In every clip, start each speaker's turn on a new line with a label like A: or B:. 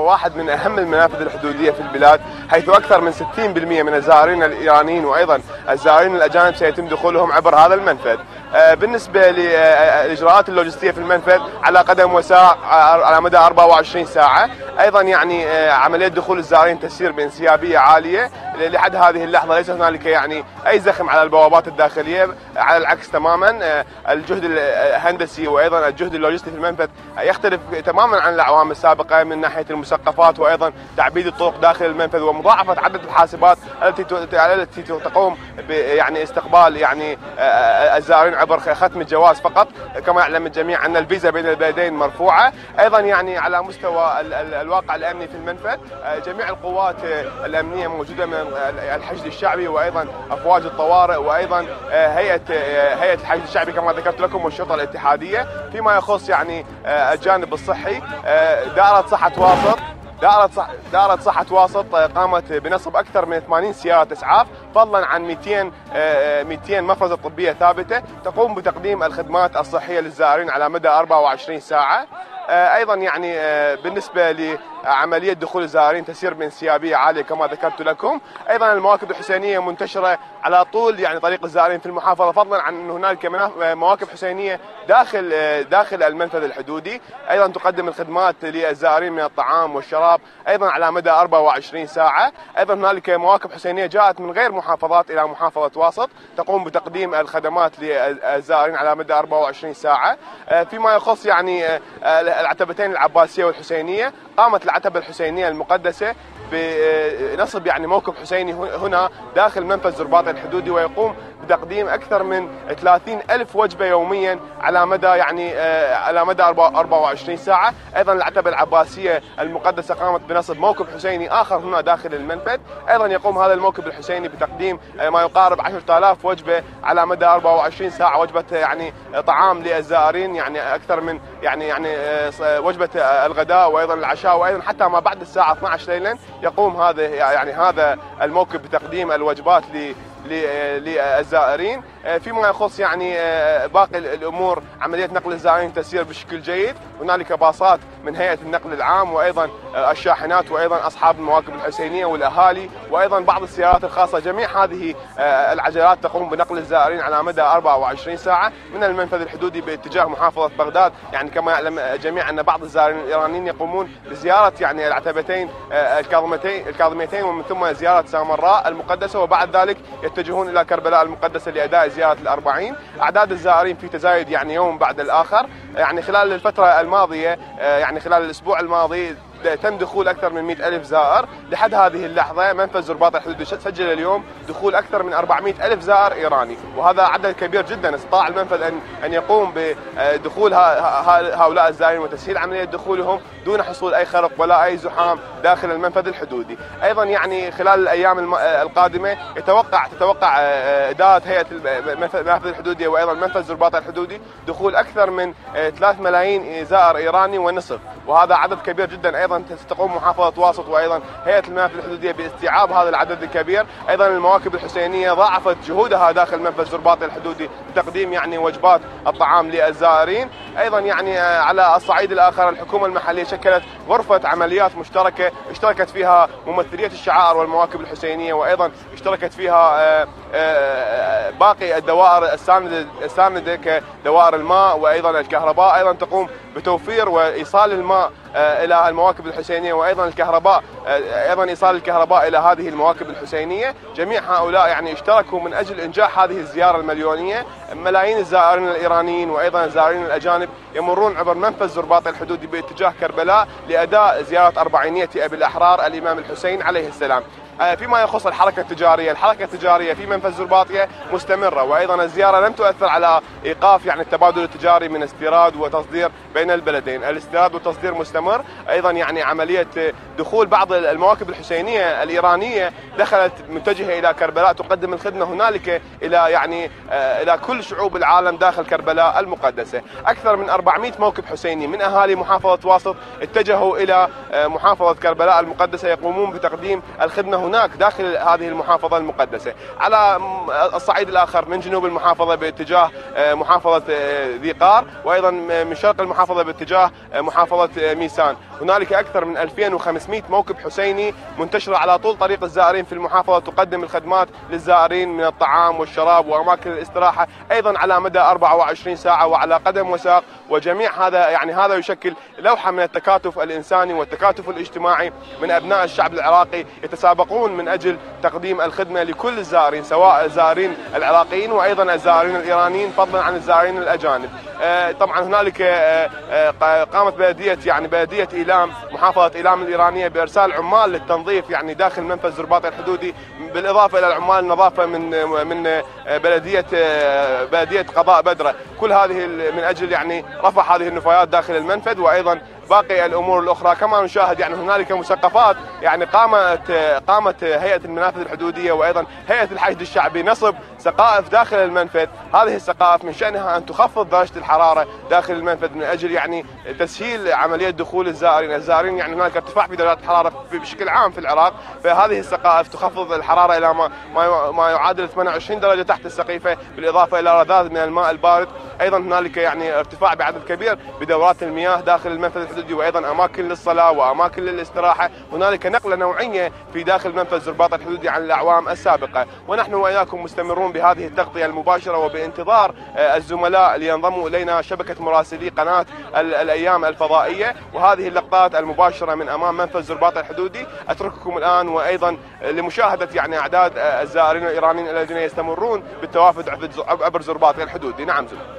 A: واحد من أهم المنافذ الحدودية في البلاد، حيث أكثر من 60% من الزائرين الإيرانيين وأيضا الزائرين الأجانب سيتم دخولهم عبر هذا المنفذ. بالنسبة للإجراءات اللوجستية في المنفذ على قدم وساق على مدى 24 ساعة. أيضا يعني عملية دخول الزائرين تسير بانسيابية عالية. لحد هذه اللحظة ليس هنالك يعني أي زخم على البوابات الداخلية، على العكس تماما. الجهد الهندسي وأيضا الجهد اللوجستي في المنفذ يختلف تماما عن الأعوام السابقة من ناحية المسقفات وأيضا تعبيد الطرق داخل المنفذ ومضاعفة عدد الحاسبات التي تقوم يعني استقبال يعني الزائرين عبر ختم الجواز فقط. كما يعلم الجميع أن الفيزا بين البلدين مرفوعة. أيضا يعني على مستوى الواقع الأمني في المنفذ جميع القوات الأمنية موجودة من الحشد الشعبي وأيضا أفواج الطوارئ وأيضا هيئة الحشد الشعبي كما ذكرت لكم والشرطة الاتحادية. فيما يخص يعني الجانب الصحي، دائرة صحة واسط قامت بنصب أكثر من 80 سيارة إسعاف، فضلا عن 200 مفرزة طبية ثابتة تقوم بتقديم الخدمات الصحية للزائرين على مدى 24 ساعة. أيضا يعني بالنسبة لعملية دخول الزائرين تسير بانسيابية عالية كما ذكرت لكم. أيضا المواكب الحسينية منتشرة على طول يعني طريق الزائرين في المحافظة، فضلا عن أن هنالك مواكب حسينية داخل المنفذ الحدودي. أيضا تقدم الخدمات للزائرين من الطعام والشراب أيضا على مدى 24 ساعة. أيضا هنالك مواكب حسينية جاءت من غير محافظات إلى محافظة واسط تقوم بتقديم الخدمات للزائرين على مدى 24 ساعة. فيما يخص يعني العتبتين العباسية والحسينية، قامت العتبة الحسينية المقدسة بنصب يعني موكب حسيني هنا داخل منفذ زرباط الحدودي، ويقوم بتقديم أكثر من 30,000 وجبة يوميا على مدى 24 ساعة. أيضا العتبة العباسية المقدسة قامت بنصب موكب حسيني آخر هنا داخل المنفذ. أيضا يقوم هذا الموكب الحسيني بتقديم ما يقارب 10,000 وجبة على مدى 24 ساعة، وجبة يعني طعام للزائرين، يعني أكثر من يعني وجبة الغداء وأيضا العشاء وأيضا حتى ما بعد الساعة 12 ليلا يقوم هذا الموكب بتقديم الوجبات للزائرين. فيما يخص يعني باقي الامور، عمليه نقل الزائرين تسير بشكل جيد. هنالك باصات من هيئه النقل العام وايضا الشاحنات وايضا اصحاب المواكب الحسينيه والاهالي وايضا بعض السيارات الخاصه. جميع هذه العجلات تقوم بنقل الزائرين على مدى 24 ساعه من المنفذ الحدودي باتجاه محافظه بغداد. يعني كما يعلم الجميع ان بعض الزائرين الايرانيين يقومون بزياره يعني العتبتين الكاظميتين ومن ثم زياره سامراء المقدسه، وبعد ذلك يتجهون الى كربلاء المقدسه لاداء زياره الأربعين. اعداد الزائرين في تزايد يعني يوم بعد الاخر. يعني خلال الفتره الماضيه يعني خلال الاسبوع الماضي تم دخول أكثر من 100,000 زائر. لحد هذه اللحظة منفذ زرباط الحدودي سجل اليوم دخول أكثر من 400,000 زائر إيراني، وهذا عدد كبير جدا. استطاع المنفذ أن يقوم بدخول هؤلاء الزائرين وتسهيل عملية دخولهم دون حصول أي خرق ولا أي زحام داخل المنفذ الحدودي. أيضا يعني خلال الأيام القادمة تتوقع إدارة هيئة المنفذ الحدودي وأيضا منفذ زرباط الحدودي دخول أكثر من 3 ملايين زائر إيراني ونصف، وهذا عدد كبير جدا. أيضا تقوم محافظة واسط وأيضا هيئة المنافذ الحدودية باستيعاب هذا العدد الكبير. أيضا المواكب الحسينية ضاعفت جهودها داخل منفذ زرباط الحدودي لتقديم يعني وجبات الطعام للزائرين. أيضا يعني على الصعيد الآخر الحكومة المحلية شكلت غرفة عمليات مشتركة اشتركت فيها ممثلية الشعائر والمواكب الحسينية، وأيضا اشتركت فيها باقي الدوائر الساندة كدوائر الماء وأيضا الكهرباء. أيضا تقوم بتوفير وإيصال الماء إلى المواكب الحسينية وأيضا الكهرباء، أيضا إيصال الكهرباء إلى هذه المواكب الحسينية. جميع هؤلاء يعني اشتركوا من أجل إنجاح هذه الزيارة المليونية. ملايين الزائرين الإيرانيين وأيضا الزائرين الأجانب يمرون عبر منفذ زرباط الحدودي باتجاه كربلاء لأداء زيارة أربعينية أبي الأحرار الإمام الحسين عليه السلام. فيما يخص الحركة التجارية في منفذ زرباطية مستمرة، وأيضا الزيارة لم تؤثر على إيقاف يعني التبادل التجاري من استيراد وتصدير بين البلدين. الاستيراد والتصدير مستمر. أيضا يعني عملية دخول بعض المواكب الحسينية الإيرانية دخلت متجهة إلى كربلاء تقدم الخدمة هنالك إلى كل شعوب العالم داخل كربلاء المقدسة. أكثر من 400 موكب حسيني من أهالي محافظة واسط اتجهوا إلى محافظة كربلاء المقدسة يقومون بتقديم الخدمة هناك داخل هذه المحافظة المقدسة. على الصعيد الآخر من جنوب المحافظة باتجاه محافظة ذي قار، وأيضا من شرق المحافظة باتجاه محافظة ميسان. هنالك أكثر من 2500 موكب حسيني منتشرة على طول طريق الزائرين في المحافظة، تقدم الخدمات للزائرين من الطعام والشراب وأماكن الاستراحة أيضا على مدى 24 ساعة وعلى قدم وساق. وجميع هذا يشكل لوحة من التكاتف الإنساني والتكاتف الاجتماعي من أبناء الشعب العراقي، يتسابقون من أجل تقديم الخدمة لكل الزائرين، سواء الزائرين العراقيين وأيضا الزائرين الإيرانيين فضلا عن الزائرين الأجانب. طبعا هنالك قامت بلدية إيلام محافظة إيلام الإيرانية بإرسال عمال للتنظيف داخل منفذ زرباطي الحدودي، بالإضافة إلى العمال النظافة من بلدية قضاء بدرة، كل هذه من أجل رفع هذه النفايات داخل المنفذ وأيضا باقي الامور الاخرى. كما نشاهد هنالك مسقفات قامت هيئه المنافذ الحدوديه وايضا هيئه الحشد الشعبي نصب سقائف داخل المنفذ. هذه السقائف من شانها ان تخفض درجه الحراره داخل المنفذ من اجل تسهيل عمليه دخول الزائرين هنالك ارتفاع في درجات الحراره بشكل عام في العراق، فهذه السقائف تخفض الحراره الى ما يعادل 28 درجه تحت السقيفه، بالاضافه الى رذاذ من الماء البارد. ايضا هنالك ارتفاع بعدد كبير بدورات المياه داخل المنفذ الحدودي وايضا اماكن للصلاه واماكن للاستراحه. هنالك نقله نوعيه في داخل منفذ زرباط الحدودي عن الاعوام السابقه، ونحن واياكم مستمرون بهذه التغطيه المباشره وبانتظار الزملاء لينضموا الينا شبكه مراسلي قناه الايام الفضائيه، وهذه اللقطات المباشره من امام منفذ زرباط الحدودي. اترككم الان وايضا لمشاهده اعداد الزائرين الايرانيين الذين يستمرون بالتوافد عبر زرباط الحدودي. نعم زميلي.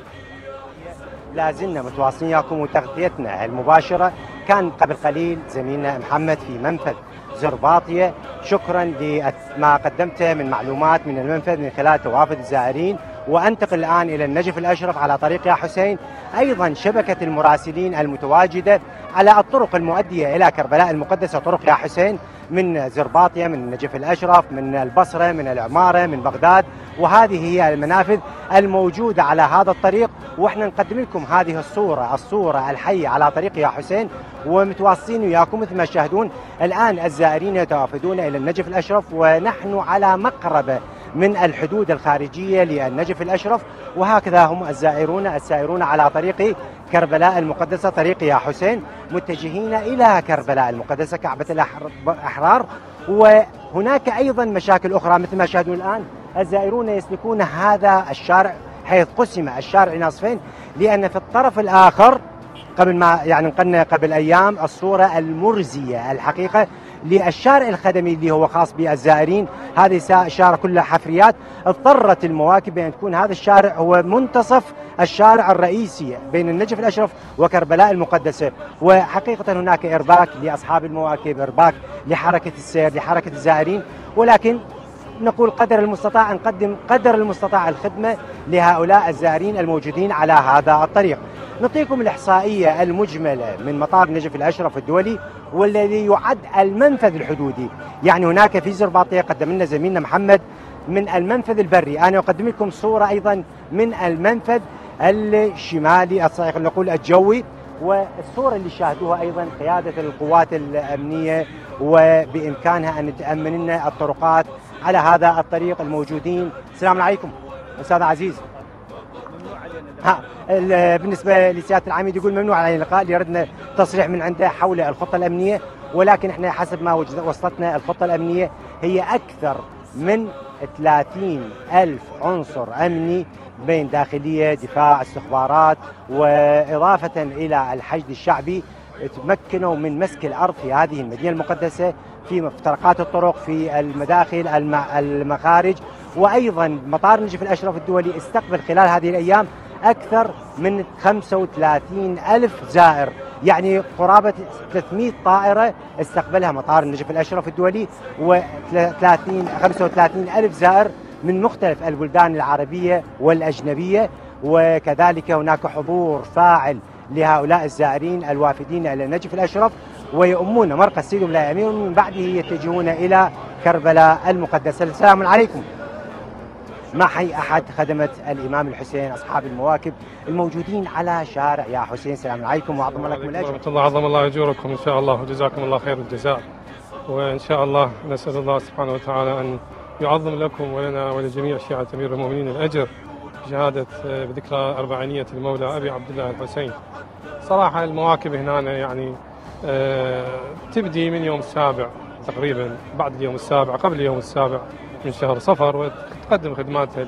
B: لا زلنا متواصلين وياكم وتغطيتنا المباشرة. كان قبل قليل زميلنا محمد في منفذ زرباطية، شكرا لما قدمته من معلومات من المنفذ من خلال توافد الزائرين. وانتقل الآن إلى النجف الأشرف على طريق يا حسين، أيضا شبكة المراسلين المتواجدة على الطرق المؤدية إلى كربلاء المقدسة، طرق يا حسين من زرباطية، من النجف الأشرف، من البصرة، من العمارة، من بغداد، وهذه هي المنافذ الموجودة على هذا الطريق. واحنا نقدم لكم هذه الصورة الحية على طريق يا حسين، ومتواصلين وياكم مثل ما تشاهدون. الآن الزائرين يتوافدون إلى النجف الأشرف، ونحن على مقربة من الحدود الخارجية للنجف الأشرف، وهكذا هم السائرون على طريق كربلاء المقدسة، طريق يا حسين، متجهين إلى كربلاء المقدسة كعبة الأحرار. وهناك أيضا مشاكل أخرى مثل ما تشاهدون الآن. الزائرون يسلكون هذا الشارع حيث قسم الشارع نصفين، لأن في الطرف الآخر قبل ما نقلنا قبل أيام الصورة المرزية الحقيقة للشارع الخدمي اللي هو خاص بالزائرين، هذه الشارع كلها حفريات. اضطرت المواكب بأن تكون هذا الشارع هو منتصف الشارع الرئيسي بين النجف الأشرف وكربلاء المقدسة. وحقيقة هناك إرباك لأصحاب المواكب، إرباك لحركة السير، لحركة الزائرين، ولكن نقول قدر المستطاع نقدم قدر المستطاع الخدمة لهؤلاء الزائرين الموجودين على هذا الطريق. نعطيكم الإحصائية المجملة من مطار نجف الأشرف الدولي والذي يعد المنفذ الحدودي. هناك في زرباطية قدم لنا زميلنا محمد من المنفذ البري، أنا أقدم لكم صورة أيضا من المنفذ الشمالي نقول الجوي، والصورة اللي شاهدوها أيضا قيادة القوات الأمنية وبإمكانها أن تأمن لنا الطرقات على هذا الطريق الموجودين. السلام عليكم أستاذ عزيز. بالنسبة لسيادة العميد يقول ممنوع علينا اللقاء، ليردنا تصريح من عنده حول الخطة الأمنية، ولكن احنا حسب ما وصلتنا الخطة الأمنية هي أكثر من 30,000 عنصر أمني بين داخلية، دفاع، استخبارات، وإضافة إلى الحشد الشعبي، تمكنوا من مسك الأرض في هذه المدينة المقدسة، في مفترقات الطرق، في المداخل، المخارج. وأيضا مطار نجف الأشرف الدولي استقبل خلال هذه الأيام أكثر من 35,000 زائر، قرابة 300 طائرة استقبلها مطار النجف الأشرف الدولي، و35,000 زائر من مختلف البلدان العربية والأجنبية. وكذلك هناك حضور فاعل لهؤلاء الزائرين الوافدين إلى النجف الأشرف، ويؤمون مرقس سيدي مولاي أمير، ومن بعده يتجهون إلى كربلاء المقدسة. السلام عليكم. معي أحد خدمة الإمام الحسين أصحاب المواكب الموجودين على شارع يا حسين. السلام عليكم وعظم لكم الأجر.
C: الله عظم الله أجوركم إن شاء الله، وجزاكم الله خير الجزاء، وإن شاء الله نسأل الله سبحانه وتعالى أن يعظم لكم ولنا ولجميع شيعة أمير المؤمنين الأجر بشهادة بذكرى أربعينية المولى أبي عبد الله الحسين. صراحة المواكب هنا تبدي من يوم السابع تقريبا، بعد اليوم السابع قبل اليوم السابع من شهر صفر، وتقدم خدماتها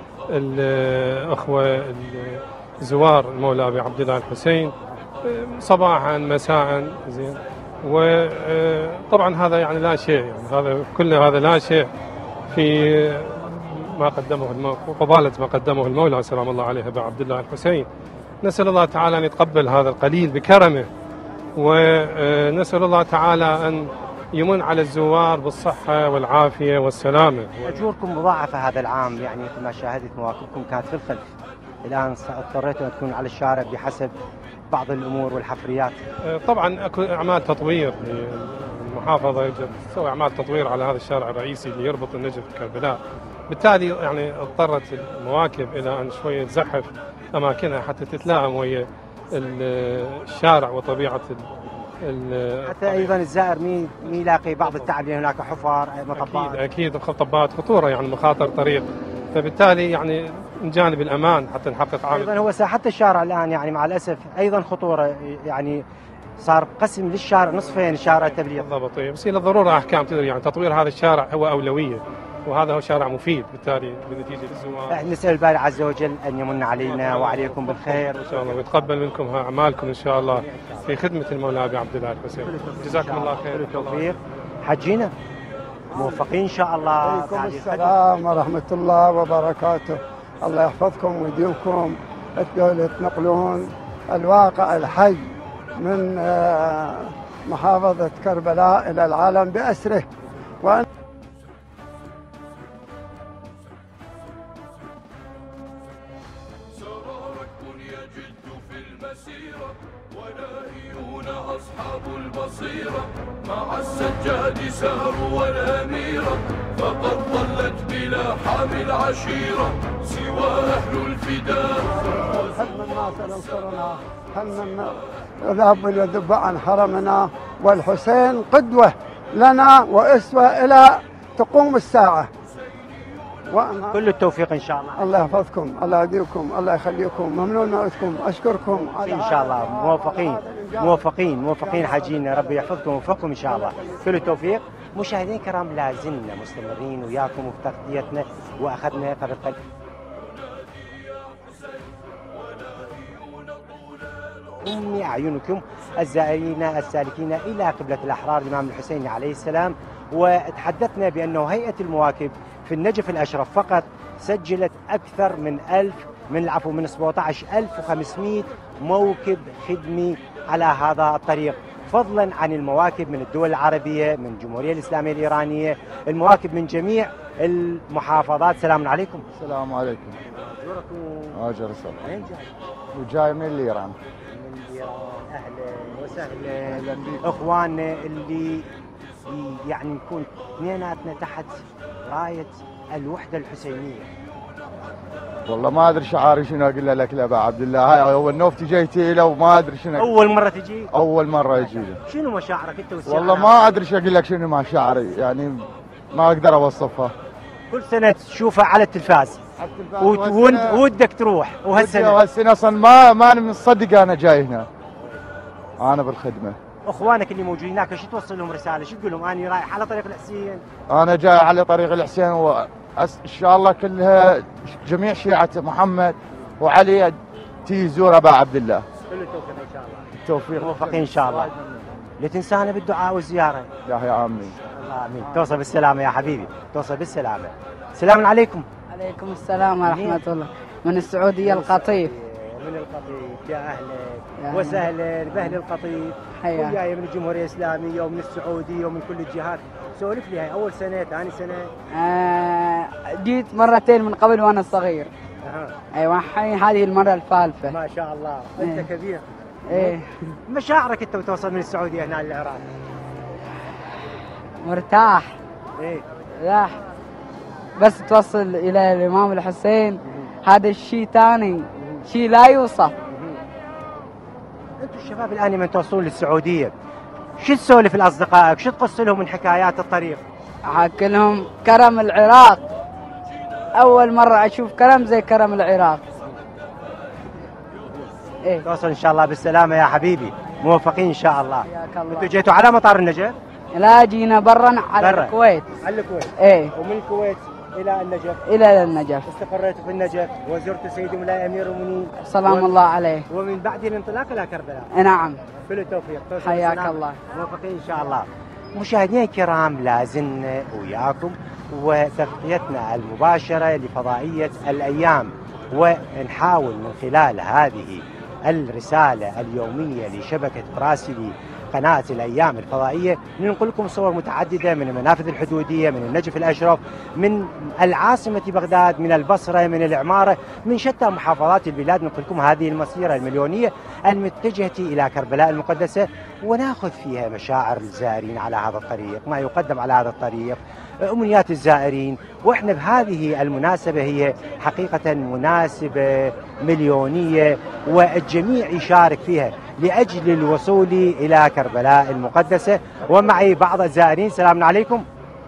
C: للأخوة زوار المولى أبي عبد الله الحسين صباحا مساء. زين. وطبعا هذا يعني لا شيء، يعني هذا كله هذا لا شيء في ما قدمه وقبالة ما قدمه المولى سلام الله عليه أبي عبد الله الحسين. نسأل الله تعالى أن يتقبل هذا القليل بكرمه، ونسأل الله تعالى أن يمن على الزوار بالصحة والعافية والسلامة.
B: أجوركم مضاعفة هذا العام، يعني مثل ما شاهدت مواكبكم كانت في الخلف، الآن اضطريتوا أن تكونوا على الشارع بحسب بعض الأمور والحفريات.
C: طبعا اكو اعمال تطوير، المحافظه تسوي اعمال تطوير على هذا الشارع الرئيسي اللي يربط النجف بكربلاء، بالتالي يعني اضطرت المواكب الى ان شويه تزحف اماكنها حتى تتلائم ويا الشارع وطبيعه
B: حتى ايضا الزائر مي يلاقي بعض التعب، لان هناك حفر مطبات.
C: اكيد مطبات خطوره، يعني مخاطر طريق، فبالتالي يعني من جانب الامان حتى نحقق عامل.
B: ايضا هو حتى الشارع الان يعني مع الاسف ايضا خطوره، يعني صار قسم للشارع نصفين، شارع التبليغ.
C: بالضبط، بس هي للضروره احكام، تدري يعني تطوير هذا الشارع هو اولويه، وهذا هو شارع مفيد، بالتالي بالنتيجه للزوار.
B: نسال الباري عز وجل ان يمن علينا وعليكم بالخير
C: ان شاء الله، ويتقبل منكم اعمالكم ان شاء الله في خدمه المولى ابي عبد الله الحسين. جزاكم الله خير.
B: بالتوفيق. حجينا موفقين ان شاء الله.
D: عليكم السلام ورحمه الله وبركاته. الله يحفظكم ويديمكم، تنقلون الواقع الحي من محافظة كربلاء إلى العالم بأسره.
E: أصحاب البصيرة مع السجاد ساروا والأميرة، فقد ظلت بلا حامل عشيرة سوى أهل الفداء.
D: هم الناس انصرنا، هم ذهب وذب عن حرمنا، والحسين قدوة لنا وأسوة إلى تقوم الساعة.
B: كل التوفيق ان شاء الله.
D: الله يحفظكم، الله يهديكم، الله يخليكم، ممنون موعدكم، اشكركم
B: ان شاء الله. موفقين حاجينا، ربي يحفظكم ويوفقكم ان شاء الله. كل التوفيق. مشاهدين الكرام، لا زلنا مستمرين وياكم في تغطيتنا، واخذنا قبل أمي أعينكم الزائرين السالكين إلى قبلة الأحرار الإمام الحسين عليه السلام. وتحدثنا بأنه هيئة المواكب في النجف الأشرف فقط سجلت أكثر من 17,500 موكب خدمي على هذا الطريق، فضلا عن المواكب من الدول العربية، من الجمهورية الإسلامية الإيرانية، المواكب من جميع المحافظات. سلام عليكم.
F: السلام عليكم. هاجر صبري.
B: وين جاي؟
F: وجاي من الإيران.
B: من الإيران. أهلا وسهلا. إخواننا اللي يعني نكون اثنيناتنا تحت راية الوحدة الحسينية.
F: والله ما ادري شعاري شنو اقول لك لابا عبد الله. هاي اول نوفتي جيتي له وما ادري شنو.
B: اول مره تجي؟
F: اول مره اجي له.
B: شنو مشاعرك انت والسيارة؟
F: والله ما ادري شو اقول لك، شنو مشاعري يعني ما اقدر اوصفها.
B: كل سنه تشوفها على التلفاز ودك تروح،
F: وهالسنه اصلا ما مصدق انا جاي هنا، انا بالخدمه.
B: اخوانك اللي موجودين هناك شو توصل لهم رساله؟ شو تقول لهم؟ اني رايح على طريق الحسين،
F: انا جاي على طريق الحسين، ان شاء الله كلها جميع شيعة محمد وعلي تيزور ابا عبد الله.
B: كل التوفيق ان شاء الله.
F: التوفيق.
B: موفقين ان شاء الله. لا تنسانا بالدعاء والزياره.
F: يا امين.
B: الله امين. توصل بالسلامه يا حبيبي، توصل بالسلامه. السلام عليكم.
G: عليكم السلام ورحمه الله. من السعوديه القطيف.
B: من القطيف، يا اهلا وسهلا باهل القطيف.
G: حياك.
B: جاي من الجمهوريه الاسلاميه ومن السعوديه ومن كل الجهات. سولف لي، هاي اول سنه ثاني سنه؟
G: جيت مرتين من قبل وانا صغير. ايوه هذه المره الثالثه.
B: ما شاء الله. انت كبير.
G: ايه.
B: مشاعرك انت وتوصل من السعوديه هنا للعراق؟
G: مرتاح.
B: ايه.
G: لا بس توصل الى الامام الحسين هذا الشيء ثاني، شيء لا يوصف.
B: انتم الشباب الان لما توصلون للسعوديه شو تسولف لاصدقائك؟ شو تقص لهم من حكايات الطريق؟
G: احكي لهم كرم العراق، اول مره اشوف كرم زي كرم العراق.
B: توصل ان شاء الله بالسلامه يا حبيبي. موفقين ان شاء الله.
G: حياك الله.
B: انتم جيتوا على مطار النجف؟
G: لا جينا برا على
B: برا.
G: الكويت.
B: على الكويت.
G: ايه
B: ومن الكويت الى النجف.
G: الى النجف.
B: استقريتوا في النجف وزرتوا سيدي مولاي امير المؤمنين
G: سلام الله عليه.
B: ومن بعد الانطلاق الى كربلاء.
G: نعم.
B: كل التوفيق.
G: حياك الله.
B: موفقين ان شاء الله. مشاهدينا الكرام لازلنا وياكم وتغطيتنا المباشره لفضائيه الايام، ونحاول من خلال هذه الرساله اليوميه لشبكه مراسلي قناة الأيام الفضائية ننقل لكم صور متعددة من المنافذ الحدودية، من النجف الأشرف، من العاصمة بغداد، من البصرة، من العمارة، من شتى محافظات البلاد. ننقل لكم هذه المسيرة المليونية المتجهة إلى كربلاء المقدسة، وناخذ فيها مشاعر الزائرين على هذا الطريق، ما يقدم على هذا الطريق، أمنيات الزائرين. وإحنا بهذه المناسبة هي حقيقة مناسبة مليونية والجميع يشارك فيها لأجل الوصول إلى كربلاء المقدسة. ومعي بعض الزائرين. سلام عليكم.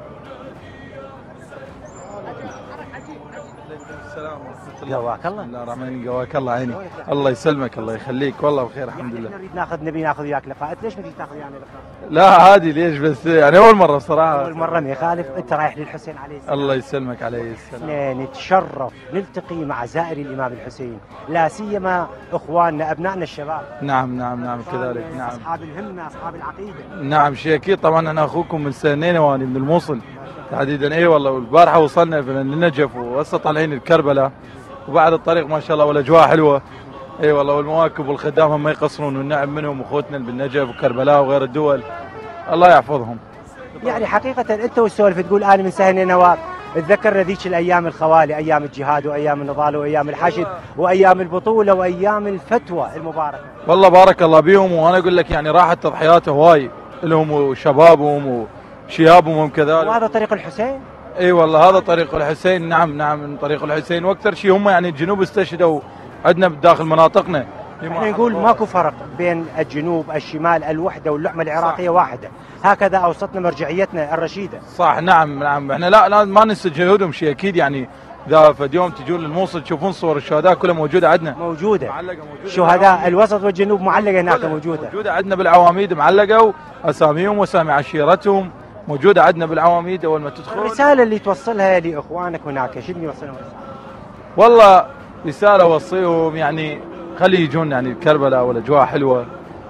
H: السلام ورحمة الله.
B: قواك الله.
H: بسم الله الرحمن الرحيم. قواك الله عيني. الله يسلمك الله يخليك. والله بخير الحمد لله.
B: نريد نبي ناخذ وياك لقاء. ليش ما تيجي تاخذ ويانا لقاء؟
H: لا عادي ليش بس يعني أول مرة بصراحة.
B: أول مرة ما يخالف. أنت رايح للحسين عليه السلام.
H: الله يسلمك عليه السلام.
B: احنا نتشرف نلتقي مع زائري الإمام الحسين، لا سيما إخواننا أبنائنا الشباب.
H: نعم كذلك. نعم
B: أصحاب الهمة، أصحاب العقيدة.
H: نعم شيء أكيد. طبعا أنا أخوكم من سنين وأنا من الموصل تحديدا. أي والله والبارحة وصلنا في النجف وهسه طالعين الكربلاء، وبعد الطريق ما شاء الله والاجواء حلوه. اي والله والمواكب والخدام هم ما يقصرون، والنعم منهم اخوتنا بالنجف وكربلاء وغير الدول الله يحفظهم.
B: يعني حقيقه انت والسولف تقول انا من سهل نواب تذكرنا ذيك الايام الخوالي، ايام الجهاد وايام النضال وايام الحشد وايام البطوله وايام الفتوى المباركه.
H: والله بارك الله بيهم. وانا اقول لك يعني راحت تضحيات هواي لهم وشبابهم وشيابهم كذلك.
B: وهذا طريق الحسين.
H: اي والله هذا طريق الحسين. نعم طريق الحسين. واكثر شيء هم يعني الجنوب استشهدوا عندنا بداخل مناطقنا.
B: احنا نقول ماكو فرق بين الجنوب الشمال، الوحده واللحمه العراقيه واحده، هكذا اوصتنا مرجعيتنا الرشيده.
H: صح. نعم احنا لا ما ننسى جهودهم شيء اكيد. يعني اذا فد يوم تجون للموصل تشوفون صور الشهداء كلها موجوده عندنا.
B: موجوده
H: موجودة
B: شهداء الوسط والجنوب معلقه هناك
H: موجوده عندنا بالعواميد معلقه، واساميهم واسامي عشيرتهم موجوده عندنا بالعواميد. اول ما تدخل
B: الرساله اللي توصلها لاخوانك هناك شنو يوصلهم رساله؟
H: والله رساله اوصيهم يعني خلي يجون يعني كربلاء والاجواء حلوه،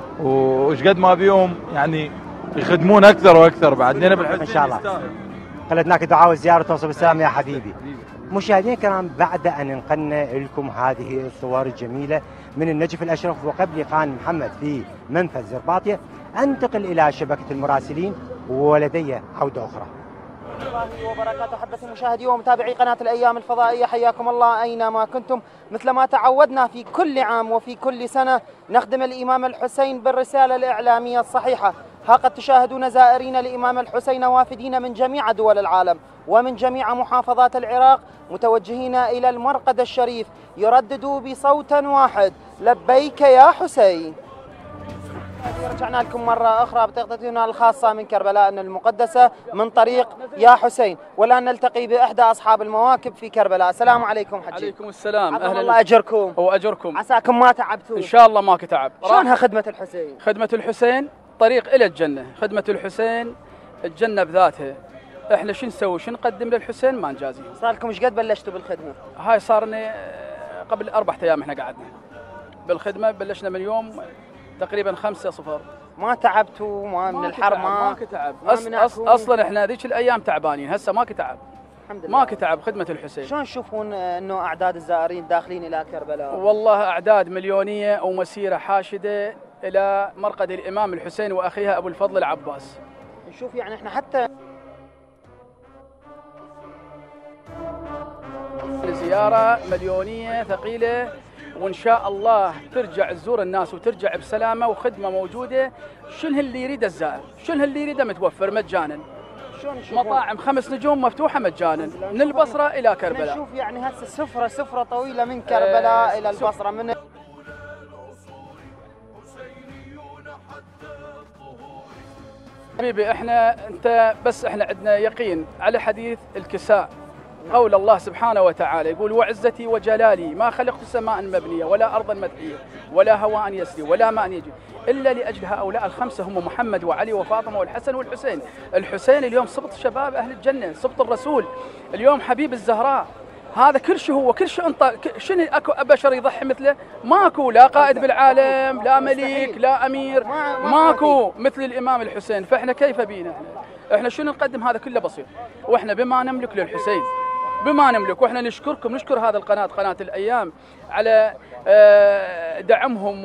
H: وش قد ما بيهم يعني يخدمون اكثر واكثر. بعدنا بالحسين
B: ان شاء الله. خلتناك دعاء والزياره توصل بالسلام يا حبيبي. مشاهدينا الكرام، بعد ان نقلنا لكم هذه الصور الجميله من النجف الاشرف وقبل خان محمد في منفذ زرباطيه، انتقل الى شبكه المراسلين ولدي عوده اخرى.
I: الله وبركاته. حبة مشاهدي ومتابعي قناة الأيام الفضائية، حياكم الله أينما كنتم. مثل ما تعودنا في كل عام وفي كل سنة نخدم الإمام الحسين بالرسالة الإعلامية الصحيحة. ها قد تشاهدون زائرين الإمام الحسين وافدين من جميع دول العالم ومن جميع محافظات العراق متوجهين إلى المرقد الشريف يرددوا بصوت واحد: لبيك يا حسين. رجعنا لكم مرة أخرى بتغطيتنا الخاصة من كربلاء المقدسة من طريق يا حسين، والآن نلتقي بإحدى أصحاب المواكب في كربلاء. السلام عليكم حجي.
J: عليكم السلام.
I: أهلا. الله أجركم
J: وأجركم.
I: عساكم ما تعبتوا.
J: إن شاء الله ما كتعب.
I: شلونها خدمة الحسين؟
J: خدمة الحسين طريق إلى الجنة. خدمة الحسين الجنة بذاتها. إحنا شو نسوي؟ شو نقدم للحسين؟ ما نجازي.
I: صار لكم ايش قد بلشتوا بالخدمة؟
J: هاي صارني قبل 4 أيام إحنا قعدنا بالخدمة. بلشنا من يوم تقريبا 5:00.
I: ما تعبتوا؟ ما من الحر
J: ما كتعب. اصلا احنا ذيك الايام تعبانين، هسه ما كتعب. الحمد لله. ما كتعب خدمه الحسين.
I: شلون تشوفون انه اعداد الزائرين داخلين الى كربلاء؟
J: والله اعداد مليونيه ومسيره حاشده الى مرقد الامام الحسين واخيها ابو الفضل العباس.
I: نشوف يعني احنا حتى
J: زياره مليونيه ثقيله، وإن شاء الله ترجع تزور الناس وترجع بسلامة وخدمة موجودة. شنو اللي يريده الزائر؟ شنو اللي يريده متوفر مجانا. مطاعم 5 نجوم مفتوحة مجانا من البصرة إلى كربلاء.
I: نشوف يعني هسه سفرة طويلة من كربلاء إلى البصرة. من
J: حبيبي احنا احنا عندنا يقين على حديث الكساء. قول الله سبحانه وتعالى يقول: وعزتي وجلالي ما خلقت سماء مبنية ولا أرضا مدحية ولا هواء يسري ولا ماء يجري إلا لأجل هؤلاء الخمسة هم محمد وعلي وفاطمة والحسن والحسين. الحسين اليوم سبط شباب أهل الجنة، سبط الرسول، اليوم حبيب الزهراء. هذا كل شيء هو، كل شيء انت شنو اكو بشر يضحي مثله؟ ماكو، لا قائد بالعالم، لا ملك، لا امير، ماكو مثل الامام الحسين. فاحنا كيف بينا احنا شنو نقدم؟ هذا كله بسيط، واحنا بما نملك للحسين، بما نملك. واحنا نشكركم، نشكر هذا القناه، قناه الايام، على دعمهم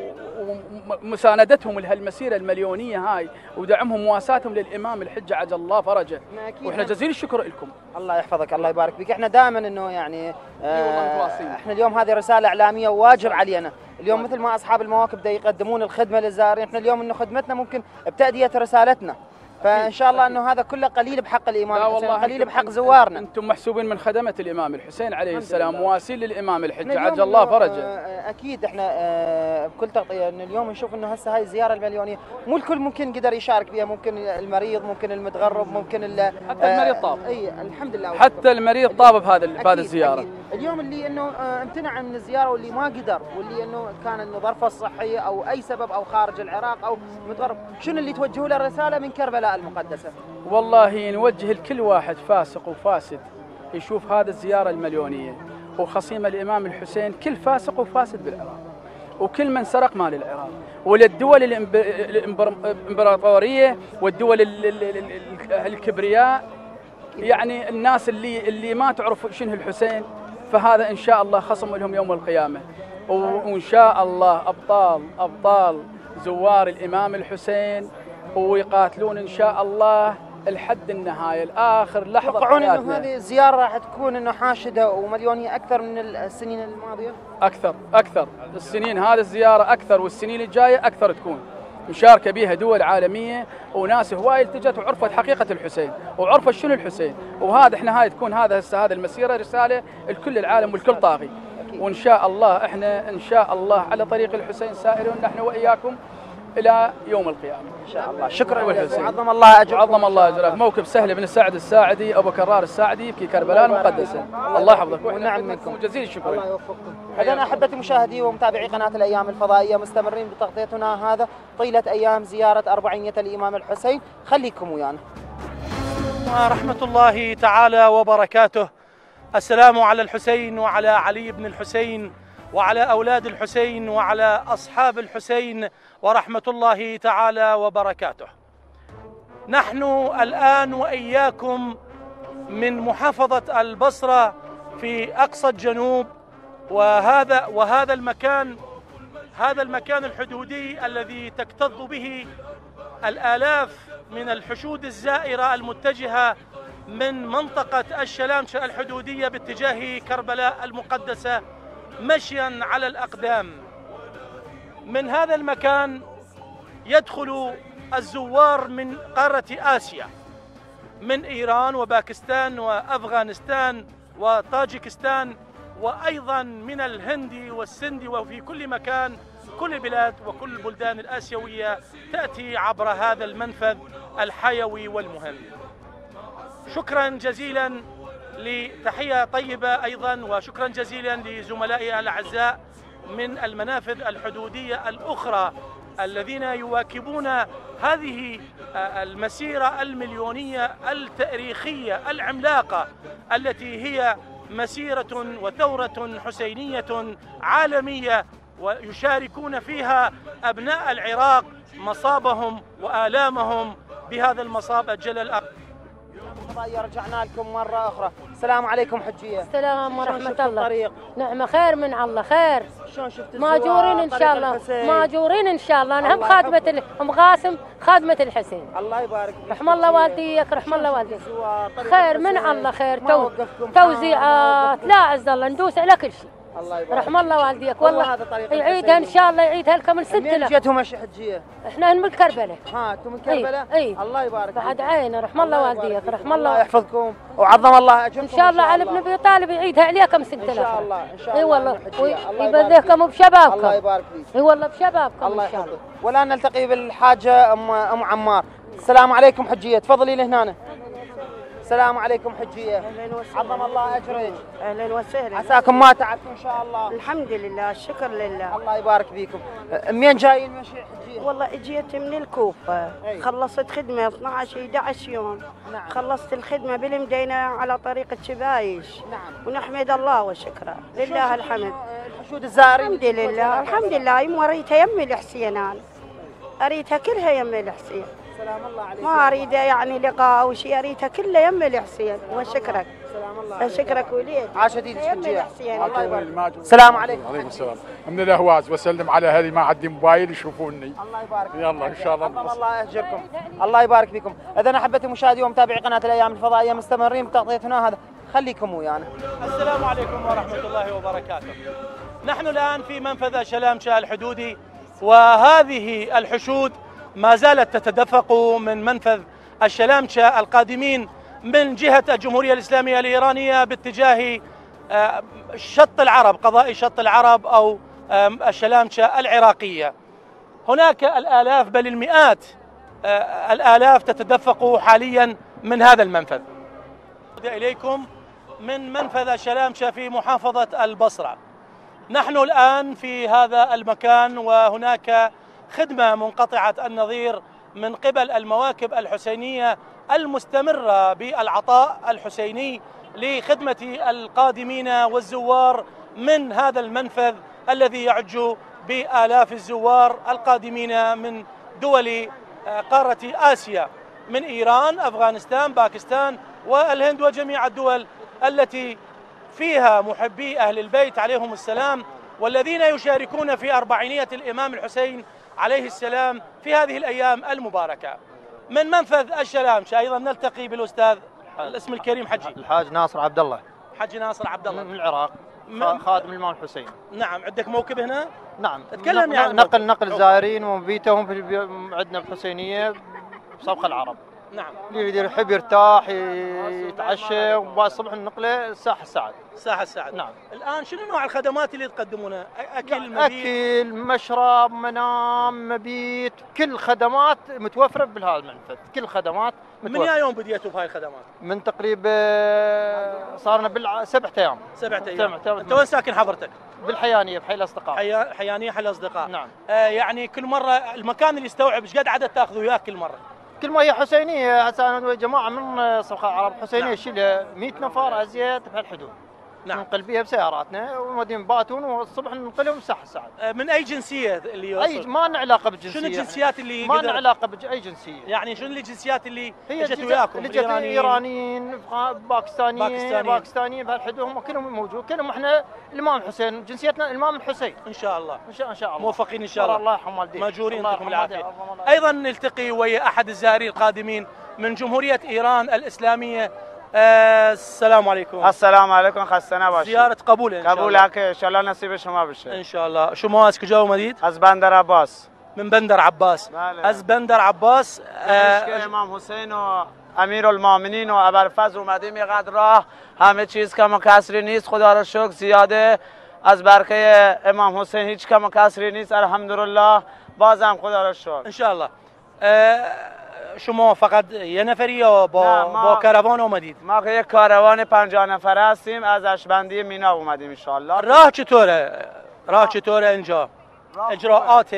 J: ومساندتهم لهالمسيره المليونيه هاي، ودعمهم مواساتهم للامام الحجه عجل الله فرجه. واحنا جزيل الشكر لكم.
I: الله يحفظك، الله يبارك فيك. احنا دائما انه يعني احنا اليوم هذه رساله اعلاميه وواجب علينا اليوم، مثل ما اصحاب المواكب دا يقدمون الخدمه للزائرين، احنا اليوم انه خدمتنا ممكن بتاديه رسالتنا. فان شاء الله انه هذا كله قليل بحق الامام الحسين، قليل بحق زوارنا.
J: انتم محسوبين من خدمه الامام الحسين عليه السلام، مواسين للامام الحجه عجل الله فرجه.
I: اكيد احنا بكل تغطيه انه اليوم نشوف انه هسه هاي الزياره المليونيه مو الكل ممكن قدر يشارك بها، ممكن المريض، ممكن المتغرب، ممكن
J: حتى المريض طاب.
I: اي الحمد لله،
J: حتى المريض طاب بهذا الزياره.
I: أكيد. اليوم اللي انه امتنع من الزياره واللي ما قدر، واللي انه كان انه ظرفه الصحيه او اي سبب او خارج العراق او متغرب، شنو اللي توجهوا له الرساله من كربلاء المقدسه؟
J: والله نوجه لكل واحد فاسق وفاسد يشوف هذا الزياره المليونيه وخصيمه الامام الحسين، كل فاسق وفاسد بالعراق، وكل من سرق مال العراق، وللدول الامبراطوريه والدول الكبرياء، يعني الناس اللي ما تعرف شنو الحسين، فهذا ان شاء الله خصم لهم يوم القيامه. وان شاء الله ابطال زوار الامام الحسين ويقاتلون ان شاء الله لحد النهايه، لاخر لحظه.
I: تتوقعون انه هذه الزياره راح تكون انه حاشده ومليونيه اكثر من السنين الماضيه؟
J: اكثر السنين، هذه الزياره اكثر، والسنين الجايه اكثر تكون مشاركه بها دول عالميه وناس هواي التجت وعرفت حقيقه الحسين وعرفت شنو الحسين. وهذا احنا هاي تكون هذه المسيره رساله لكل العالم والكل طاغي. وان شاء الله احنا ان شاء الله على طريق الحسين سائرون نحن واياكم الى يوم القيامه
I: ان شاء الله. شكرا لكم، عظم الله اجركم.
J: عظم الله اجرك. موكب سهل بن سعد الساعدي ابو كرار الساعدي في كربلاء المقدسه. الله يحفظك
I: ونعم منكم،
J: جزيل الشكر.
I: الله يوفقكم. اذا احبتي مشاهدي ومتابعي قناه الايام الفضائيه، مستمرين بتغطيتنا هذا طيله ايام زياره اربعينيه الامام الحسين، خليكم ويانا.
K: ورحمه الله تعالى وبركاته. السلام على الحسين وعلى علي بن الحسين وعلى أولاد الحسين وعلى أصحاب الحسين ورحمة الله تعالى وبركاته. نحن الآن وإياكم من محافظة البصرة في أقصى الجنوب، وهذا المكان، هذا المكان الحدودي الذي تكتظ به الآلاف من الحشود الزائرة المتجهة من منطقة الشلامشة الحدودية باتجاه كربلاء المقدسة مشيا على الأقدام. من هذا المكان يدخل الزوار من قارة آسيا، من إيران وباكستان وأفغانستان وطاجيكستان، وأيضا من الهند والسند، وفي كل مكان، كل البلاد وكل البلدان الآسيوية تأتي عبر هذا المنفذ الحيوي والمهم. شكرا جزيلا، لتحية طيبة أيضا، وشكرا جزيلا لزملائي الأعزاء من المنافذ الحدودية الأخرى الذين يواكبون هذه المسيرة المليونية التاريخية العملاقة التي هي مسيرة وثورة حسينية عالمية، ويشاركون فيها أبناء العراق مصابهم وآلامهم بهذا المصاب أجل الأرض.
I: رجعنا لكم مرة أخرى. السلام عليكم حجية.
L: السلام ورحمة الله.
I: الطريق؟
L: نعمة خير من الله، خير.
I: شلون شفت
L: ماجورين إن شاء الله، ماجورين إن شاء الله. أنا هم خادمة أم قاسم، خادمة الحسين.
I: الله يبارك فيك.
L: رحم الله والديك، رحم الله والديك. خير من الله، خير. توزيعات، لا عز الله ندوس على كل شيء.
I: الله يبارك.
L: رحم الله والديك، والله يعيدها ان شاء الله، يعيدها لكم الست.
I: منين جيتهم يا حجيه؟
L: احنا من كربلاء.
I: انتم من كربلاء؟
L: اي.
I: الله يبارك.
L: بعد عينه، رحم الله والديك، رحم الله.
I: الله يحفظكم وعظم الله اجركم.
L: ان شاء الله على ابن ابي طالب يعيدها عليكم سنه
I: ان شاء الله، ان شاء الله.
L: اي والله، ويبذلكم بشبابكم.
I: الله يبارك فيك.
L: اي والله بشبابكم
I: الله
L: ان شاء الله.
I: والان نلتقي بالحاجه ام عمار. السلام عليكم حجيه، تفضلي لهنا. السلام عليكم حجية.
M: اهلا وسهلا.
I: عظم الله اجرك.
M: اهلا وسهلا.
I: عساكم ما تعبتوا ان شاء الله.
M: الحمد لله، الشكر لله.
I: الله يبارك فيكم. منين جايين مشي حجية؟
M: والله اجيت من الكوفة. خلصت خدمة 12-11 يوم.
I: نعم.
M: خلصت الخدمة بالمدينة على طريق الشبايش.
I: نعم.
M: ونحمد الله وشكره، لله الحمد.
I: الحشود الزائرين
M: الحمد لله الحمد لله. وريتها يمي الحسين، انا اريدها كلها يمي الحسين.
I: سلام الله عليك.
M: ما اريد يعني لقاء او شيء، اريدها كلها يمي الحسين. وشكرك.
I: سلام الله عليك.
M: شكرك وليد.
I: عاش ديدك
M: يمي الحسين.
I: الله يبارك. السلام عليكم.
N: وعليكم السلام. من الاهواز واسلم على هذه ما عندي موبايل يشوفوني.
I: الله يبارك.
N: يلا ان شاء الله.
I: عظم الله اجركم. الله يبارك فيكم. اذا احبتي مشاهدي ومتابعي قناه الايام الفضائيه مستمرين بتغطيتنا هذا، خليكم ويانا.
K: السلام عليكم ورحمه الله وبركاته. نحن الان في منفذ شلامشة الحدودي، وهذه الحشود ما زالت تتدفق من منفذ الشلامشة القادمين من جهة الجمهورية الإسلامية الإيرانية باتجاه شط العرب، قضاء شط العرب أو الشلامشة العراقية. هناك الآلاف بل المئات الآلاف تتدفق حاليا من هذا المنفذ. إليكم من منفذ الشلامشة في محافظة البصرة. نحن الآن في هذا المكان، وهناك خدمة منقطعة النظير من قبل المواكب الحسينية المستمرة بالعطاء الحسيني لخدمة القادمين والزوار من هذا المنفذ الذي يعج بآلاف الزوار القادمين من دول قارة آسيا، من إيران، أفغانستان، باكستان والهند وجميع الدول التي فيها محبي أهل البيت عليهم السلام، والذين يشاركون في أربعينية الإمام الحسين عليه السلام في هذه الأيام المباركة. من منفذ الشلامشة أيضا نلتقي بالأستاذ الاسم الكريم حجي
O: الحاج ناصر عبد الله.
K: حجي ناصر عبد الله
O: من العراق، خادم الإمام الحسين.
K: نعم، عندك موكب هنا؟
O: نعم.
K: تكلم يعني
O: نقل الزائرين ومبيتهم عندنا بالحسينية بصفقة العرب.
K: نعم.
O: اللي يحب يرتاح يتعشى، والصبح النقله الساحه السعد.
K: الساحه السعد.
O: نعم.
K: الان شنو نوع الخدمات اللي تقدمونها؟ اكل، مبيت؟
O: اكل، مشرب، منام، مبيت، كل خدمات متوفره بهذا المنفذ، كل خدمات متوفره.
K: من يا يوم بديتوا بهاي الخدمات؟
O: من تقريبا صارنا 7 ايام.
K: 7 ايام. انت وين ساكن حضرتك؟
O: بالحيانيه بحي الاصدقاء.
K: حيانيه حي الاصدقاء.
O: نعم.
K: يعني كل مره المكان اللي يستوعب ايش قد عدد تاخذوا وياك كل مره؟
O: كل ما هي حسينيه، هسه انا جماعه من صفقه عرب حسينيه. نعم. شيلها 100 نفر ازيد بهالحدود.
K: نعم.
O: ننقل بيها بسياراتنا ومودين باتون، والصبح ننقلهم الساحه الساعه.
K: من اي جنسيه اللي يوصل؟
O: ما لنا علاقه بالجنسيه.
K: شنو الجنسيات اللي
O: ما لنا علاقه باي جنسيه.
K: يعني شنو الجنسيات اللي
O: اجت
K: وياكم؟
O: اللي جت ايرانيين، باكستانيين بهالحدود، هم كلهم موجود، كلهم احنا الامام الحسين، جنسيتنا الامام الحسين.
K: ان شاء الله.
O: ان شاء الله.
K: موفقين ان شاء الله.
O: الله يرحم والديك.
K: ماجورين يعطيكم العافيه. ايضا نلتقي ويا احد الزائرين القادمين من جمهوريه ايران الاسلاميه. السلام عليكم.
P: السلام عليكم. خستنا باشید.
K: زيارة قبول ان شاء الله.
P: قبول که ان شاء الله نصیب شما بشه.
K: ان شاء الله. شما از کجا اومدید؟
P: از بندر عباس.
K: من بندر عباس.
P: بله.
K: از بندر عباس.
P: امام حسین و امیرالمومنین و ابوالفضل اومدیم اینقدر راه، همه چیز کم و کسری نیست، خدا را شکر زیاده. از برکه امام حسین هیچ کم و کسری نیست، الحمدلله. بازم خدا را شکر.
K: ان شاء الله. شما فقط یه نفری یا با کاروان اومدید؟
P: ما یک کاروان 50 نفره هستیم، از اشبندی مینا اومدیم ان شاء الله.
K: راه چطوره؟ راه چطوره اینجا؟ اجراءات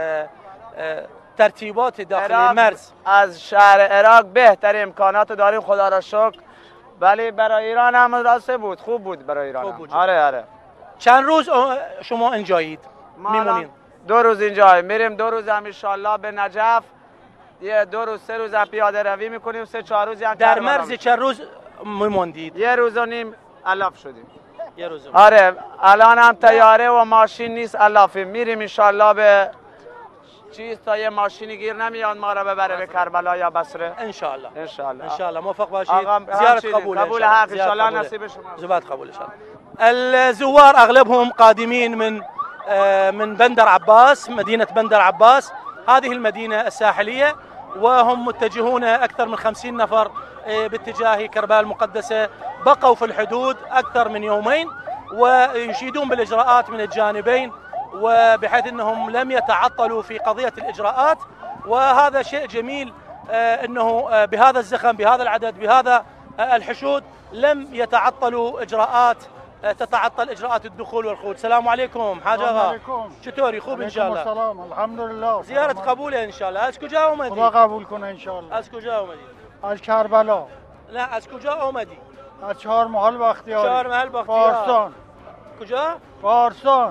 K: ترتیبات داخل مرز
P: از شهر عراق بهترین امکانات داریم، خدا را شکر. ولی برای ایران هم راسته بود، خوب بود برای ایران.
K: خوب بود.
P: آره.
K: چند روز شما اینجایید؟ میمونید؟
P: 2 روز اینجاییم، میریم 2 روز هم ان شاء الله به نجف. یه 2 روز 3 روز هم پیاده روی میکنیم، 3-4 روزی هم
K: در مرز چند روز میموندید؟
P: 1 روز و نیم الاف شدیم.
K: 1 روز.
P: آره الان هم طیاره و ماشین نیست، الافیم. میریم ان شاء الله به چیز تا یه ماشینی گیر نمیاد ما را ببره به کربلا یا بصره.
K: ان شاء الله.
P: ان شاء الله.
K: ان شاء الله موفق باشید. زیارت قبول
P: قبول حق ان شاء الله نصیب شما.
K: زبات قبول ان شاء الله. الزوار اغلبهم قادمين من بندر عباس، مدينة بندر عباس، هذه المدينة الساحلية، وهم متجهون أكثر من 50 نفر باتجاه كربلاء المقدسة. بقوا في الحدود أكثر من يومين ويشيدون بالإجراءات من الجانبين، وبحيث أنهم لم يتعطلوا في قضية الإجراءات، وهذا شيء جميل أنه بهذا الزخم، بهذا العدد، بهذا الحشود لم يتعطلوا تتعطل اجراءات الدخول والخروج. السلام عليكم حاج اغا. چطوری خوب ان شاء الله؟
Q: السلام الحمد لله.
K: زیارت قبوله ان شاء الله. از کجا اومدی؟
Q: خدا قبول کنه ان شاء الله.
K: از کجا اومدی؟
Q: از کربلا.
K: نه از کجا اومدی؟
Q: از چهارمحال بختیاری.
K: چهارمحال بختیاری.
Q: فارستان.
K: کجا؟
Q: فارستان.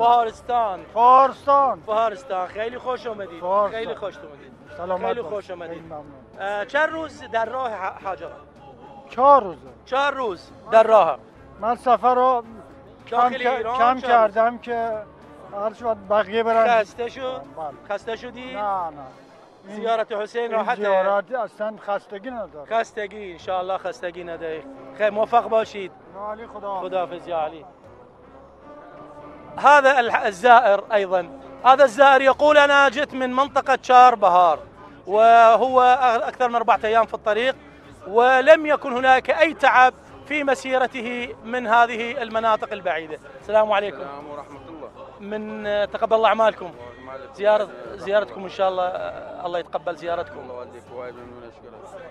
K: فارستان. خیلی خوش اومدید. خیلی خوش اومدید.
Q: سلامت.
K: خیلی خوش اومدید. چند روز در راه حاج آقا؟
Q: 4 روز.
K: 4 روز در راه.
Q: من سفر رو کم کردم که هر شد بقیه برن.
K: خسته شدی؟
Q: نه.
K: زیارت حسین راحته؟
Q: زیارت اصلا خستگی نداره.
K: خستگی ان شاء الله خستگی نداره. خیر موفق باشید.
Q: علی
K: خداحافظ يا علي. هذا الزائر ايضا، هذا الزائر يقول انا جئت من منطقة شار بهار وهو اكثر من 4 ايام في الطريق ولم يكن هناك اي تعب في مسيرته من هذه المناطق البعيدة. السلام عليكم.
R: السلام ورحمة الله.
K: من تقبل الله اعمالكم. زيارتكم ان شاء الله الله يتقبل زيارتكم.
R: الله يوديك وايد ممنون اشكرك.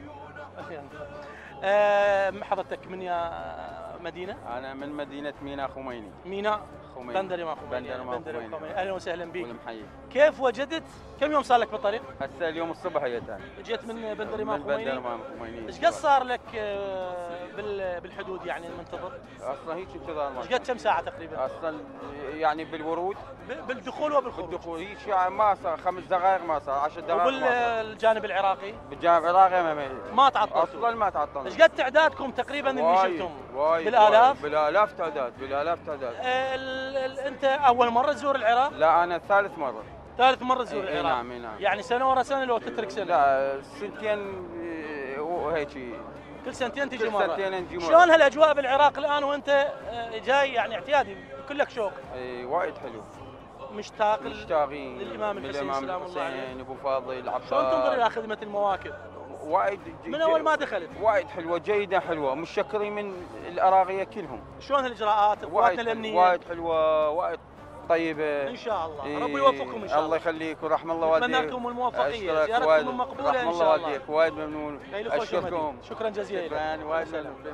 K: حضرتك من يا مدينة؟
R: أنا من مدينة ميناء خميني.
K: ميناء بندر إمام خميني. أهلا وسهلا بك.
R: والمحيي.
K: كيف وجدت؟ كم يوم صار لك بالطريق؟
R: هسه اليوم الصبح جيت أنا.
K: جيت من بندر إمام خميني؟
R: من بندر إمام خميني.
K: إيش قد صار لك بالحدود يعني المنتظر؟
R: أصلا هيك انتظار.
K: إيش قد كم ساعة تقريبا؟
R: أصلا يعني بالورود؟
K: بالدخول وبالخروج.
R: بالدخول هيك ما صار 5 دقائق ما صار 10 دقائق.
K: وبالجانب العراقي؟
R: بالجانب العراقي
K: ما تعطلتوا؟
R: أصلا ما تعطلنا.
K: إيش قد تعدادكم تقريبا اللي شفتم؟
R: بالآلاف؟
K: بالالاف
R: تعداد.
K: انت اول مره تزور العراق؟
R: لا انا ثالث مره
K: تزور العراق.
R: نعم.
K: يعني سنه ورا سنه لو تترك سنه؟
R: لا سنتين وهيك.
K: كل سنتين تجي مره. شلون هالاجواء بالعراق الان وانت جاي يعني اعتيادي كلك شوق؟
R: اي وايد حلو.
K: مشتاقين للامام الحسين سلام الله عليه.
R: ابو فاضل العباس.
K: شلون تنظر الى خدمه المواكب؟
R: وايد
K: من اول ما دخلت
R: وايد حلوه جيده حلوه متشكرين من العراقيه كلهم.
K: شلون الاجراءات قواتنا الامنيه؟
R: وايد حلوه وايد طيبه
K: ان شاء الله. ربي يوفقكم ان شاء الله.
R: الله يخليك ورحم الله والديك.
K: اتمنى لكم الموفقيه. زيارتكم مقبوله ان شاء الله.
R: وايد ممنون.
K: اشكركم. شكرا جزيلا.
R: شكرا وايد.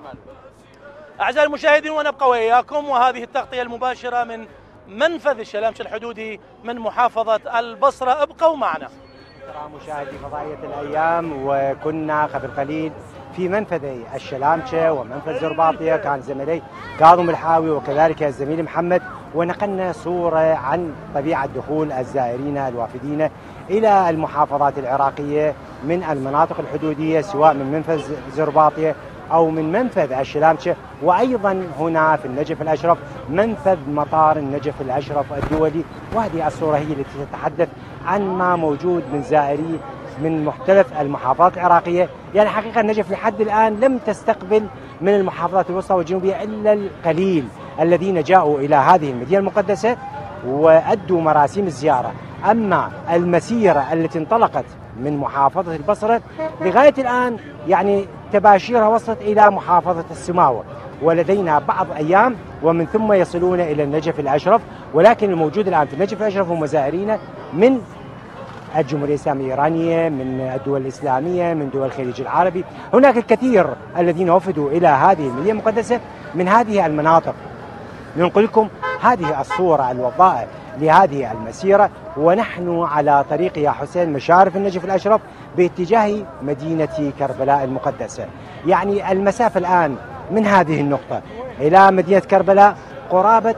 K: اعزائي المشاهدين ونبقى وياكم وهذه التغطيه المباشره من منفذ الشلامشة الحدودي من محافظه البصره. ابقوا معنا.
B: مشاهدي فضائية الأيام، وكنا قبل قليل في منفذي الشلامشة ومنفذ زرباطية، كان زميلي كاظم الحاوي وكذلك الزميل محمد، ونقلنا صورة عن طبيعة دخول الزائرين الوافدين إلى المحافظات العراقية من المناطق الحدودية، سواء من منفذ زرباطية أو من منفذ الشلامشة، وأيضا هنا في النجف الأشرف منفذ مطار النجف الأشرف الدولي. وهذه الصورة هي التي تتحدث عن ما موجود من زائري من مختلف المحافظات العراقية. يعني حقيقة النجف لحد الآن لم تستقبل من المحافظات الوسطى والجنوبية إلا القليل الذين جاءوا إلى هذه المدينة المقدسة وأدوا مراسيم الزيارة. أما المسيرة التي انطلقت من محافظة البصرة لغاية الآن يعني تباشيرها وصلت إلى محافظة السماوة، ولدينا بعض أيام ومن ثم يصلون إلى النجف الأشرف. ولكن الموجود الآن في النجف الأشرف هم زائرين من الجمهورية الإسلامية الإيرانية، من الدول الإسلامية، من دول الخليج العربي. هناك الكثير الذين وفدوا إلى هذه المدينة المقدسة من هذه المناطق. ننقل لكم هذه الصورة الوضاء لهذه المسيرة، ونحن على طريق يا حسين مشارف النجف الأشرف باتجاه مدينة كربلاء المقدسة. يعني المسافة الآن من هذه النقطة إلى مدينة كربلاء قرابة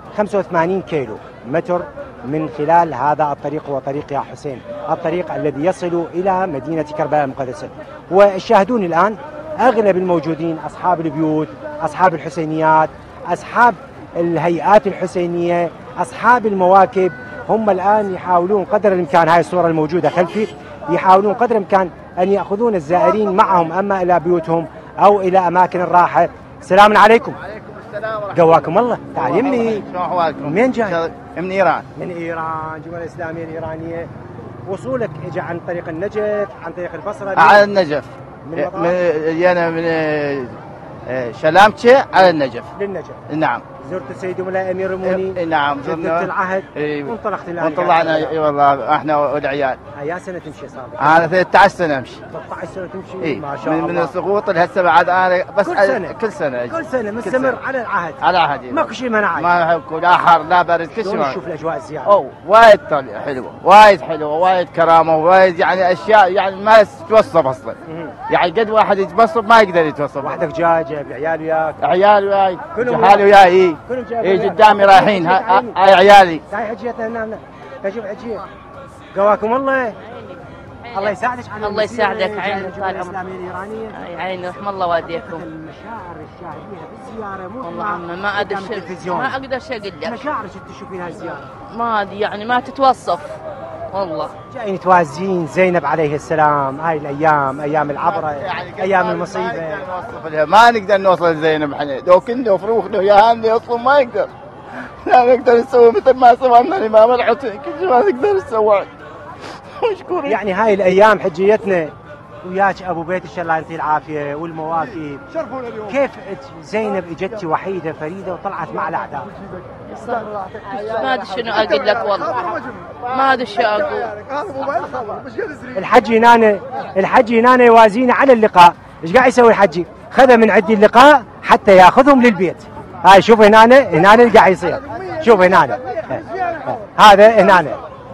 B: 85 كيلو متر من خلال هذا الطريق، هو طريق يا حسين، الطريق الذي يصل إلى مدينة كربلاء المقدسة. والشاهدون الآن أغلب الموجودين أصحاب البيوت، أصحاب الحسينيات، أصحاب الهيئات الحسينية، أصحاب المواكب، هم الآن يحاولون قدر الإمكان، هاي الصورة الموجودة خلفي، يحاولون قدر الإمكان أن يأخذون الزائرين معهم أما إلى بيوتهم أو إلى أماكن الراحة. السلام عليكم.
S: وعليكم السلام ورحمة الله.
B: قواكم الله. تعال يمي.
S: شلون أحوالكم؟
B: من جاي؟
S: من إيران.
B: من إيران، الجمهورية الإسلامية الإيرانية. وصولك إجا عن طريق النجف، عن طريق البصرة؟
S: على النجف. أنا من شلامشة على النجف.
B: للنجف.
S: نعم.
B: زرت السيد مولاي امير الموني.
F: نعم
B: جددت العهد وانطلقت الان.
F: وطلعنا اي والله احنا والعيال.
B: يا سنه تمشي صار لك؟
F: انا 13 سنه امشي.
B: 13 سنه تمشي ما شاء الله.
F: من السقوط لهسه بعد انا بس
B: كل سنه مستمر على العهد.
F: على العهد
B: ماكو شيء منعك.
F: ما لا حر لا برد كل شيء.
B: نشوف الاجواء الزياره.
F: وايد حلوه وايد حلوه وايد كرامه وايد يعني اشياء يعني ما تتوصف اصلا. يعني قد واحد يتوصف ما يقدر يتوصف.
B: وحدك جاي بعيال وياك؟
F: عيال وياي حالي وياي اي قدامي رايحين هاي عيالي.
B: هاي حجيتنا هنا شوف حجيه قواكم الله. الله يساعدك على
S: الله يساعدك. عين
B: طال عمرك. الاسلاميه الايرانيه.
S: عين رحم الله والديكم.
B: المشاعر الشاهديها بالزياره مو
S: والله عمي ما اقدر اقول لك.
B: مشاعرك تشوفينها الزياره
S: ما يعني ما تتوصف والله.
B: جايين توازين زينب عليه السلام. هاي الايام ايام العبره يعني ايام المصيبه.
F: ما نقدر نوصل لزينب احنا لو كنا وفروخنا وياها اصلا ما نقدر. لا نقدر نسوي مثل ما سوينا الامام الحسين كل شيء ما نقدر نسوي. مشكورين.
B: يعني هاي الايام حجيتنا وياك ابو بيت ان شاء الله يعطيه العافيه والمواكب.
N: شرفونا اليوم.
B: كيف زينب اجتي وحيده فريده وطلعت مع الاعداء؟
S: ما ادري شنو اقول لك والله. ما ادري شو اقول.
B: الحجي هنا يوازينا على اللقاء. ايش قاعد يسوي الحجي؟ خذ من عندي اللقاء حتى ياخذهم للبيت. هاي شوف هنا اللي قاعد يصير. شوف هنا هذا هنا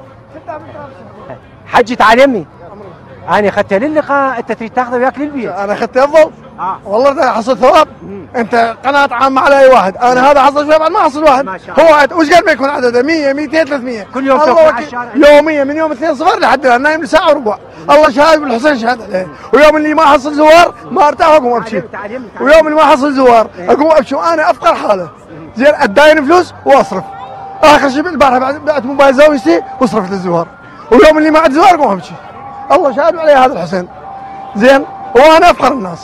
B: حجي تعال يمي. انا اخذته للقاء انت تريد تاخذه وياك للبيت.
N: انا اخذته افضل. والله انت حصل ثواب. انت قناه عامه على اي واحد. انا هذا حصل ثواب ما حصل واحد. هو وش قد ما يكون عدده 100 200 300
B: كل يوم توقف على الشارع
N: يوميا من يوم 2 صفر لحد الان نايم ساعه وربع. الله شاهد بالحسين شهد عليه. ويوم اللي ما حصل زوار ما ارتاح اقوم ابكي. ويوم اللي ما حصل زوار اقوم ابكي وانا افقر حاله. زين اداين فلوس واصرف. اخر شيء البارحه بعت موبايل زوجتي وصرفت الزوار. ويوم اللي ما عاد زوار اقوم ابكي. الله شاهد علي هذا الحسين. زين وانا افقر الناس.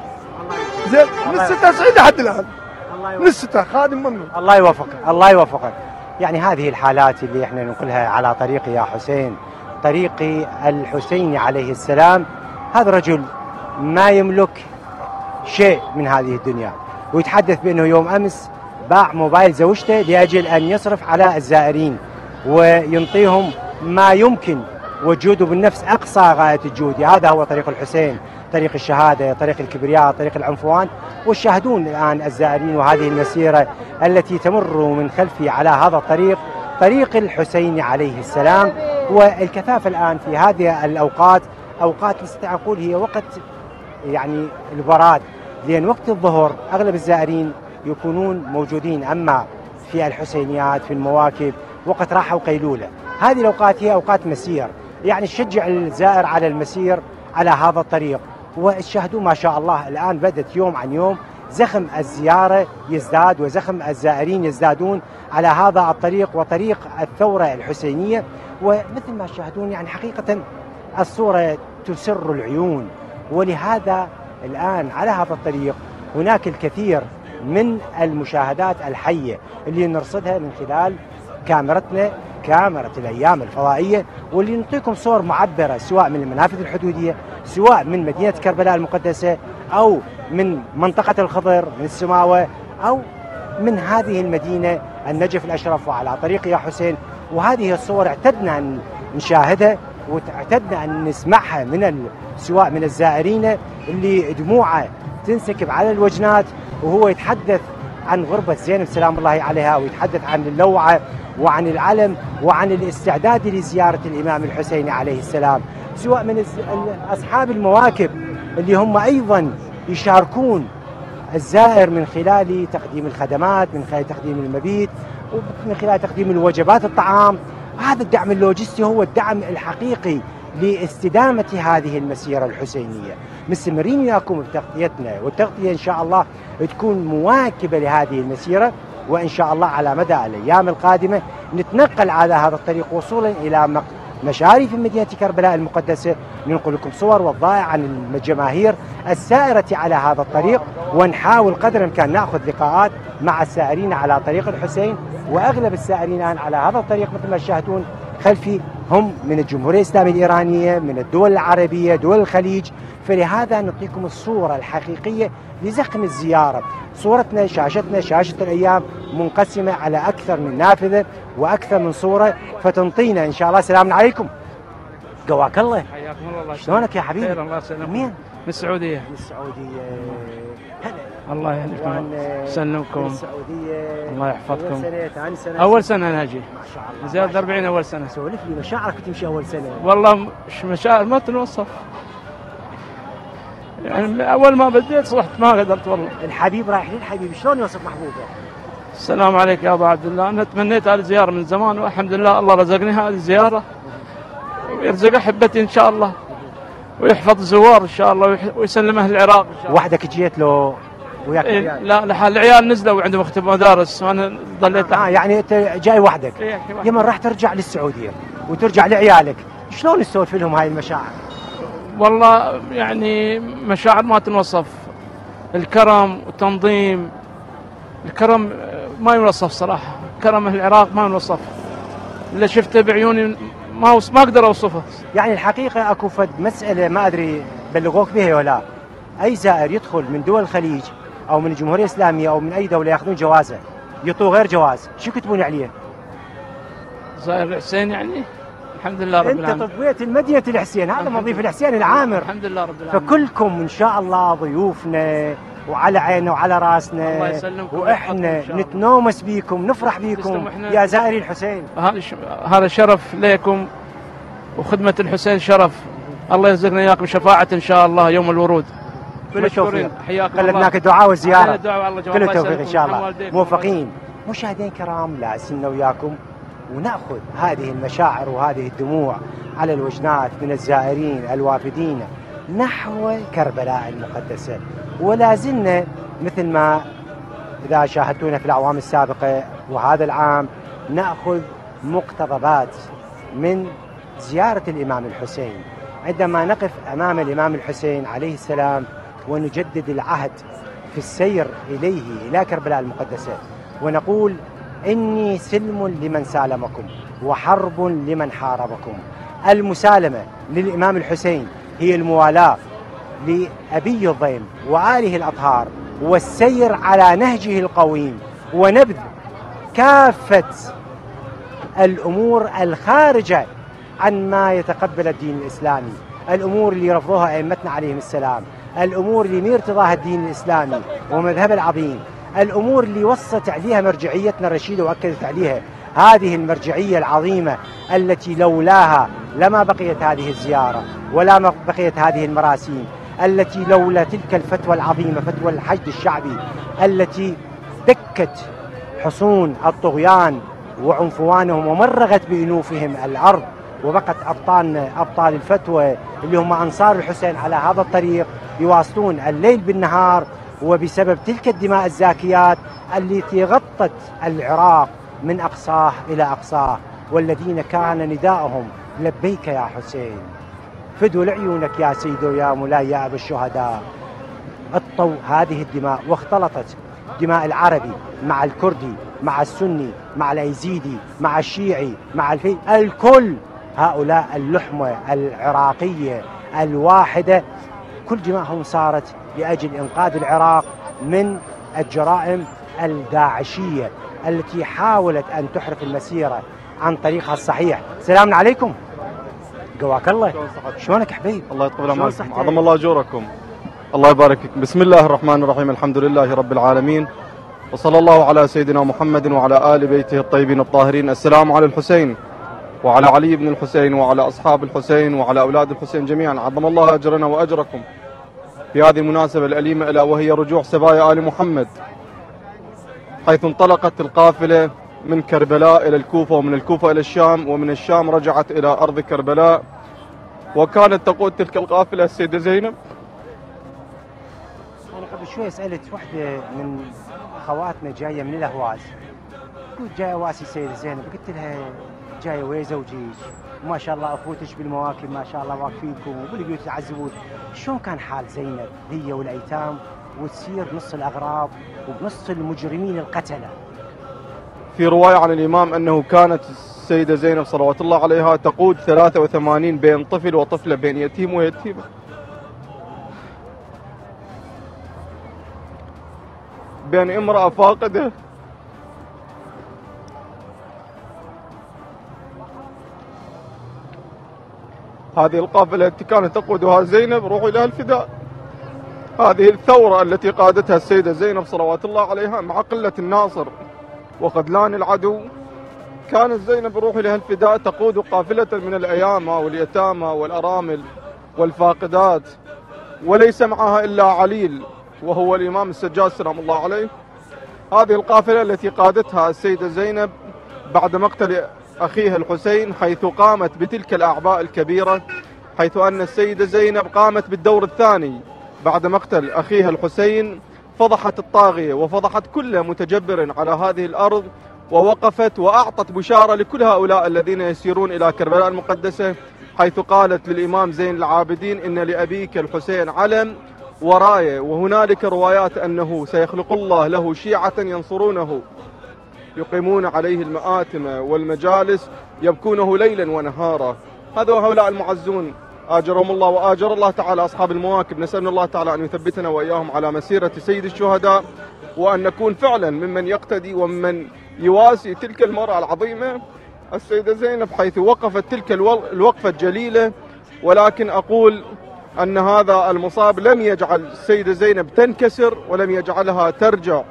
N: زين من 96 لحد الان. من 6 خادم ممنون.
B: الله يوفقك الله يوفقك. يعني هذه الحالات اللي احنا نقولها على طريق يا حسين طريق الحسين عليه السلام. هذا الرجل ما يملك شيء من هذه الدنيا ويتحدث بانه يوم امس باع موبايل زوجته لاجل ان يصرف على الزائرين وينطيهم ما يمكن وجوده بالنفس اقصى غايه الجود. هذا هو طريق الحسين، طريق الشهاده، طريق الكبرياء، طريق العنفوان. والشاهدون الان الزائرين وهذه المسيره التي تمر من خلفي على هذا الطريق طريق الحسين عليه السلام. والكثافه الان في هذه الاوقات اوقات نستطيع نقول هي وقت يعني البراد، لان وقت الظهر اغلب الزائرين يكونون موجودين، اما في الحسينيات في المواكب وقت راحه وقيلوله. هذه الاوقات هي اوقات مسير، يعني تشجع الزائر على المسير على هذا الطريق. والشاهدون ما شاء الله الان بدت يوم عن يوم زخم الزياره يزداد وزخم الزائرين يزدادون على هذا الطريق وطريق الثوره الحسينيه. ومثل ما تشاهدون يعني حقيقه الصوره تسر العيون. ولهذا الان على هذا الطريق هناك الكثير من المشاهدات الحيه اللي نرصدها من خلال كاميرتنا كاميرا الأيام الفضائية، واللي نعطيكم صور معبرة سواء من المنافذ الحدودية سواء من مدينة كربلاء المقدسة أو من منطقة الخضر من السماوة أو من هذه المدينة النجف الأشرف وعلى طريق يا حسين. وهذه الصور اعتدنا أن نشاهدها واعتدنا أن نسمعها سواء من الزائرين اللي دموعه تنسكب على الوجنات وهو يتحدث عن غربة زينب سلام الله عليها، ويتحدث عن اللوعة وعن العلم وعن الاستعداد لزيارة الإمام الحسين عليه السلام، سواء من أصحاب المواكب اللي هم أيضا يشاركون الزائر من خلال تقديم الخدمات، من خلال تقديم المبيت، ومن خلال تقديم الوجبات الطعام. هذا الدعم اللوجستي هو الدعم الحقيقي لاستدامة هذه المسيرة الحسينية. مستمرين وياكم بتغطيتنا، والتغطية إن شاء الله تكون مواكبة لهذه المسيرة، وإن شاء الله على مدى الأيام القادمة نتنقل على هذا الطريق وصولا إلى مشاري في مدينة كربلاء المقدسة، ننقل لكم صور وضائع عن الجماهير السائرة على هذا الطريق، ونحاول قدر الإمكان نأخذ لقاءات مع السائرين على طريق الحسين. وأغلب السائرين الآن على هذا الطريق مثل ما تشاهدون خلفي هم من الجمهورية الإسلامية الإيرانية، من الدول العربية، دول الخليج. فلهذا نعطيكم الصورة الحقيقية لزخم الزيارة. صورتنا شاشتنا شاشة الأيام منقسمة على أكثر من نافذة وأكثر من صورة، فتنطينا إن شاء الله. السلام عليكم. قواك الله.
T: حياكم الله.
B: شلونك يا حبيبي؟
T: خير الله يسلمك.
B: مين؟
T: من السعودية.
B: من السعودية. هلا.
T: الله يهنيكم يسلمكم.
B: من السعودية.
T: الله يحفظكم.
B: أول سنة ثاني سنة؟
T: أول سنة ناجي.
B: ما شاء الله.
T: زاد 40 أول سنة.
B: سولف لي مشاعرك تمشي أول سنة.
T: والله مشاعر ما تنوصف. يعني أول ما بديت صحت ما قدرت والله.
B: الحبيب رايح للحبيب، شلون يوصف محبوبه؟
T: السلام عليك يا أبو عبد الله. أنا تمنيت هذه الزيارة من زمان والحمد لله الله رزقني هذه الزيارة، ويرزق أحبتي إن شاء الله، ويحفظ الزوار إن شاء الله، ويسلم أهل العراق إن شاء الله.
B: وحدك جيت له وياك
T: إيه لا لحال العيال نزلوا وعندهم اختبار مدارس وأنا ضليت.
B: يعني أنت جاي وحدك.
T: إيه
B: يمن راح ترجع للسعودية وترجع لعيالك، شلون تسولف لهم هاي المشاعر؟
T: والله يعني مشاعر ما تنوصف. الكرم والتنظيم، الكرم ما ينوصف صراحة، كرم أهل العراق ما ينوصف، اللي شفته بعيوني ما أقدر أوصفه.
B: يعني الحقيقة أكو فد مسألة ما أدري بلغوك بها ولا، أي زائر يدخل من دول الخليج أو من الجمهورية الإسلامية أو من أي دولة يأخذون جوازه يعطوه غير جواز، شو يكتبون عليه؟
T: زائر الحسين يعني؟ الحمد لله رب العالمين.
B: أنت طبيت المدينة الحسين، هذا مضيف الحسين العامر.
T: الحمد لله رب العالمين.
B: فكلكم إن شاء الله ضيوفنا وعلى عيننا وعلى راسنا،
T: الله يسلمكم
B: وإحنا نتنومس بيكم نفرح بيكم يا زائري الحسين.
T: هذا شرف لكم، وخدمة الحسين شرف. الله يرزقنا إياكم شفاعة إن شاء الله يوم الورود.
B: كل التوفيق.
T: حياكم
B: قلبناك الدعاء والزيارة.
T: كل
B: التوفيق إن شاء الله. موفقين. مشاهدين كرام، لا زلنا وياكم ونأخذ هذه المشاعر وهذه الدموع على الوجنات من الزائرين الوافدين نحو كربلاء المقدسة. ولا زلنا مثل ما إذا شاهدتونا في الأعوام السابقة وهذا العام نأخذ مقتضبات من زيارة الإمام الحسين. عندما نقف أمام الإمام الحسين عليه السلام ونجدد العهد في السير إليه إلى كربلاء المقدسة ونقول إني سلم لمن سالمكم وحرب لمن حاربكم. المسالمة للإمام الحسين هي الموالاة لأبي الضيم وآله الأطهار والسير على نهجه القويم ونبذ كافة الأمور الخارجة عن ما يتقبل الدين الإسلامي، الأمور اللي رفضوها أئمتنا عليهم السلام، الأمور اللي ما ارتضاها الدين الإسلامي ومذهب العظيم، الأمور اللي وصت عليها مرجعيتنا الرشيدة وأكدت عليها هذه المرجعية العظيمة التي لولاها لما بقيت هذه الزيارة ولا ما بقيت هذه المراسيم، التي لولا تلك الفتوى العظيمة فتوى الحشد الشعبي التي دكت حصون الطغيان وعنفوانهم ومرغت بأنوفهم الأرض، وبقت أبطالنا أبطال الفتوى اللي هم أنصار الحسين على هذا الطريق يواصلون الليل بالنهار، وبسبب تلك الدماء الزاكيات التي غطت العراق من أقصاه إلى أقصاه، والذين كان نداءهم لبيك يا حسين فدوا لعيونك يا سيدي يا مولاي يا أبا الشهداء. غطوا هذه الدماء واختلطت دماء العربي مع الكردي مع السني مع الأيزيدي مع الشيعي مع الكل، هؤلاء اللحمة العراقية الواحدة كل دماءهم صارت لأجل إنقاذ العراق من الجرائم الداعشية التي حاولت أن تحرف المسيرة عن طريقها الصحيح. سلام عليكم. قواك الله. شلونك حبيب؟
U: الله يطول عمركم، عظم الله أجوركم، الله يبارك فيكم. بسم الله الرحمن الرحيم، الحمد لله رب العالمين، وصلى الله على سيدنا محمد وعلى آل بيته الطيبين الطاهرين. السلام على الحسين وعلى علي بن الحسين وعلى أصحاب الحسين وعلى أولاد الحسين جميعا، عظم الله أجرنا وأجركم في هذه المناسبة الأليمة، ألا وهي رجوع سبايا آل محمد، حيث انطلقت القافلة من كربلاء إلى الكوفة، ومن الكوفة إلى الشام، ومن الشام رجعت إلى أرض كربلاء. وكانت تقود تلك القافلة السيدة زينب.
B: أنا قبل شوي سألت واحدة من أخواتنا جاية من الأهواز، قلت جاية واسي السيدة زينب، قلت لها جاية ويا زوجيك وما شاء الله أخوتك بالمواكب ما شاء الله واقفينكم وبالبيوت تعذبون، شلون كان حال زينب هي والأيتام وتصير نص الأغراب وبنص المجرمين القتلة؟
U: في رواية عن الإمام أنه كانت السيدة زينب صلوات الله عليها تقود 83 بين طفل وطفلة، بين يتيم ويتيمة. بين امرأة فاقدة هذه القافلة التي كانت تقودها زينب روحي لها الفداء. هذه الثورة التي قادتها السيدة زينب صلوات الله عليها مع قلة الناصر وخذلان العدو، كانت زينب روحي لها الفداء تقود قافلة من الأيامى واليتامى والأرامل والفاقدات، وليس معها إلا عليل وهو الإمام السجاد سلام الله عليه. هذه القافلة التي قادتها السيدة زينب بعد مقتل أخيها الحسين، حيث قامت بتلك الأعباء الكبيرة، حيث أن السيدة زينب قامت بالدور الثاني بعد مقتل أخيها الحسين، فضحت الطاغية وفضحت كل متجبر على هذه الأرض، ووقفت وأعطت بشارة لكل هؤلاء الذين يسيرون إلى كربلاء المقدسة، حيث قالت للإمام زين العابدين: إن لأبيك الحسين علم وراية. وهنالك روايات أنه سيخلق الله له شيعة ينصرونه يقيمون عليه المآتم والمجالس يبكونه ليلا ونهارا. هؤلاء المعزون آجرهم الله وآجر الله تعالى أصحاب المواكب. نسأل الله تعالى أن يثبتنا وإياهم على مسيرة سيد الشهداء، وأن نكون فعلا ممن يقتدي وممن يواسي تلك المرأة العظيمة السيدة زينب، حيث وقفت تلك الوقفة الجليلة. ولكن أقول أن هذا المصاب لم يجعل السيدة زينب تنكسر، ولم يجعلها ترجع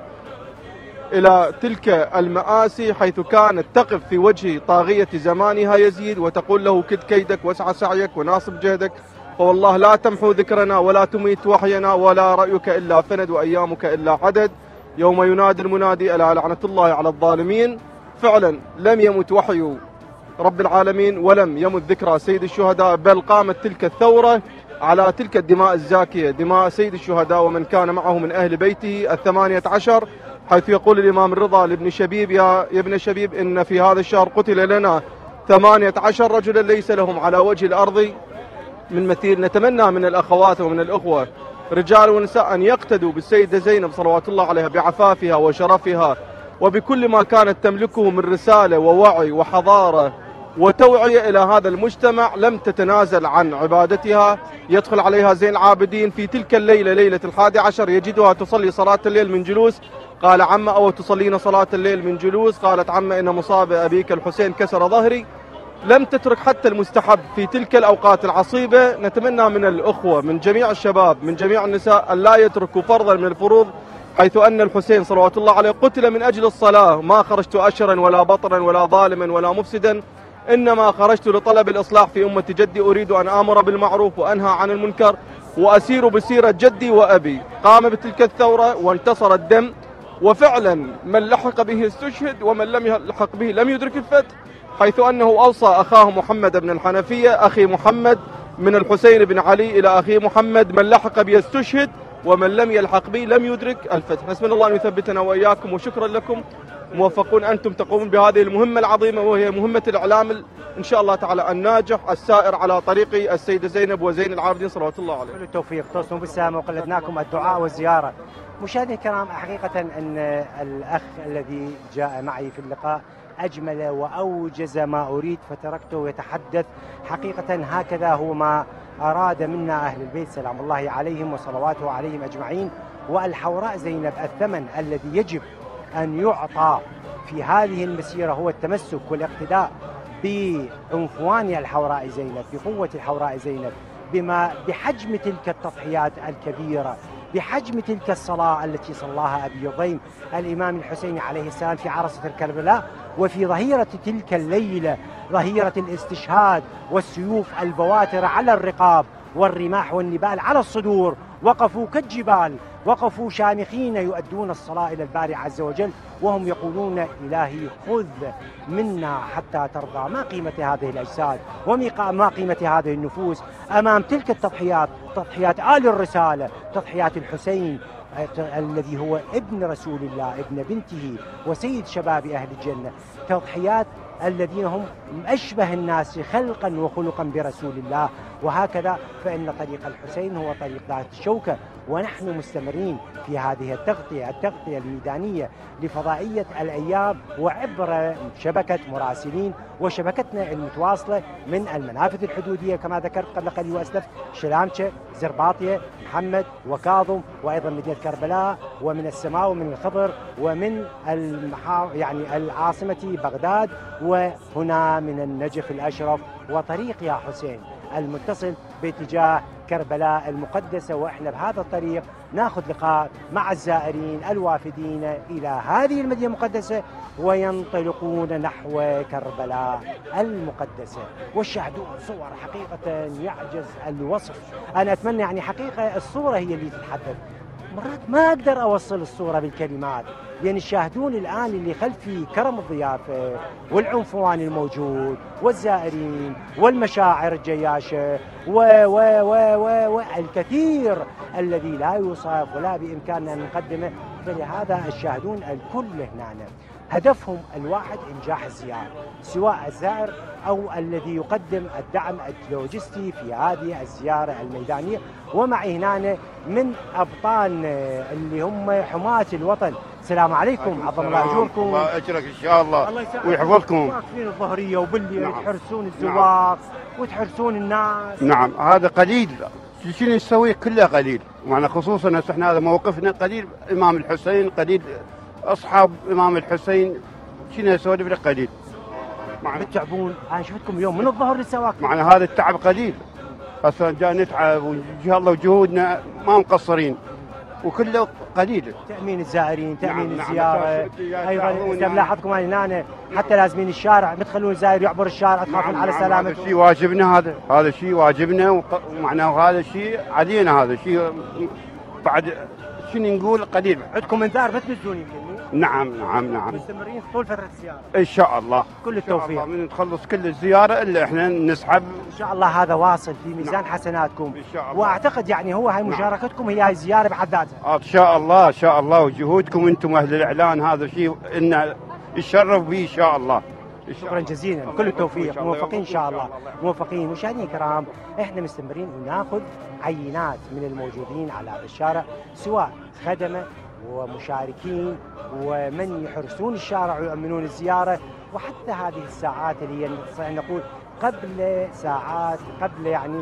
U: إلى تلك المآسي، حيث كانت تقف في وجه طاغية زمانها يزيد وتقول له: كد كيدك واسعى سعيك وناصب جهدك، فوالله لا تمحو ذكرنا ولا تميت وحينا، ولا رأيك إلا فند وأيامك إلا عدد، يوم ينادي المنادي ألا لعنة الله على الظالمين. فعلا لم يمت وحي رب العالمين ولم يمت ذكرى سيد الشهداء، بل قامت تلك الثورة على تلك الدماء الزاكية، دماء سيد الشهداء ومن كان معه من أهل بيته 18، حيث يقول الإمام الرضا لابن شبيب: يا ابن شبيب، إن في هذا الشهر قتل لنا 18 رجلا ليس لهم على وجه الأرض من مثيل. نتمنى من الأخوات ومن الأخوة رجال ونساء أن يقتدوا بالسيدة زينب صلوات الله عليها بعفافها وشرفها وبكل ما كانت تملكه من رسالة ووعي وحضارة وتوعية إلى هذا المجتمع. لم تتنازل عن عبادتها. يدخل عليها زين العابدين في تلك الليلة، ليلة 11، يجدها تصلي صلاة الليل من جلوس. قال: عم أو تصلين صلاة الليل من جلوس؟ قالت: عم إن مصاب أبيك الحسين كسر ظهري. لم تترك حتى المستحب في تلك الأوقات العصيبة. نتمنى من الأخوة، من جميع الشباب، من جميع النساء، أن لا يتركوا فرضا من الفروض، حيث أن الحسين صلوات الله عليه قتل من أجل الصلاة. ما خرجت أشرا ولا بطرا ولا ظالما ولا مفسدا، إنما خرجت لطلب الإصلاح في أمة جدي، أريد أن آمر بالمعروف وأنهى عن المنكر وأسير بسيرة جدي وأبي. قام بتلك الثورة وانتصر الدم، وفعلا من لحق به استشهد ومن لم يلحق به لم يدرك الفتح، حيث أنه أوصى أخاه محمد بن الحنفية: أخي محمد من الحسين بن علي إلى أخي محمد، من لحق به استشهد ومن لم يلحق به لم يدرك الفتح. نسأل الله أن يثبتنا وإياكم، وشكرا لكم، موفقون أنتم تقومون بهذه المهمة العظيمة، وهي مهمة الإعلام إن شاء الله تعالى الناجح السائر على طريق السيدة زينب وزين العابدين صلوات الله عليه.
B: كل التوفيق، توصلوا بالسلامة، وقلدناكم الدعاء والزيارة. مشاهدينا الكرام، حقيقة أن الأخ الذي جاء معي في اللقاء أجمل وأوجز ما أريد، فتركته يتحدث. حقيقة هكذا هو ما أراد منا أهل البيت سلام الله عليهم وصلواته عليهم أجمعين. والحوراء زينب الثمن الذي يجب أن يعطى في هذه المسيرة هو التمسك والاقتداء بعنفوان الحوراء زينب، بقوة الحوراء زينب، بحجم تلك التضحيات الكبيرة، بحجم تلك الصلاة التي صلاها أبي يضيم الإمام الحسين عليه السلام في عرصة الكربلاء. وفي ظهيرة تلك الليلة، ظهيرة الاستشهاد والسيوف البواتر على الرقاب والرماح والنبال على الصدور، وقفوا كالجبال، وقفوا شامخين يؤدون الصلاة إلى الباري عز وجل، وهم يقولون: إلهي خذ منا حتى ترضى. ما قيمة هذه الأجساد وما قيمة هذه النفوس أمام تلك التضحيات، تضحيات آل الرسالة، تضحيات الحسين الذي هو ابن رسول الله، ابن بنته، وسيد شباب أهل الجنة، تضحيات الذين هم أشبه الناس خلقا وخلقا برسول الله، وهكذا فإن طريق الحسين هو طريق ذات الشوكة، ونحن مستمرين في هذه التغطية الميدانية لفضائية الأيام وعبر شبكة مراسلين وشبكتنا المتواصلة من المنافذ الحدودية كما ذكرت قبل قليل وأسلفت، شلامشة، زرباطية، محمد وكاظم، وأيضا مدينة كربلاء، ومن السماء ومن الخضر، ومن يعني العاصمة بغداد، وهنا من النجف الأشرف، وطريق يا حسين المتصل باتجاه كربلاء المقدسة. وإحنا بهذا الطريق ناخذ لقاء مع الزائرين الوافدين إلى هذه المدينة المقدسة وينطلقون نحو كربلاء المقدسة، والشاهدون صور حقيقة يعجز الوصف. أنا أتمنى يعني حقيقة الصورة هي اللي تتحدث، مرات ما أقدر أوصل الصورة بالكلمات، لأن الشاهدون الآن اللي خلفي كرم الضيافة والعنفوان الموجود والزائرين والمشاعر الجياشة والكثير الذي لا يوصف ولا بإمكاننا أن نقدمه. فلهذا الشاهدون الكل هنا هدفهم الواحد إنجاح الزيارة، سواء الزائر أو الذي يقدم الدعم اللوجستي في هذه الزيارة الميدانية. ومعي هنا من أبطال اللي هم حماة الوطن. السلام عليكم، عظم الله أجوركم.
A: الله أجرك إن شاء الله ويحفظكم.
B: واقفين الظهرية وبالليل تحرسون الزوار وتحرسون الناس.
A: نعم هذا قليل، شنو نسوي كله قليل، معنا خصوصا احنا هذا موقفنا قليل. إمام الحسين قليل، أصحاب إمام الحسين شنو نسولف قليل.
B: تعبون، أنا شفتكم اليوم من الظهر للسواق.
A: معنا هذا التعب قليل، هسه جاء نتعب وإن شاء الله وجهودنا ما مقصرين وكله قليل.
B: تأمين الزائرين، تأمين الزيارة، أيضا إذا ملاحظكم هنا حتى لازمين الشارع، ما تخلون الزائر يعبر الشارع، تخافون على سلامته.
A: هذا شيء واجبنا، هذا شيء واجبنا، ومعناه هذا شيء علينا، هذا شيء بعد شنو نقول قليل.
B: عندكم انذار ما تنزلون يمكن؟
A: نعم
B: مستمرين طول فترة الزيارة
A: ان شاء الله.
B: كل التوفيق.
A: من نخلص كل الزيارة الا احنا نسحب
B: ان شاء الله. هذا واصل في ميزان حسناتكم ان شاء الله. واعتقد يعني هو هاي مشاركتكم هي الزيارة بحد ذاتها.
A: ان شاء الله ان شاء الله، وجهودكم انتم اهل الاعلان هذا شيء ان يشرف به ان شاء الله.
B: شكرا جزيلا، كل التوفيق، موفقين ان شاء الله، موفقين. مشاهدينا الكرام، احنا مستمرين وناخذ عينات من الموجودين على هذا الشارع، سواء خدمه ومشاركين ومن يحرسون الشارع ويؤمنون الزياره، وحتى هذه الساعات اللي هي نستطيع نقول قبل ساعات، قبل يعني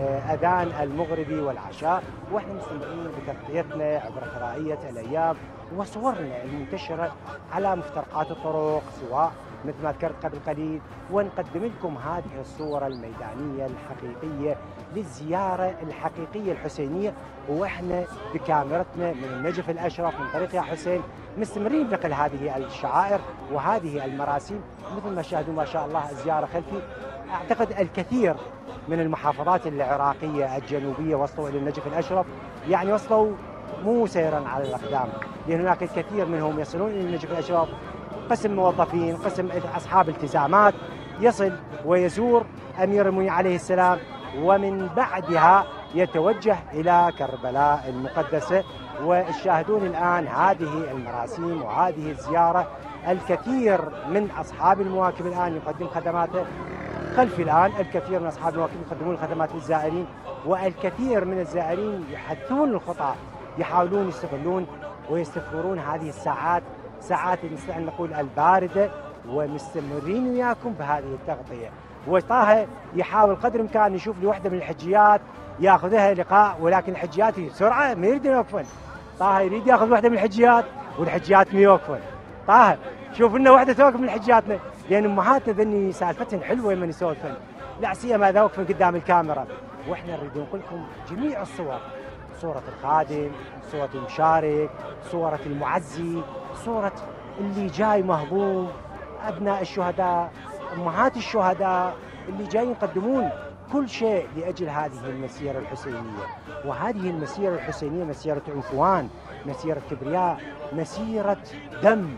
B: اذان المغرب والعشاء، واحنا مستمرين بتغطيتنا عبر فضائيه الايام وصورنا المنتشره على مفترقات الطرق، سواء مثل ما ذكرت قبل قليل، ونقدم لكم هذه الصورة الميدانية الحقيقية للزيارة الحقيقية الحسينية، واحنا بكاميرتنا من النجف الأشرف من طريق يا حسين مستمرين بنقل هذه الشعائر وهذه المراسيم. مثل ما شاهدوا ما شاء الله الزيارة خلفي، أعتقد الكثير من المحافظات العراقية الجنوبية وصلوا إلى النجف الأشرف، يعني وصلوا مو سيرا على الأقدام، لأن هناك الكثير منهم يصلون إلى النجف الأشرف، قسم موظفين، قسم أصحاب التزامات، يصل ويزور أمير المؤمنين عليه السلام، ومن بعدها يتوجه إلى كربلاء المقدسة. والشاهدون الآن هذه المراسيم وهذه الزيارة، الكثير من أصحاب المواكب الآن يقدم خدماته خلفي. الآن الكثير من أصحاب المواكب يقدمون الخدمات للزائرين، والكثير من الزائرين يحثون الخطى، يحاولون يستغلون ويستثمرون هذه الساعات، ساعات نستطيع نقول الباردة، ومستمرين وياكم بهذه التغطية. وطه يحاول قدر الإمكان يشوف لي واحدة من الحجيات ياخذها لقاء، ولكن الحجيات بسرعة ما يريدون يوقفون. طه يريد ياخذ واحدة من الحجيات والحجيات ما يوقفون. طه شوف لنا واحدة توقف من حجياتنا، لأن أمهاتنا ذني سالفتهن حلوة من يسولفن، لا سيما إذا وقفن قدام الكاميرا. وإحنا نريد نقول لكم جميع الصور، صورة الخادم، صورة المشارك، صورة المعزي، صورة اللي جاي مهضوم، أبناء الشهداء، أمهات الشهداء اللي جايين يقدمون كل شيء لأجل هذه المسيرة الحسينية. وهذه المسيرة الحسينية مسيرة عنفوان، مسيرة كبرياء، مسيرة دم،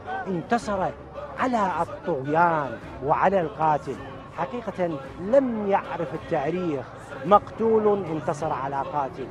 B: انتصر على الطغيان وعلى القاتل. حقيقة لم يعرف التاريخ مقتول انتصر على قاتل،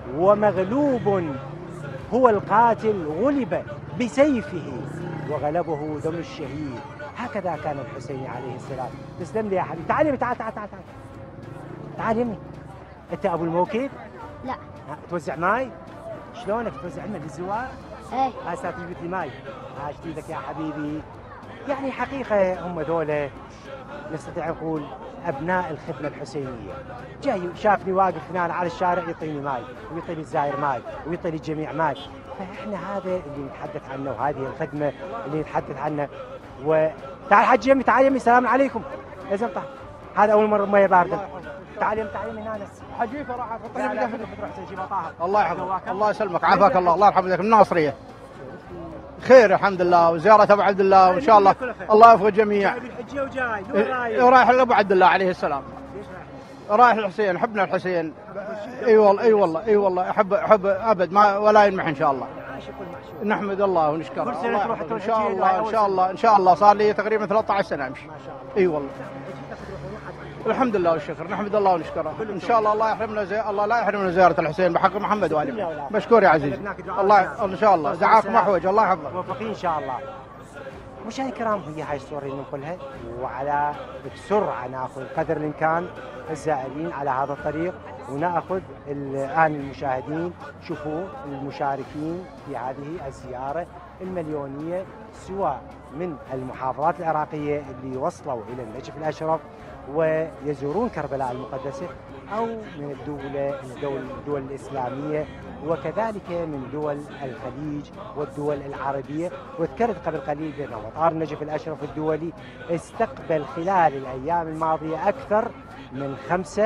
B: ومغلوب هو القاتل غلب بسيفه وغلبه دم الشهيد. هكذا كان الحسين عليه السلام. تسلم لي يا حبيبي، تعالي تعال تعال تعال تعال. تعال يمي. انت ابو الموكب؟
C: لا.
B: توزع ماي؟ شلونك توزع لنا للزوار؟
C: ايه.
B: هاي صارت جبت لي ماي. هاي جديدك يا حبيبي. يعني حقيقه هم ذولا نستطيع نقول ابناء الخدمه الحسينيه. جاي شافني واقف هنا على الشارع يعطيني ماي ويعطي الزاير ماي ويعطي الجميع ماي. فاحنا هذا اللي نتحدث عنه وهذه الخدمه اللي نتحدث عنها. وتعال حج يمي، تعال يمي، السلام عليكم. لازم طاح. هذا اول مره ميه بارده. تعال يمي، تعال يمي هنا. حجيفه راح احطها بدفن تروح تجيبها طاهر.
V: الله يحفظك، الله يسلمك، عافاك الله، الله يرحمك. من الناصريه. خير الحمد لله، وزياره ابو عبد الله وان شاء الله الله يوفق الجميع.
B: بالحجيه وجاي
V: رايح لابو عبد الله عليه السلام. رايح الحسين، حبنا الحسين. اي والله اي والله اي والله احب ابد ما ولا ينمح ان شاء الله. نحمد الله ونشكره.
B: كل سنه تروح
V: ان شاء الله ان شاء الله ان شاء الله. صار لي تقريبا 13 سنه امشي. اي والله. الحمد لله والشكر، نحمد الله ونشكره. ان شاء الله الله يحرمنا الله لا يحرمنا زياره الحسين بحق محمد وآله. مشكور يا عزيزي. الله ان شاء الله دعاكم احوج، الله يحفظك.
B: موفقين ان شاء الله. مشاهدينا الكرام، هي هاي الصور اللي ننقلها، وعلى بسرعه ناخذ قدر الامكان الزائرين على هذا الطريق، وناخذ الان المشاهدين. شوفوا المشاركين في هذه الزياره المليونيه، سواء من المحافظات العراقيه اللي وصلوا الى النجف الاشرف ويزورون كربلاء المقدسه، او من الدول الاسلاميه، وكذلك من دول الخليج والدول العربيه. وذكرت قبل قليل بان مطار النجف الاشرف الدولي استقبل خلال الايام الماضيه اكثر من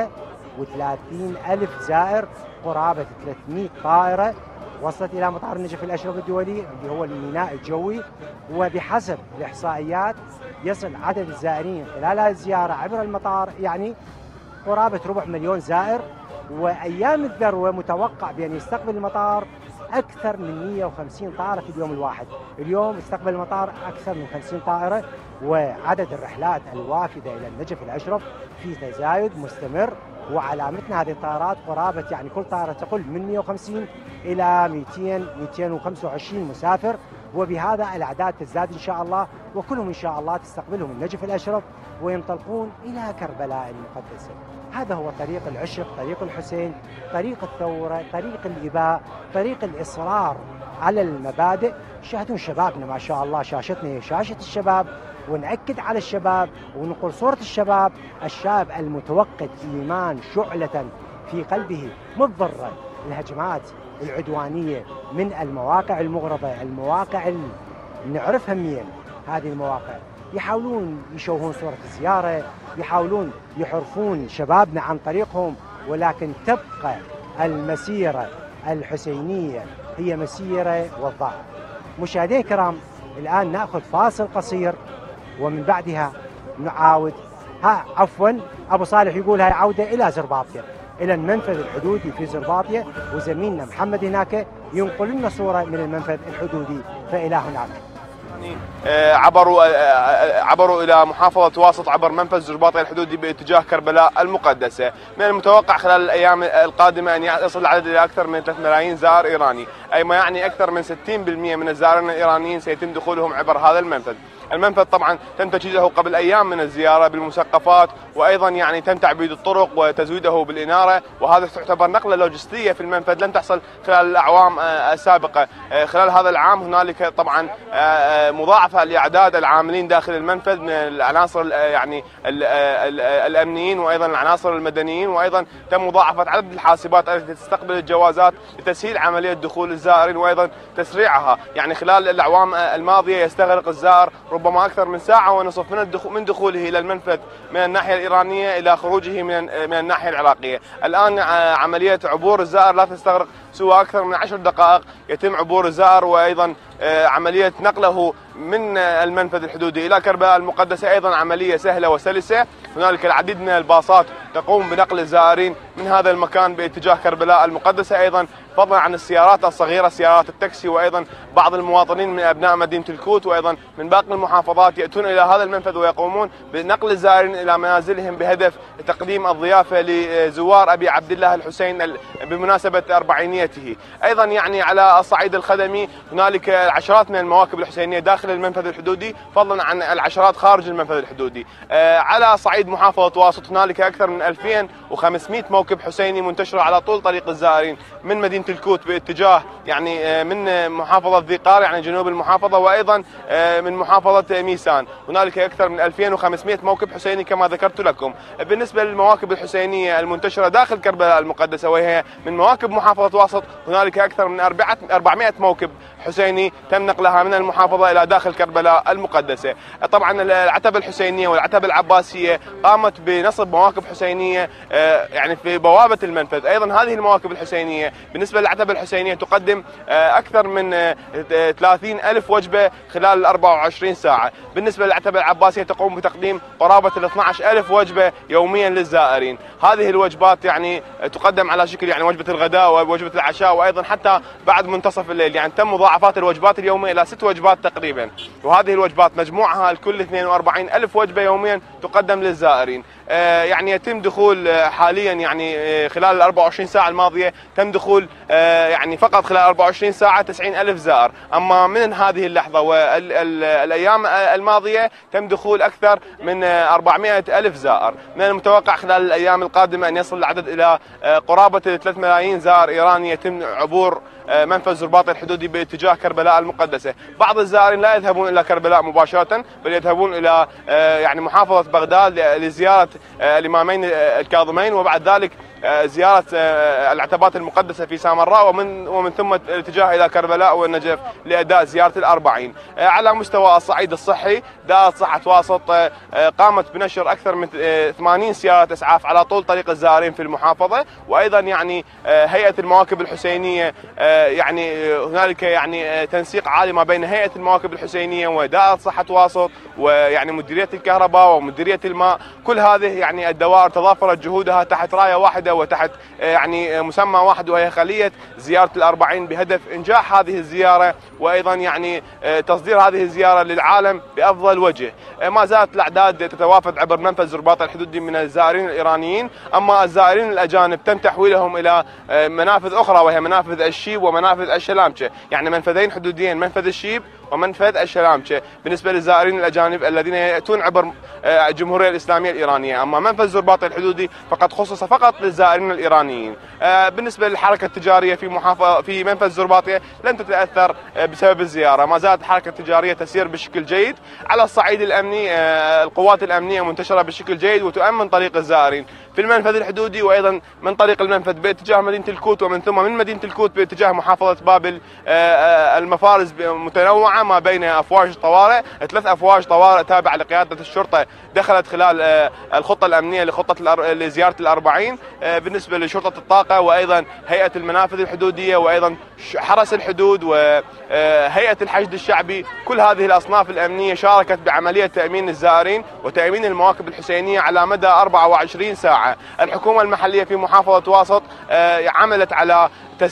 B: 35,000 زائر، قرابه 300 طائره وصلت الى مطار النجف الاشرف الدولي اللي هو الميناء الجوي. وبحسب الاحصائيات يصل عدد الزائرين خلال هذه الزياره عبر المطار يعني قرابه 250,000 زائر. وايام الذروه متوقع بان يستقبل المطار اكثر من 150 طائره في اليوم الواحد. اليوم استقبل المطار اكثر من 50 طائره، وعدد الرحلات الوافده الى النجف الاشرف في تزايد مستمر. وعلامتنا هذه الطائرات قرابه يعني كل طائره تقل من 150 الى 225 مسافر، وبهذا الاعداد تزداد ان شاء الله، وكلهم ان شاء الله تستقبلهم النجف الاشرف وينطلقون الى كربلاء المقدسه. هذا هو طريق العشق، طريق الحسين، طريق الثوره، طريق الاباء، طريق الاصرار على المبادئ. شاهدون شبابنا ما شاء الله، شاشتنا هي شاشه الشباب، ونأكد على الشباب ونقول صورة الشباب، الشاب المتوقد إيمان شعلة في قلبه مضرة الهجمات العدوانية من المواقع المغرضة، المواقع اللي نعرفها منين هذه المواقع. يحاولون يشوهون صورة الزيارة، يحاولون يحرفون شبابنا عن طريقهم، ولكن تبقى المسيرة الحسينية هي مسيرة وضاء. مشاهدينا الكرام، الآن نأخذ فاصل قصير ومن بعدها نعاود. عفوا أبو صالح يقول هاي عودة إلى زرباطية، إلى المنفذ الحدودي في زرباطية، وزميلنا محمد هناك ينقل لنا صورة من المنفذ الحدودي. فإلى هناك.
W: عبروا إلى محافظة واسط عبر منفذ زرباطية الحدودي باتجاه كربلاء المقدسة. من المتوقع خلال الأيام القادمة أن يصل العدد إلى أكثر من 3 ملايين زائر إيراني، أي ما يعني أكثر من 60% من الزائرين الإيرانيين سيتم دخولهم عبر هذا المنفذ. المنفذ طبعا تم تجهيزه قبل ايام من الزياره بالمسقفات، وايضا يعني تم تعبيد الطرق وتزويده بالاناره، وهذا تعتبر نقله لوجستيه في المنفذ لم تحصل خلال الاعوام السابقه. خلال هذا العام هنالك طبعا مضاعفه لاعداد العاملين داخل المنفذ من العناصر يعني الامنيين وايضا العناصر المدنيين، وايضا تم مضاعفه عدد الحاسبات التي تستقبل الجوازات لتسهيل عمليه دخول الزائرين وايضا تسريعها. يعني خلال الاعوام الماضيه يستغرق الزائر ربما أكثر من ساعة ونصف من دخوله إلى المنفذ من الناحية الإيرانية إلى خروجه من الناحية العراقية. الآن عملية عبور الزائر لا تستغرق سوى أكثر من 10 دقائق، يتم عبور الزائر وأيضا عملية نقله من المنفذ الحدودي إلى كربلاء المقدسة أيضا عملية سهلة وسلسة. هنالك العديد من الباصات تقوم بنقل الزائرين من هذا المكان باتجاه كربلاء المقدسة، أيضا فضلا عن السيارات الصغيرة سيارات التاكسي، وأيضا بعض المواطنين من أبناء مدينة الكوت وأيضا من باقي المحافظات يأتون إلى هذا المنفذ ويقومون بنقل الزائرين إلى منازلهم بهدف تقديم الضيافة لزوار أبي عبد الله الحسين بمناسبة 40 وأهميته. أيضا يعني على الصعيد الخدمي هنالك العشرات من المواكب الحسينية داخل المنفذ الحدودي فضلا عن العشرات خارج المنفذ الحدودي. على صعيد محافظة واسط هنالك أكثر من 2500 موكب حسيني منتشرة على طول طريق الزائرين من مدينة الكوت باتجاه يعني من محافظة ذي قار يعني جنوب المحافظة، وأيضا من محافظة ميسان هنالك أكثر من 2500 موكب حسيني كما ذكرت لكم. بالنسبة للمواكب الحسينية المنتشرة داخل كربلاء المقدسة وهي من مواكب محافظة واسط هنالك أكثر من 400 موكب حسيني تم نقلها من المحافظة إلى داخل كربلاء المقدسة. طبعا العتبة الحسينية والعتبة العباسية قامت بنصب مواكب حسينية يعني في بوابة المنفذ. أيضا هذه المواكب الحسينية بالنسبة للعتبة الحسينية تقدم أكثر من 30,000 وجبة خلال 24 ساعة. بالنسبة للعتبة العباسية تقوم بتقديم قرابة 12,000 وجبة يوميا للزائرين. هذه الوجبات يعني تقدم على شكل يعني وجبة الغداء ووجبة العشاء وأيضا حتى بعد منتصف الليل، يعني تم مضاعفات الوجبات اليومية إلى 6 وجبات تقريبا، وهذه الوجبات مجموعها الكل 42,000 وجبة يوميا تقدم للزائرين. يعني يتم دخول حاليا يعني خلال 24 ساعة الماضية تم دخول يعني فقط خلال 24 ساعة 90,000 زائر، أما من هذه اللحظة والأيام الماضية تم دخول أكثر من 400,000 زائر. من المتوقع خلال الأيام القادمة أن يصل العدد إلى قرابة 3 ملايين زائر إيراني يتم عبور منفذ زرباطي الحدودي باتجاه كربلاء المقدسة. بعض الزائرين لا يذهبون إلى كربلاء مباشرة بل يذهبون إلى يعني محافظة بغداد لزيارة الإمامين الكاظمين وبعد ذلك زيارة العتبات المقدسة في سامراء ومن ثم الاتجاه إلى كربلاء والنجف لأداء زيارة الأربعين. على مستوى الصعيد الصحي دائرة صحة واسط قامت بنشر أكثر من 80 سيارة إسعاف على طول طريق الزائرين في المحافظة، وأيضا يعني هيئة المواكب الحسينية يعني هنالك يعني تنسيق عالي ما بين هيئة المواكب الحسينية ودائرة صحة واسط ويعني مديرية الكهرباء ومديرية الماء. كل هذه يعني الدوائر تضافرت جهودها تحت راية واحدة وتحت يعني مسمى واحد وهي خلية زيارة الأربعين بهدف إنجاح هذه الزيارة وأيضا يعني تصدير هذه الزيارة للعالم بأفضل وجه. ما زالت الأعداد تتوافد عبر منفذ زرباطي الحدودي من الزائرين الإيرانيين، أما الزائرين الأجانب تم تحويلهم إلى منافذ أخرى وهي منافذ الشيب ومنافذ الشلامشة، يعني منفذين حدوديين منفذ الشيب ومنفذ الشلامشة بالنسبة للزائرين الأجانب الذين يأتون عبر الجمهورية الإسلامية الإيرانية. أما منفذ زرباطي الحدودي فقد خصص فقط للزائرين الإيرانيين. بالنسبة للحركة التجارية في منفذ زرباطية لن تتأثر بسبب الزيارة، ما زالت الحركة التجارية تسير بشكل جيد. على الصعيد الأمني القوات الأمنية منتشرة بشكل جيد وتؤمن طريق الزائرين في المنفذ الحدودي وأيضا من طريق المنفذ باتجاه مدينة الكوت ومن ثم من مدينة الكوت باتجاه محافظة بابل. المفارز متنوعة ما بين أفواج طوارئ، 3 أفواج طوارئ تابعة لقيادة الشرطة دخلت خلال الخطة الأمنية لزيارة الأربعين بالنسبة لشرطة الطاقة وأيضا هيئة المنافذ الحدودية وأيضا حرس الحدود وهيئة الحشد الشعبي. كل هذه الأصناف الأمنية شاركت بعملية تأمين الزائرين وتأمين المواكب الحسينية على مدى 24 ساعة. الحكومة المحلية في محافظة واسط عملت على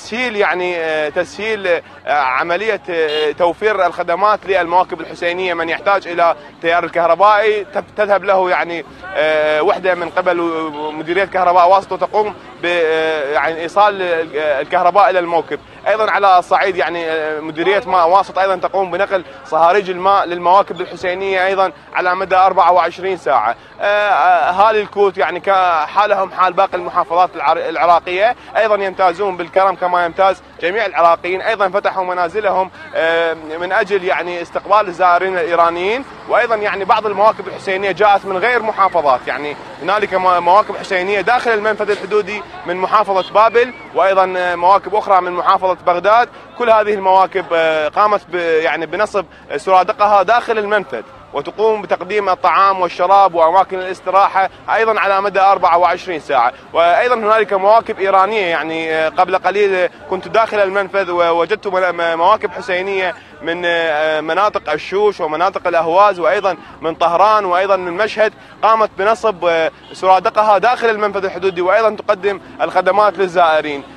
W: تسهيل عملية توفير الخدمات للمواكب الحسينية. من يحتاج إلى تيار الكهربائي تذهب له يعني وحدة من قبل مديرية كهرباء واسط وتقوم يعني إيصال الكهرباء إلى الموكب. أيضا على الصعيد يعني مديرية ماء واسط أيضا تقوم بنقل صهاريج الماء للمواكب الحسينية أيضا على مدى 24 ساعة. أهالي الكوت يعني حالهم حال باقي المحافظات العراقية أيضا يمتازون بالكرم كما يمتاز جميع العراقيين. أيضا فتحوا منازلهم من أجل يعني استقبال الزائرين الإيرانيين، وأيضا يعني بعض المواكب الحسينية جاءت من غير محافظات، يعني هنالك مواكب حسينية داخل المنفذ الحدودي من محافظة بابل وأيضا مواكب أخرى من محافظة بغداد. كل هذه المواكب قامت يعني بنصب سرادقها داخل المنفذ وتقوم بتقديم الطعام والشراب وأماكن الاستراحة أيضا على مدى 24 ساعة. وأيضا هنالك مواكب إيرانية، يعني قبل قليل كنت داخل المنفذ ووجدت مواكب حسينية من مناطق الشوش ومناطق الأهواز وأيضا من طهران وأيضا من مشهد قامت بنصب سرادقها داخل المنفذ الحدودي وأيضا تقدم الخدمات للزائرين.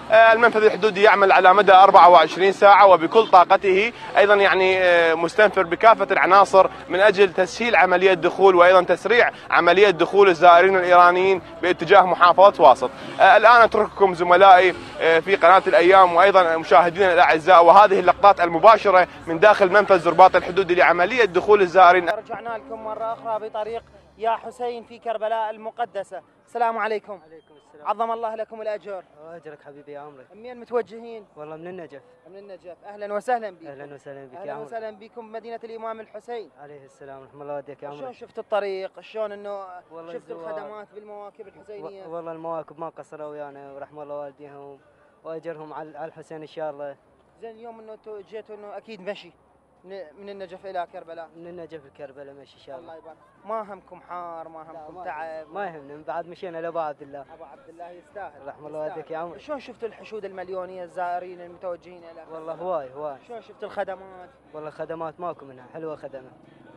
W: المنفذ الحدودي يعمل على مدى 24 ساعة وبكل طاقته، أيضا يعني مستنفر بكافة العناصر من أجل تسهيل عملية دخول وأيضا تسريع عملية دخول الزائرين الإيرانيين باتجاه محافظة واسط. الآن أترككم زملائي في قناة الأيام وأيضا مشاهدينا الأعزاء، وهذه اللقطات المباشرة من داخل منفذ زرباط الحدودي لعملية دخول الزائرين.
I: رجعنا لكم مرة أخرى بطريق يا حسين في كربلاء المقدسة. السلام عليكم.
C: عليكم السلام.
I: عظم الله لكم الأجر.
C: أجرك حبيبي يا عمري.
I: منين متوجهين؟
C: والله من النجف.
I: من النجف، أهلا وسهلا بكم.
C: أهلا وسهلا بك يا
I: أهلا
C: عمري.
I: وسهلا بكم بمدينة الإمام الحسين
C: عليه السلام، رحم الله والديك يا عمري.
I: شلون شفت الطريق؟ شلون إنه شفت
C: الزوار.
I: الخدمات بالمواكب الحسينية؟
C: والله المواكب ما قصروا ويانا ورحم الله والديهم وأجرهم على الحسين إن شاء الله.
I: زين اليوم إنه انتم جيتوا إنه أكيد مشي من النجف إلى كربلاء.
C: من النجف لكربلاء ماشي إن شاء الله.
I: الله يبارك. ما همكم حار، ما همكم تعب؟
C: ما يهمنا، من بعد مشينا لأبو عبد الله.
I: أبو عبد الله يستاهل.
C: رحم الله والديك يا عمري.
I: شلون شفتوا الحشود المليونية الزائرين المتوجهين إلى كربلاء؟
C: والله هواي.
I: شلون شفت الخدمات؟
C: والله خدمات ماكو منها، حلوة خدمة.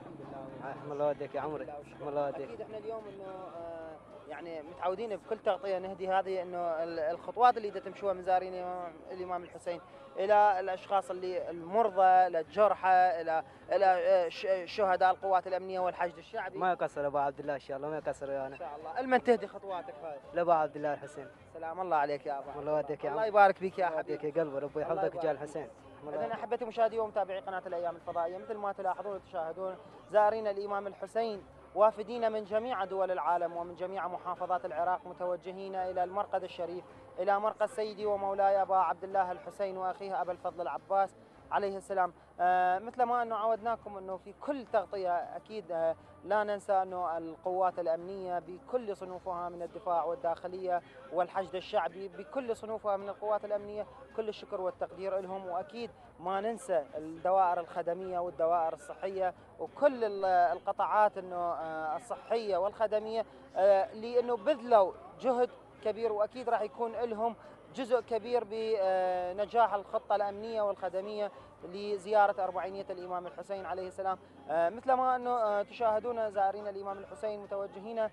C: رحم الله والديك يا عمري. رحم الله والديك.
I: أكيد إحنا اليوم إنه يعني متعودين بكل تغطية نهدي هذه إنه الخطوات اللي تمشوها من زائرين الإمام الحسين إلى الأشخاص اللي المرضى، إلى الجرحى، إلى شهداء القوات الأمنية والحشد الشعبي.
C: ما يقصر أبو عبد الله إن شاء الله، ما يقصر ويانا.
I: إن شاء الله. المن تهدي خطواتك هاي؟
C: لأبو عبد الله الحسين.
I: سلام الله عليك يا أبا.
C: الله يوديك يا عمري.
I: الله يبارك فيك يا حبيبي.
C: يوديك يا قلبي، ربي يحفظك رجال الحسين.
I: إذن أحبتي مشاهدي ومتابعي قناة الأيام الفضائية، مثل ما تلاحظون وتشاهدون زائرين الإمام الحسين وافدين من جميع دول العالم ومن جميع محافظات العراق متوجهين إلى المرقد الشريف، إلى مرقد سيدي ومولاي أبا عبد الله الحسين وأخيه أبا الفضل العباس عليه السلام. مثل ما أنه عودناكم أنه في كل تغطية أكيد لا ننسى أنه القوات الأمنية بكل صنوفها من الدفاع والداخلية والحشد الشعبي بكل صنوفها من القوات الأمنية، كل الشكر والتقدير لهم. وأكيد ما ننسى الدوائر الخدمية والدوائر الصحية وكل القطاعات أنه الصحية والخدمية، لأنه بذلوا جهد كبير وأكيد راح يكون لهم جزء كبير بنجاح الخطة الأمنية والخدمية لزيارة أربعينية الإمام الحسين عليه السلام. مثل ما أنه تشاهدون زائرين الإمام الحسين متوجهين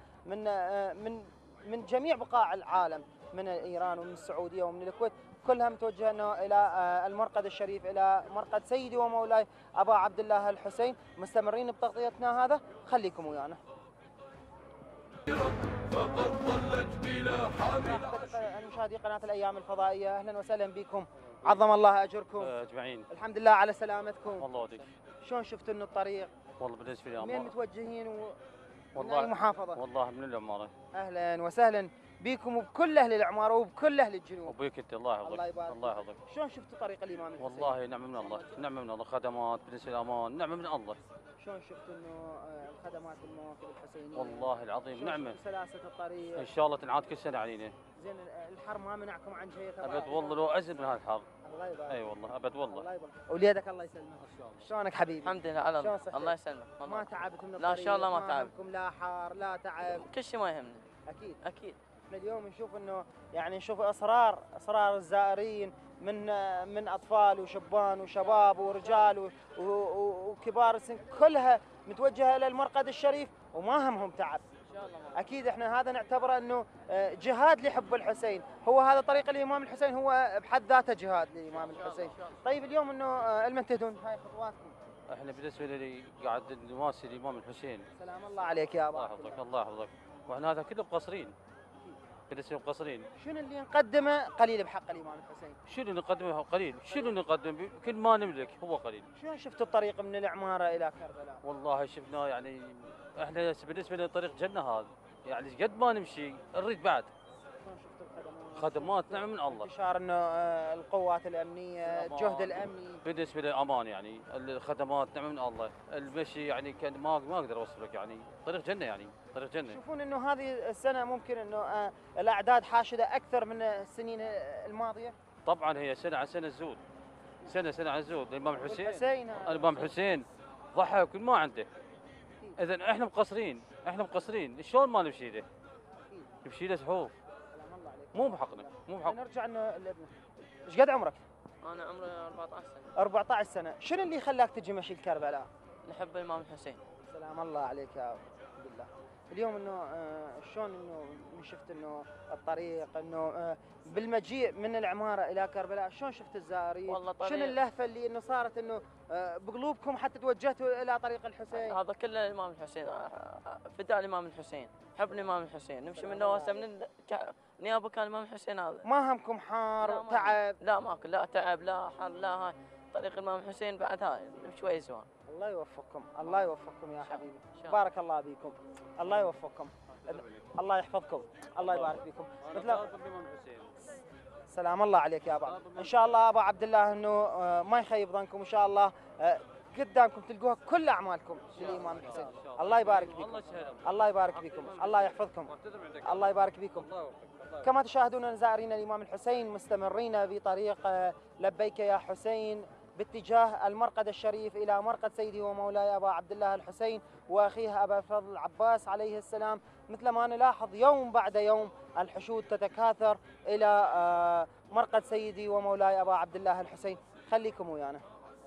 I: من جميع بقاع العالم، من إيران ومن السعودية ومن الكويت، كلها متوجهة إلى المرقد الشريف، إلى مرقد سيدي ومولاي أبا عبد الله الحسين. مستمرين بتغطيتنا هذا، خليكم ويانا. مشاهدي قناة الأيام الفضائية، أهلا وسهلا بكم، عظم الله أجركم
D: أجمعين.
I: الحمد لله على سلامتكم.
D: الله يوديك.
I: شلون شفتوا إنه الطريق؟
D: والله بالنسبة لي
I: منين متوجهين
D: والله
I: من أي محافظة؟
D: والله من العمارة.
I: أهلا وسهلا بكم وبكل أهل العمارة وبكل أهل الجنوب.
D: وبيك أنت، الله يحفظك.
I: الله يبارك.
D: الله يحفظك.
I: شلون شفتوا طريق الإمام الحسين؟
D: والله نعمة من الله، نعمة من الله، خدمات بالنسبة للأمان، نعمة من الله.
I: شلون شفتوا إنه الخدمات بالمواكب الحسينية؟
D: والله العظيم نعمة.
I: سلاسة الطريق.
D: إن شاء الله تنعاد كل سنة علينا.
I: زين الحر ما منعكم عن شيء؟
D: أبد والله لو أزل من هذا الحر.
I: الله يبارك.
D: أي والله أبد والله.
I: الله يبارك. وليدك الله يسلمك. شلونك حبيبي؟
E: الحمد لله على الله يسلمك.
I: ما تعبت من الطريق؟
E: لا إن شاء الله ما تعب.
I: لا حار لا تعب.
E: كل شيء ما يهمنا.
I: أكيد. احنا اليوم نشوف انه يعني نشوف اصرار الزائرين من اطفال وشبان وشباب ورجال وكبار السن، كلها متوجهه الى المرقد الشريف وما همهم تعب. اكيد احنا هذا نعتبره انه جهاد لحب الحسين، هو هذا طريق الامام الحسين هو بحد ذاته جهاد للامام الحسين. طيب اليوم انه لمن تهدون هاي خطواتكم؟
D: احنا بالنسبه لي قاعد نواسي الامام الحسين.
I: سلام الله عليك يا ابا.
D: الله يحفظك الله يحفظك. واحنا هذا كله مقصرين. بالنسبه مقصرين.
I: شنو اللي نقدمه قليل بحق الامام الحسين؟
D: شنو نقدمه قليل؟ شنو نقدم؟ كل ما نملك هو قليل.
I: شلون شفتوا الطريق من العماره الى كربلاء؟
D: والله شفناه يعني احنا بالنسبه لنا طريق جنه هذا، يعني قد ما نمشي نريد بعد.
I: شلون شفتوا الخدمات؟
D: خدمات نعم من الله.
I: انتشار انه القوات الامنيه، الجهد الامني.
D: بالنسبه للامان يعني الخدمات نعم من الله، المشي يعني كان ما اقدر اوصف لك، يعني طريق جنه، يعني طريق جنه.
I: تشوفون انه هذه السنه ممكن انه الاعداد حاشده اكثر من السنين الماضيه؟
D: طبعا هي سنه عن سنه تزود. سنه عن زود. الامام
I: الحسين
D: الامام الحسين ضحى وكل ما عنده. اذا احنا مقصرين، شلون ما نمشي له؟ نمشي له سحوف. مو بحقنا، مو بحقنا.
I: نرجع انه لابنك. ايش قد عمرك؟
E: انا عمري 14 سنه.
I: 14 سنه، شنو اللي خلاك تجي مشي لكربلاء؟
E: نحب الامام الحسين.
I: سلام الله عليك يا عبد الله. اليوم انه شلون انه شفت انه الطريق انه بالمجيء من العماره الى كربلاء، شلون شفت الزائرين؟
E: والله طريق
I: شنو اللهفه اللي انه صارت انه بقلوبكم حتى توجهتوا الى طريق الحسين؟
E: هذا كله الامام الحسين، فداء الامام الحسين، حب الامام الحسين، نمشي منه هسه من نيابه كان الامام الحسين هذا.
I: ما همكم حار تعب؟
E: لا ماكو، لا تعب لا حر لا هاي، طريق الامام الحسين بعد هاي نمشي شوي سوا.
I: الله يوفقكم، الله يوفقكم يا حبيبي، بارك الله بكم، الله يوفقكم، الله يحفظكم، الله يبارك فيكم. مثل سلام الله عليك يا ابا، ان شاء الله ابو عبد الله انه ما يخيب ظنكم، ان شاء الله قدامكم تلقوها كل اعمالكم للامام الحسين. الله يبارك فيكم، الله يبارك فيكم، الله يحفظكم، الله يبارك فيكم. كما تشاهدون زائرين الامام الحسين مستمرين بطريق لبيك يا حسين باتجاه المرقد الشريف إلى مرقد سيدي ومولاي أبا عبد الله الحسين وأخيه أبا الفضل العباس عليه السلام. مثل ما نلاحظ يوم بعد يوم الحشود تتكاثر إلى مرقد سيدي ومولاي أبا عبد الله الحسين. خليكم ويانا.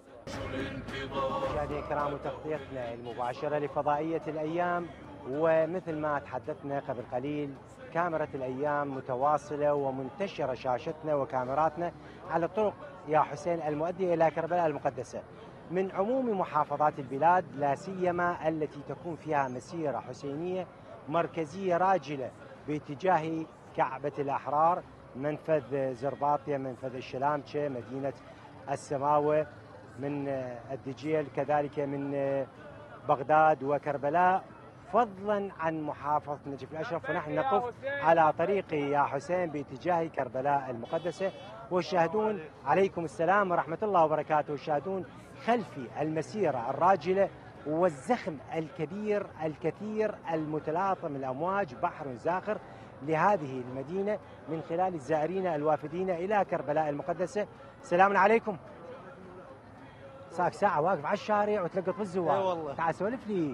B: مشاهدينا الكرام، وتغطيتنا المباشرة لفضائية الأيام، ومثل ما تحدثنا قبل قليل كاميرا الأيام متواصلة ومنتشرة شاشتنا وكاميراتنا على طرق يا حسين المؤدية إلى كربلاء المقدسة من عموم محافظات البلاد، لا سيما التي تكون فيها مسيرة حسينية مركزية راجلة باتجاه كعبة الأحرار، منفذ زرباطية، منفذ الشلامشة، مدينة السماوة، من الدجيل، كذلك من بغداد وكربلاء، فضلا عن محافظة نجف الأشرف. ونحن نقف على طريق يا حسين باتجاه كربلاء المقدسة، وشاهدون عليكم السلام ورحمة الله وبركاته. شاهدون خلفي المسيرة الراجلة والزخم الكبير الكثير المتلاطم الأمواج، بحر زاخر لهذه المدينة من خلال الزائرين الوافدين إلى كربلاء المقدسة. سلام عليكم. صار ساعة واقف على الشارع وتلقط بالزوار.
G: اي والله.
B: تعال سولف لي.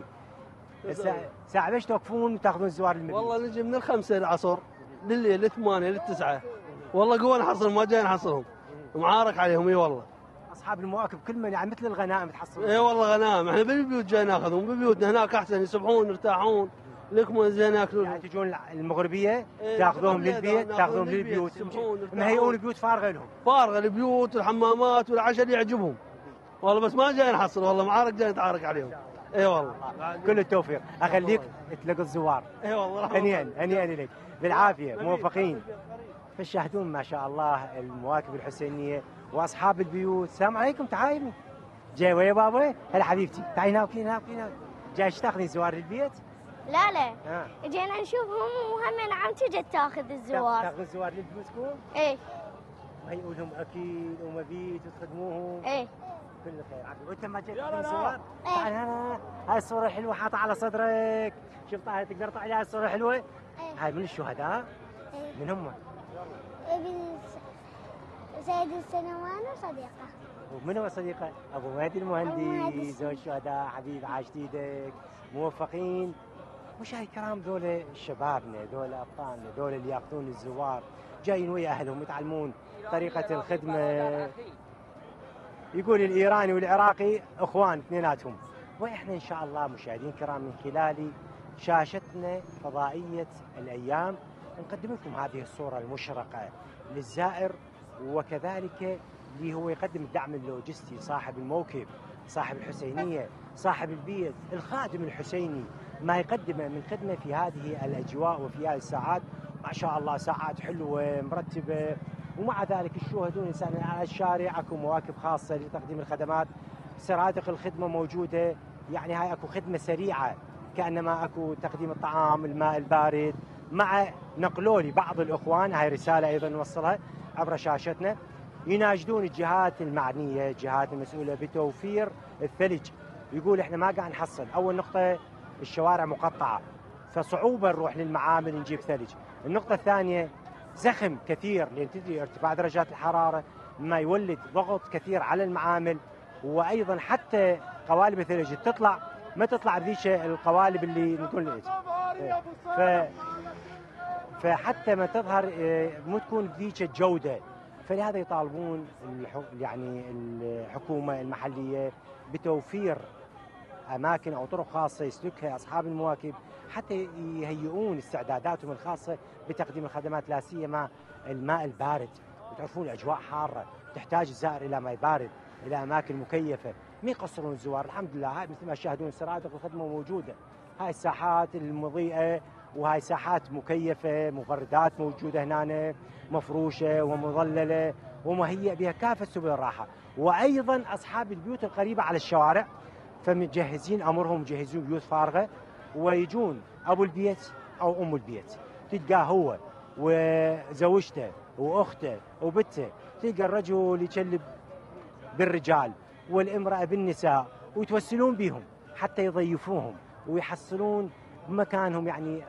B: ساعة ليش توقفون وتاخذون الزوار المدينة؟
G: والله نجي من 5 العصر لليل 8 ل9. والله قوة نحصلهم، ما جاي نحصلهم، معارك عليهم. اي والله.
B: اصحاب المواقف كل من يعني مثل الغنائم تحصلون.
G: اي والله غنائم، احنا بالبيوت جاي ناخذهم، ببيوتنا هناك احسن، يسبحون يرتاحون، لكم زين ياكلون.
B: يعني تجون المغربيه تاخذوهم للبيت، تاخذوهم للبيوت، مهيئون البيوت فارغه لهم.
G: فارغه البيوت والحمامات والعشاء اللي يعجبهم. والله بس ما جاي نحصل، والله معارك جاي نتعارك عليهم. اي والله.
B: كل التوفيق، اخليك تلقى الزوار.
G: اي والله.
B: هنيئا لك، بالعافيه، موفقين. فشاهدون ما شاء الله المواكب الحسينيه واصحاب البيوت. السلام عليكم. تعايمي جاي ويا بابا؟ هلا حبيبتي، تعي هنا. جاي ايش تاخذين زوار للبيت؟
H: لا جينا نشوفهم وهم عمتي جت تاخذ الزوار.
B: تاخذ الزوار لبيوتكم؟
H: ايه.
B: وهيئوا لهم اكل ومبيت وتخدموهم؟
H: ايه.
B: كل خير. وانت ما جيت تاخذ الزوار؟ تعال هنا، هاي الصوره الحلوه حاطها على صدرك، شفتها تقدر تطلع عليها الصوره الحلوه؟
H: ايه.
B: هاي من الشهداء؟
H: ايه.
B: من هم؟
H: ابن سيد السنوان وصديقه.
B: ومن هو صديقه؟ ابو مهدي المهندي، زوج الشهداء. حبيب عاشت ايدك، موفقين. مشاهدينا الكرام، ذول شبابنا، ذول ابطالنا، ذول اللي ياخذون الزوار جايين ويا اهلهم يتعلمون طريقه الخدمه. يقول الايراني والعراقي اخوان اثنيناتهم. واحنا ان شاء الله مشاهدين الكرام من خلال شاشتنا فضائيه الايام نقدم لكم هذه الصوره المشرقه للزائر، وكذلك اللي هو يقدم الدعم اللوجستي، صاحب الموكب، صاحب الحسينيه، صاحب البيت، الخادم الحسيني، ما يقدمه من خدمه في هذه الاجواء وفي هذه الساعات. ما شاء الله ساعات حلوه مرتبه، ومع ذلك تشاهدون انسان على الشارع اكو مواكب خاصه لتقديم الخدمات، سرادق الخدمه موجوده، يعني هاي اكو خدمه سريعه كانما اكو تقديم الطعام، الماء البارد، مع نقلوا بعض الاخوان، هاي رساله ايضا نوصلها عبر شاشتنا، يناشدون الجهات المعنيه، الجهات المسؤوله بتوفير الثلج. يقول احنا ما قاعد نحصل، اول نقطه الشوارع مقطعه فصعوبه نروح للمعامل نجيب ثلج. النقطه الثانيه زخم كثير، لان تدري ارتفاع درجات الحراره ما يولد ضغط كثير على المعامل، وايضا حتى قوالب الثلج تطلع ما تطلع بذيك القوالب اللي نقول فحتى ما تظهر مو تكون بذيك الجوده. فلهذا يطالبون يعني الحكومه المحليه بتوفير اماكن او طرق خاصه يسلكها اصحاب المواكب حتى يهيئون استعداداتهم الخاصه بتقديم الخدمات، لا سيما الماء البارد. وتعرفون الاجواء حاره، تحتاج الزائر الى ماء بارد، الى اماكن مكيفه، ما يقصرون الزوار. الحمد لله هاي مثل ما تشاهدون السرادق الخدمه موجوده، هاي الساحات المضيئه وهاي ساحات مكيفه، مبردات موجوده هنا مفروشه ومظلله ومهيئ بها كافه سبل الراحه. وايضا اصحاب البيوت القريبه على الشوارع فمجهزين امرهم، مجهزين بيوت فارغه ويجون ابو البيت او ام البيت، تلقاه هو وزوجته واخته وبنته، تلقى الرجل يكلب بالرجال والامراه بالنساء ويتوسلون بهم حتى يضيفوهم ويحصلون بمكانهم، يعني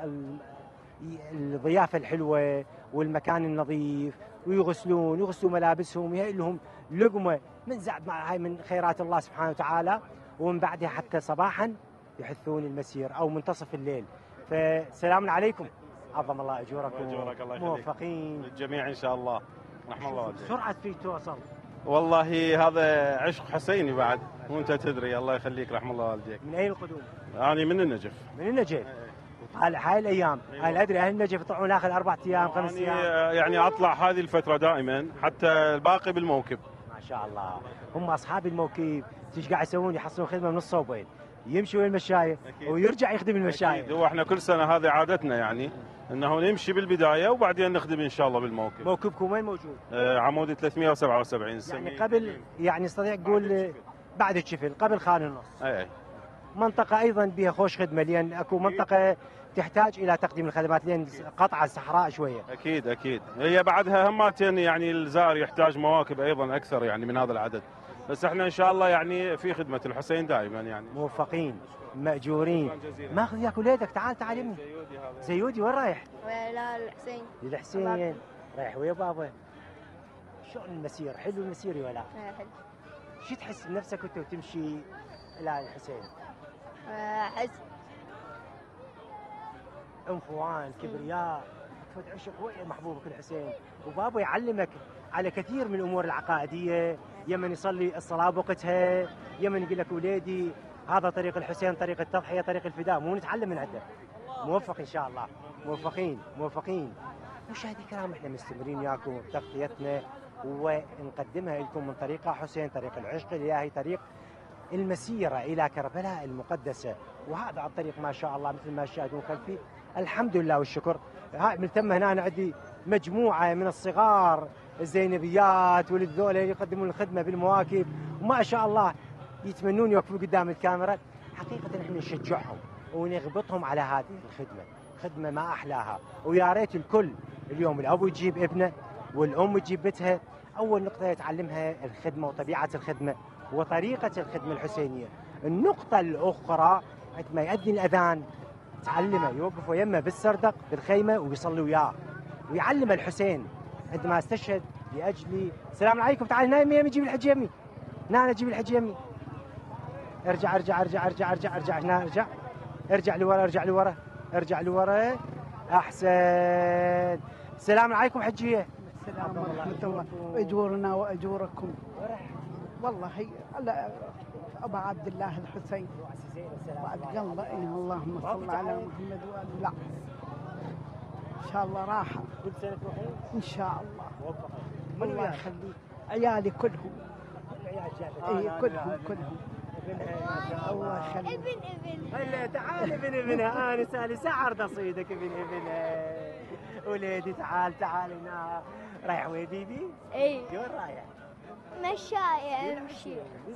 B: الضيافه الحلوه والمكان النظيف، ويغسلون يغسلوا ملابسهم، يهيئ لهم لقمه من زعب مع هاي من خيرات الله سبحانه وتعالى، ومن بعدها حتى صباحا يحثون المسير او منتصف الليل. فسلام عليكم، عظم الله اجوركم، موفقين
J: للجميع ان شاء الله. رحم الله والديك.
B: سرعه في توصل
J: والله هذا عشق حسيني بعد، وانت تدري. الله يخليك، رحم الله والديك.
B: من اين القدوم؟
J: يعني من النجف.
B: من النجف. هاي الايام هاي ادري اهل النجف يطلعون اخر 4 ايام 5 ايام.
J: يعني اطلع هذه الفتره دائما، حتى الباقي بالموكب.
B: ما شاء الله. هم اصحاب الموكب ايش قاعد يسوون؟ يحصلون خدمه من الصوبين، يمشي وين المشاية ويرجع يخدم المشاية.
J: هو احنا كل سنه هذه عادتنا، يعني انه نمشي بالبدايه وبعدين نخدم ان شاء الله بالموكب.
B: موكبكم وين موجود؟
J: عمودي 377
B: يعني قبل، يعني استطيع اقول بعد الشفل، قبل خان النص.
J: اي
B: منطقه ايضا بها خوش خدمه، لان اكو منطقه تحتاج الى تقديم الخدمات، لان قطعه صحراء شويه.
J: اكيد هي بعدها هماتين، يعني الزائر يحتاج مواكب ايضا اكثر يعني من هذا العدد، بس احنا ان شاء الله يعني في خدمه الحسين دائما يعني.
B: موفقين ماجورين. ماخذ وياك وليدك، تعال يمي. زيودي وين رايح؟
H: ولا الحسين.
B: للحسين رايح ويا بابا. شلون المسير؟ حلو المسير ولا؟
H: حلو.
B: شو تحس بنفسك وانت تمشي الى الحسين؟
H: احس
B: انفوان، كبرياء، تفوت عشق ويا محبوبك الحسين، وبابا يعلمك على كثير من الامور العقائديه، يمن يصلي الصلاه بوقتها، يمن يقول لك وليدي هذا طريق الحسين، طريق التضحيه، طريق الفداء، مو نتعلم من عنده. موفق ان شاء الله، موفقين. مشاهدي الكرام، احنا مستمرين وياكم بتغطيتنا ونقدمها لكم من طريقه حسين، طريق العشق الالهي، طريق المسيره الى كربلاء المقدسه، وهذا عن طريق ما شاء الله مثل ما تشاهدون خلفي. الحمد لله والشكر. هاي من ثم هنا أنا عندي مجموعه من الصغار الزينبيات والذولا يقدمون الخدمه بالمواكب، وما شاء الله يتمنون يوقفوا قدام الكاميرا. حقيقه احنا نشجعهم ونغبطهم على هذه الخدمه، خدمه ما احلاها. ويا ريت الكل اليوم الابو يجيب ابنه والام تجيب بنتها، اول نقطه يتعلمها الخدمه وطبيعه الخدمه وطريقه الخدمه الحسينيه. النقطه الاخرى عندما يؤذن الاذان تعلمه يوقف يمه بالسردق بالخيمه ويصلي وياه، ويعلم الحسين عندما استشهد لاجلي. السلام عليكم، تعال هنا يمي، جيب الحج يمي، هنا جيب الحج يمي. ارجع هنا، ارجع لورا. احسن. السلام عليكم حجيه.
L: السلام ورحمه الله، اجورنا واجوركم. والله ابا عبد الله الحسين بعد قلبه. اللهم صل على محمد وآله. لا ان شاء الله راحه
B: كل سنه تروحين
L: ان شاء الله.
B: الله
L: يخليك. عيالي كلهم. اي كلهم. الله يخليك.
B: ابن تعال ابنها. انا سالي سعر رصيدك ابنها. وليدي تعال هنا. رايح وين بيبي؟
H: اي.
B: وين رايح؟
H: مشاية امشي.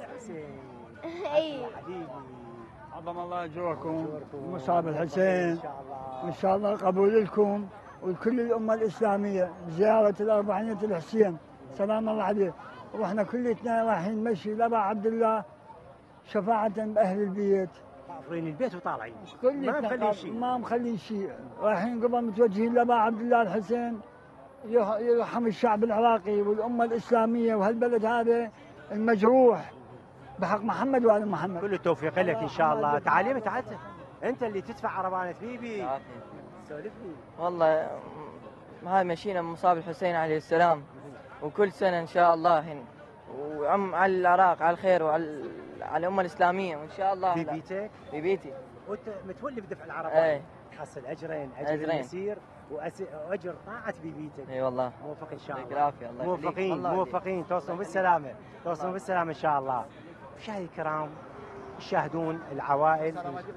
B: اي حبيبي.
M: عظم الله اجوركم مصاب الحسين، ان شاء الله قبول لكم ولكل الامه الاسلاميه زياره الاربعينيه الحسين سلام الله عليه. واحنا كلتنا رايحين نمشي لابا عبد الله شفاعه باهل البيت.
B: حاضرين البيت وطالعين،
M: ما مخلين شيء. رايحين قبل متوجهين لابا عبد الله الحسين يرحم الشعب العراقي والامه الاسلاميه وهالبلد هذا المجروح بحق محمد وآل محمد.
B: كل التوفيق لك ان شاء الله. تعال انت اللي تدفع عربانه بيبي. سولفني.
E: والله هاي مشينا من مصاب الحسين عليه السلام، وكل سنه ان شاء الله على العراق على الخير وعلى على الامه الاسلاميه وان شاء الله.
B: في بيتك؟
E: في بيتي.
B: وانت متولي بدفع العربات؟
E: ايه.
B: تحصل اجرين، اجر المسير واجر طاعه ببيتك.
E: اي والله.
B: موفق ان شاء الله.
E: يعطيك العافيه. الله
B: موفقين موفقين، توصلون بالسلامه، توصلون بالسلامه ان شاء الله. مشاهدي الكرام، يشاهدون العوائل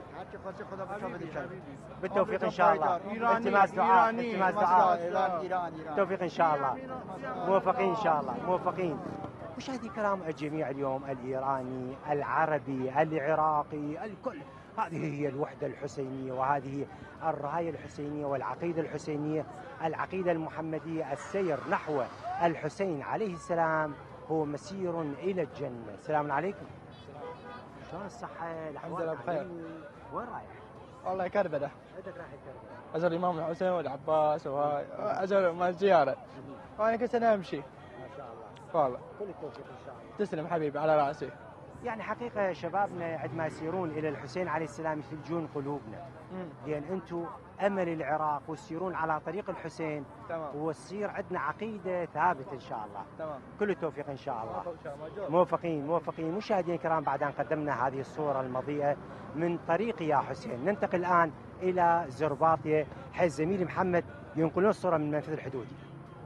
B: بالتوفيق ان شاء الله. التماس دعاء، التماس دعاء، بالتوفيق ان شاء الله. موفقين ان شاء الله، موفقين. مشاهدي الكرام، الجميع اليوم الإيراني، العربي، العراقي، الكل، هذه هي الوحدة الحسينية، وهذه الراية الحسينية والعقيدة الحسينية، العقيدة المحمدية. السير نحو الحسين عليه السلام هو مسير إلى الجنة. السلام عليكم. شلون الصحة؟
O: الحمد لله بخير.
B: وين رايح؟
O: والله كربلاء.
B: بدك رايح كربلاء؟
O: أزور الإمام الحسين والعباس وأزور مال زيارة. وأنا كل سنة أمشي.
B: ما شاء الله.
O: والله.
B: كل التوفيق إن شاء الله.
O: تسلم حبيبي على رأسي.
B: يعني حقيقة شبابنا عندما يسيرون إلى الحسين عليه السلام يثلجون قلوبنا، لأن أنتم أمل العراق، وتسيرون على طريق الحسين.
O: تمام.
B: وتصير عندنا عقيدة ثابتة إن شاء الله.
O: تمام.
B: كل التوفيق إن شاء الله. موفقين موفقين. مشاهدينا الكرام، بعد أن قدمنا هذه الصورة المضيئة من طريق يا حسين، ننتقل الآن إلى زرباطية، حيث زميلي محمد ينقلون الصورة من منفذ الحدودي.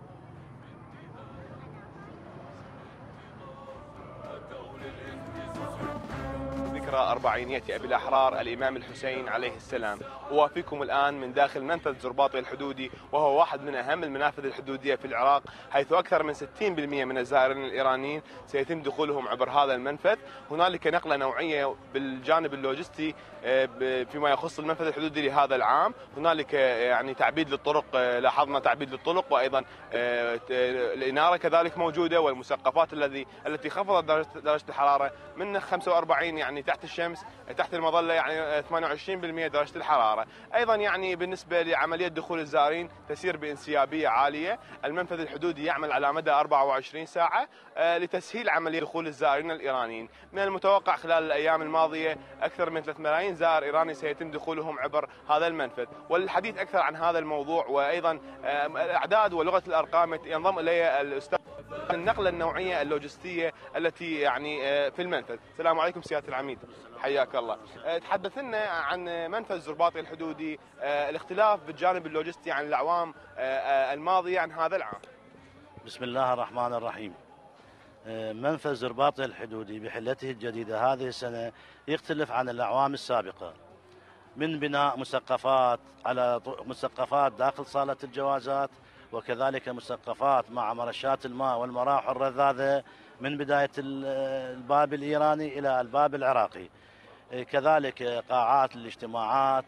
W: ذكرى 400 أبي الأحرار الإمام الحسين عليه السلام. أوافيكم الآن من داخل منفذ زرباطي الحدودي، وهو واحد من أهم المنافذ الحدودية في العراق، حيث أكثر من 60% من الزائرين الإيرانيين سيتم دخولهم عبر هذا المنفذ. هنالك نقلة نوعية بالجانب اللوجستي فيما يخص المنفذ الحدودي لهذا العام. هنالك يعني تعبيد للطرق، لاحظنا تعبيد للطرق، وأيضا الإنارة كذلك موجودة، والمسقفات التي خفضت درجة الحرارة من 45 يعني تحت الشمس، تحت المظلة يعني 28% درجة الحرارة. أيضا يعني بالنسبة لعملية دخول الزائرين تسير بانسيابية عالية. المنفذ الحدودي يعمل على مدى 24 ساعة لتسهيل عملية دخول الزائرين الإيرانيين. من المتوقع خلال الأيام الماضية أكثر من 3 ملايين زائر إيراني سيتم دخولهم عبر هذا المنفذ. وللحديث أكثر عن هذا الموضوع وأيضا الأعداد ولغة الأرقام ينضم إلي الأستاذ النقلة النوعية اللوجستية التي يعني في المنفذ. السلام عليكم سيادة العميد، حياك الله. تحدث لنا عن منفذ زرباطي الحدودي، الاختلاف بالجانب اللوجستي عن الأعوام الماضية عن هذا العام.
P: بسم الله الرحمن الرحيم. منفذ زرباطي الحدودي بحلته الجديدة هذه السنة يختلف عن الأعوام السابقة، من بناء مسقفات على مسقفات داخل صالة الجوازات، وكذلك مسقفات مع مرشات الماء والمراح الرذاذة من بداية الباب الإيراني إلى الباب العراقي. كذلك قاعات الاجتماعات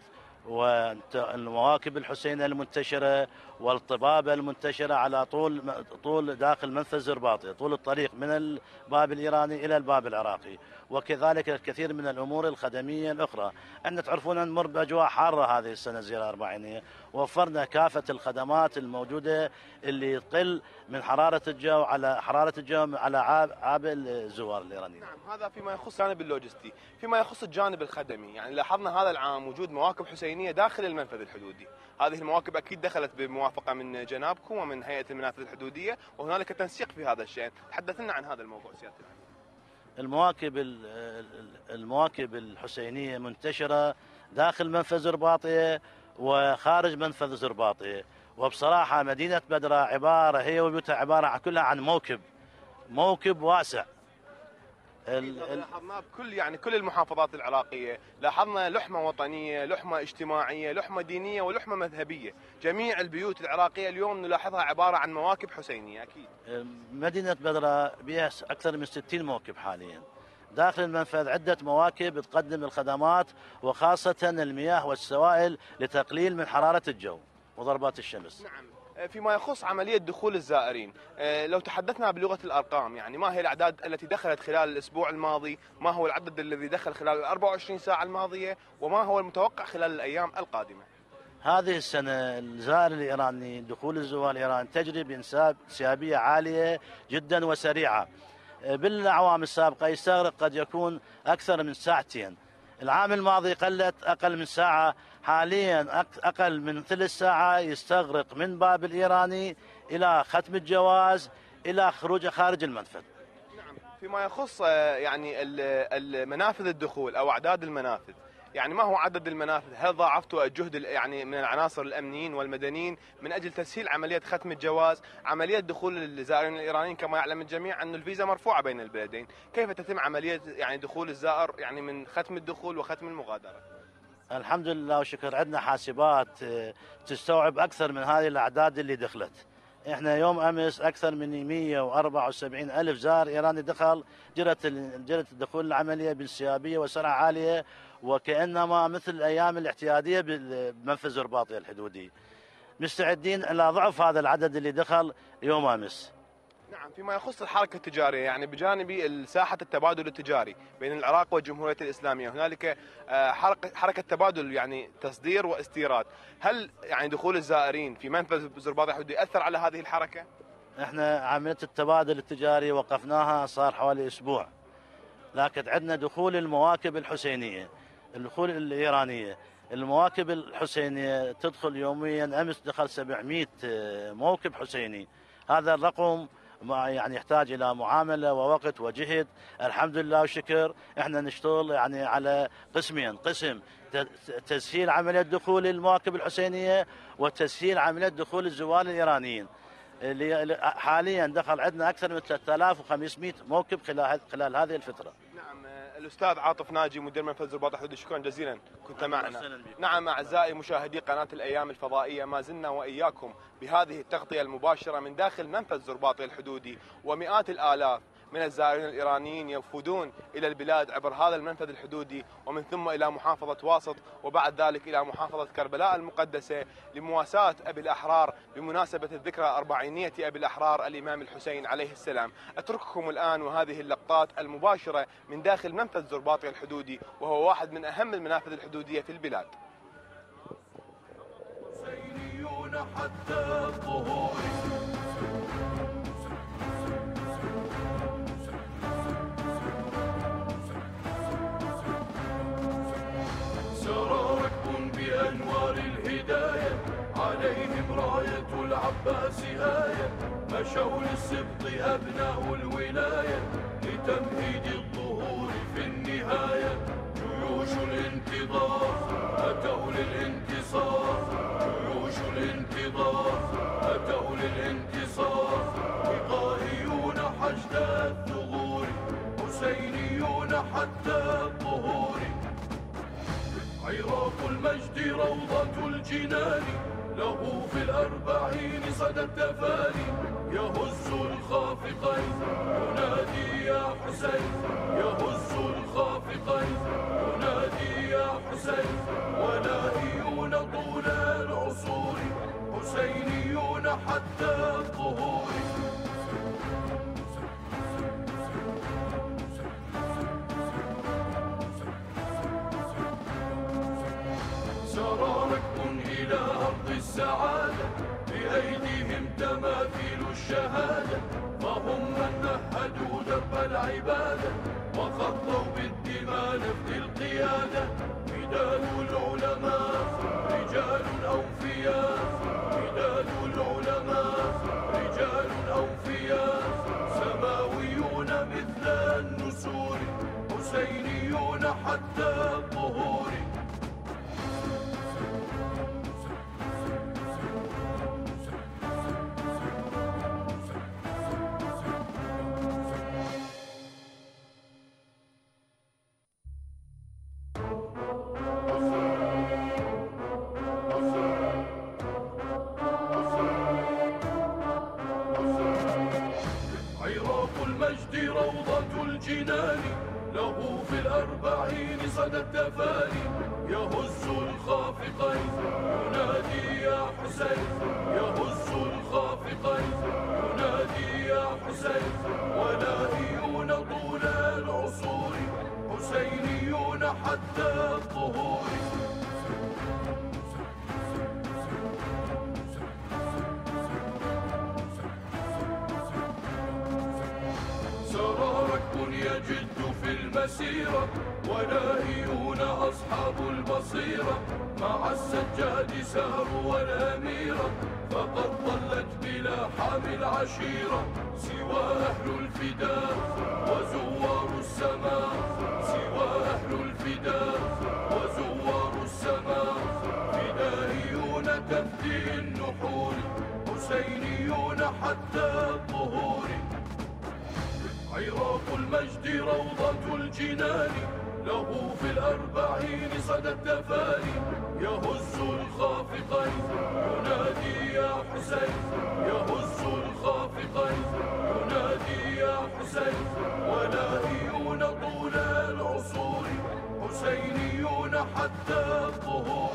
P: والمواكب الحسينية المنتشرة والطبابة المنتشرة على طول داخل منفذ زرباطي، طول الطريق من الباب الإيراني إلى الباب العراقي، وكذلك الكثير من الأمور الخدمية الأخرى. أن تعرفون أن نمر بأجواء حارة هذه السنة زيارة 40، وفرنا كافة الخدمات الموجودة اللي تقل من حرارة الجو على عاب الزوار الإيرانيين.
W: نعم، هذا فيما يخص الجانب اللوجستي. فيما يخص الجانب الخدمي، يعني لاحظنا هذا العام وجود مواكب حسينية داخل المنفذ الحدودي. هذه المواكب أكيد دخلت بموافقة من جنابكم ومن هيئة المنافذ الحدودية، وهنالك تنسيق في هذا الشأن. تحدثنا عن هذا الموضوع سيادة العميد.
P: المواكب الحسينية منتشرة داخل منفذ زرباطية وخارج منفذ زرباطية، وبصراحة مدينة بدرة هي وبيوتها عبارة كلها عن موكب واسع.
W: لاحظنا كل المحافظات العراقية، لاحظنا لحمة وطنية، لحمة اجتماعية، لحمة دينية، ولحمة مذهبية. جميع البيوت العراقية اليوم نلاحظها عبارة عن مواكب حسينية. أكيد
P: مدينة بدرة بها أكثر من 60 موكب حاليا. داخل المنفذ عدة مواكب تقدم الخدمات، وخاصة المياه والسوائل لتقليل من حرارة الجو وضربات الشمس.
W: نعم. فيما يخص عملية دخول الزائرين، لو تحدثنا بلغة الأرقام، يعني ما هي الأعداد التي دخلت خلال الأسبوع الماضي، ما هو العدد الذي دخل خلال 24 ساعة الماضية، وما هو المتوقع خلال الأيام القادمة؟
P: هذه السنة الزائر الإيراني، دخول الزوار الإيراني تجري بانسيابية عالية جدا وسريعة. بالأعوام السابقة يستغرق قد يكون أكثر من ساعتين. العام الماضي قلت أقل من ساعة، حاليا أقل من 3 ساعة يستغرق من باب الإيراني إلى ختم الجواز إلى خروجه خارج المنفذ.
W: نعم. فيما يخص يعني المنافذ الدخول او اعداد المنافذ، يعني ما هو عدد المنافذ؟ هل ضاعفتوا الجهد يعني من العناصر الامنيين والمدنيين من اجل تسهيل عمليه ختم الجواز، عمليه دخول الزائرين الايرانيين؟ كما يعلم الجميع ان الفيزا مرفوعه بين البلدين، كيف تتم عمليه يعني دخول الزائر يعني من ختم الدخول وختم المغادره؟
P: الحمد لله وشكر، عندنا حاسبات تستوعب اكثر من هذه الاعداد اللي دخلت. احنا يوم امس اكثر من 174 الف زائر ايراني دخل، جرت دخول العمليه بانسيابيه وسرعه عاليه وكانما مثل الايام الاعتياديه بمنفذ رباطيه الحدودي. مستعدين الى ضعف هذا العدد اللي دخل يوم امس.
W: نعم، فيما يخص الحركة التجارية يعني بجانب ساحة التبادل التجاري بين العراق والجمهورية الإسلامية هنالك حركة تبادل يعني تصدير واستيراد، هل يعني دخول الزائرين في منفذ زرباطي الحدودي يأثر على هذه الحركة؟
P: احنا عملية التبادل التجاري وقفناها صار حوالي أسبوع، لكن عندنا دخول المواكب الحسينية، الدخول الإيرانية، المواكب الحسينية تدخل يوميا. أمس دخل 700 موكب حسيني، هذا الرقم يعني يحتاج الى معامله ووقت وجهد. الحمد لله وشكر احنا نشتغل يعني على قسمين، قسم تسهيل عمليه دخول المواكب الحسينيه وتسهيل عمليه دخول الزوار الايرانيين. اللي حاليا دخل عندنا اكثر من 3500 موكب خلال هذه الفتره.
W: نعم، الاستاذ عاطف ناجي مدير منفذ زرباط الحدودي، شكرا جزيلا كنت معنا. نعم اعزائي مشاهدي قناه الايام الفضائيه، ما زلنا واياكم بهذه التغطيه المباشره من داخل منفذ زرباط الحدودي، ومئات الالاف من الزائرين الإيرانيين يوفدون إلى البلاد عبر هذا المنفذ الحدودي ومن ثم إلى محافظة واسط وبعد ذلك إلى محافظة كربلاء المقدسة لمواساة أبي الأحرار بمناسبة الذكرى 40 أبي الأحرار الإمام الحسين عليه السلام. أترككم الآن وهذه اللقطات المباشرة من داخل منفذ زرباطي الحدودي، وهو واحد من أهم المنافذ الحدودية في البلاد. حتى الظهور بأنوار الهداية، عليهم راية العباس آية، مشوا للسبط أبناء الولاية لتمهيد الظهور في النهاية. جيوش الانتظار أتوا للانتصار، جيوش الانتظار أتوا للانتصار، وقائيون حشد الثغور، حسينيون حتى الظهور. عراق المجد روضة الجنان، له في الأربعين صدى التفاني، يهز الخافقين ينادي يا حسين، يهز الخافقين ينادي يا حسين، ولائيون طول العصور، حسينيون حتى الظهور. سار ركب إلى أرض السعادة، بأيديهم تماثيل الشهادة، فهم من مهدوا درب العبادة، وخطوا بالدماء نفذ القيادة. مداد العلماء رجال أوفياء، مداد العلماء رجال أوفياء، سماويون مثل النسور، حسينيون حتى الظهور. روضة الجنان، له في الأربعين صدى التفاني، يهز الخافقين ينادي يا حسين، يهز الخافقين ينادي يا حسين، ولائيون طول العصور، حسينيون حتى الظهور. يجد في المسجد
K: المسيرة ونائيون أصحاب البصيرة مع السجاد ساروا والأميرة فقد ظلت بلا حامي العشيرة سوى أهل الفداء وزوار السماء سوى أهل الفداء وزوار السماء فدائيون تفدي النحور حسينيون حتى الظهور عراق المجد روضة الجنان له في الأربعين صدى التفاني يهز الخافقين ينادي يا حسين يهز الخافقين ينادي يا حسين ونائيون طول العصور حسينيون حتى الظهور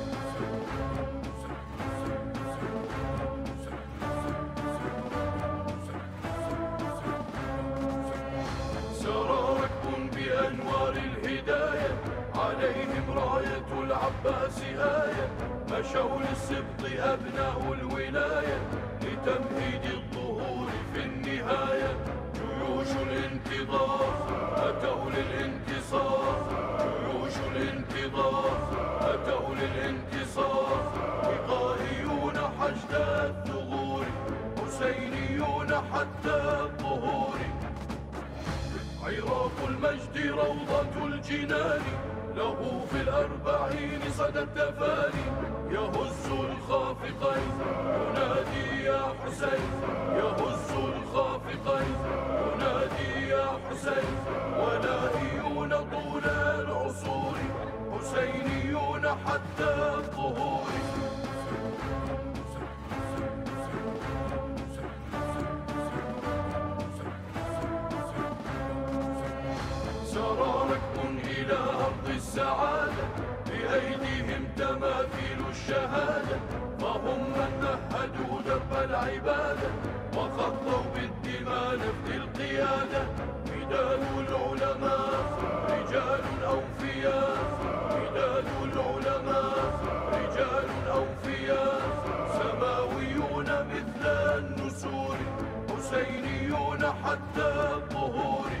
K: سرى ركب بأنوار الهداية عليهم راية العباس آية مشوا للسبط أبناء الولاية لتمهيد الظهور في النهاية جيوش الانتظار أتوا للانتصار جيوش الانتظار أتوا للانتصار وقائيون حشد الثغور حسينيون حتى الظهور عراق المجد روضة الجنان له في الأربعين صدى التفاني يهز الخافقين ينادي يا حسين يهز الخافقين ينادي يا حسين ونائيون طول العصور حسينيون حتى الظهور سرى ركب إلى أرض السعادة بأيديهم تماثيل الشهادة فهم من مهدوا درب العبادة وخطوا بالدماء نفذ القيادة بدال العلماء رجال أوفياء بدال العلماء رجال أوفياء سماويون مثل النسور حسينيون حتى الظهور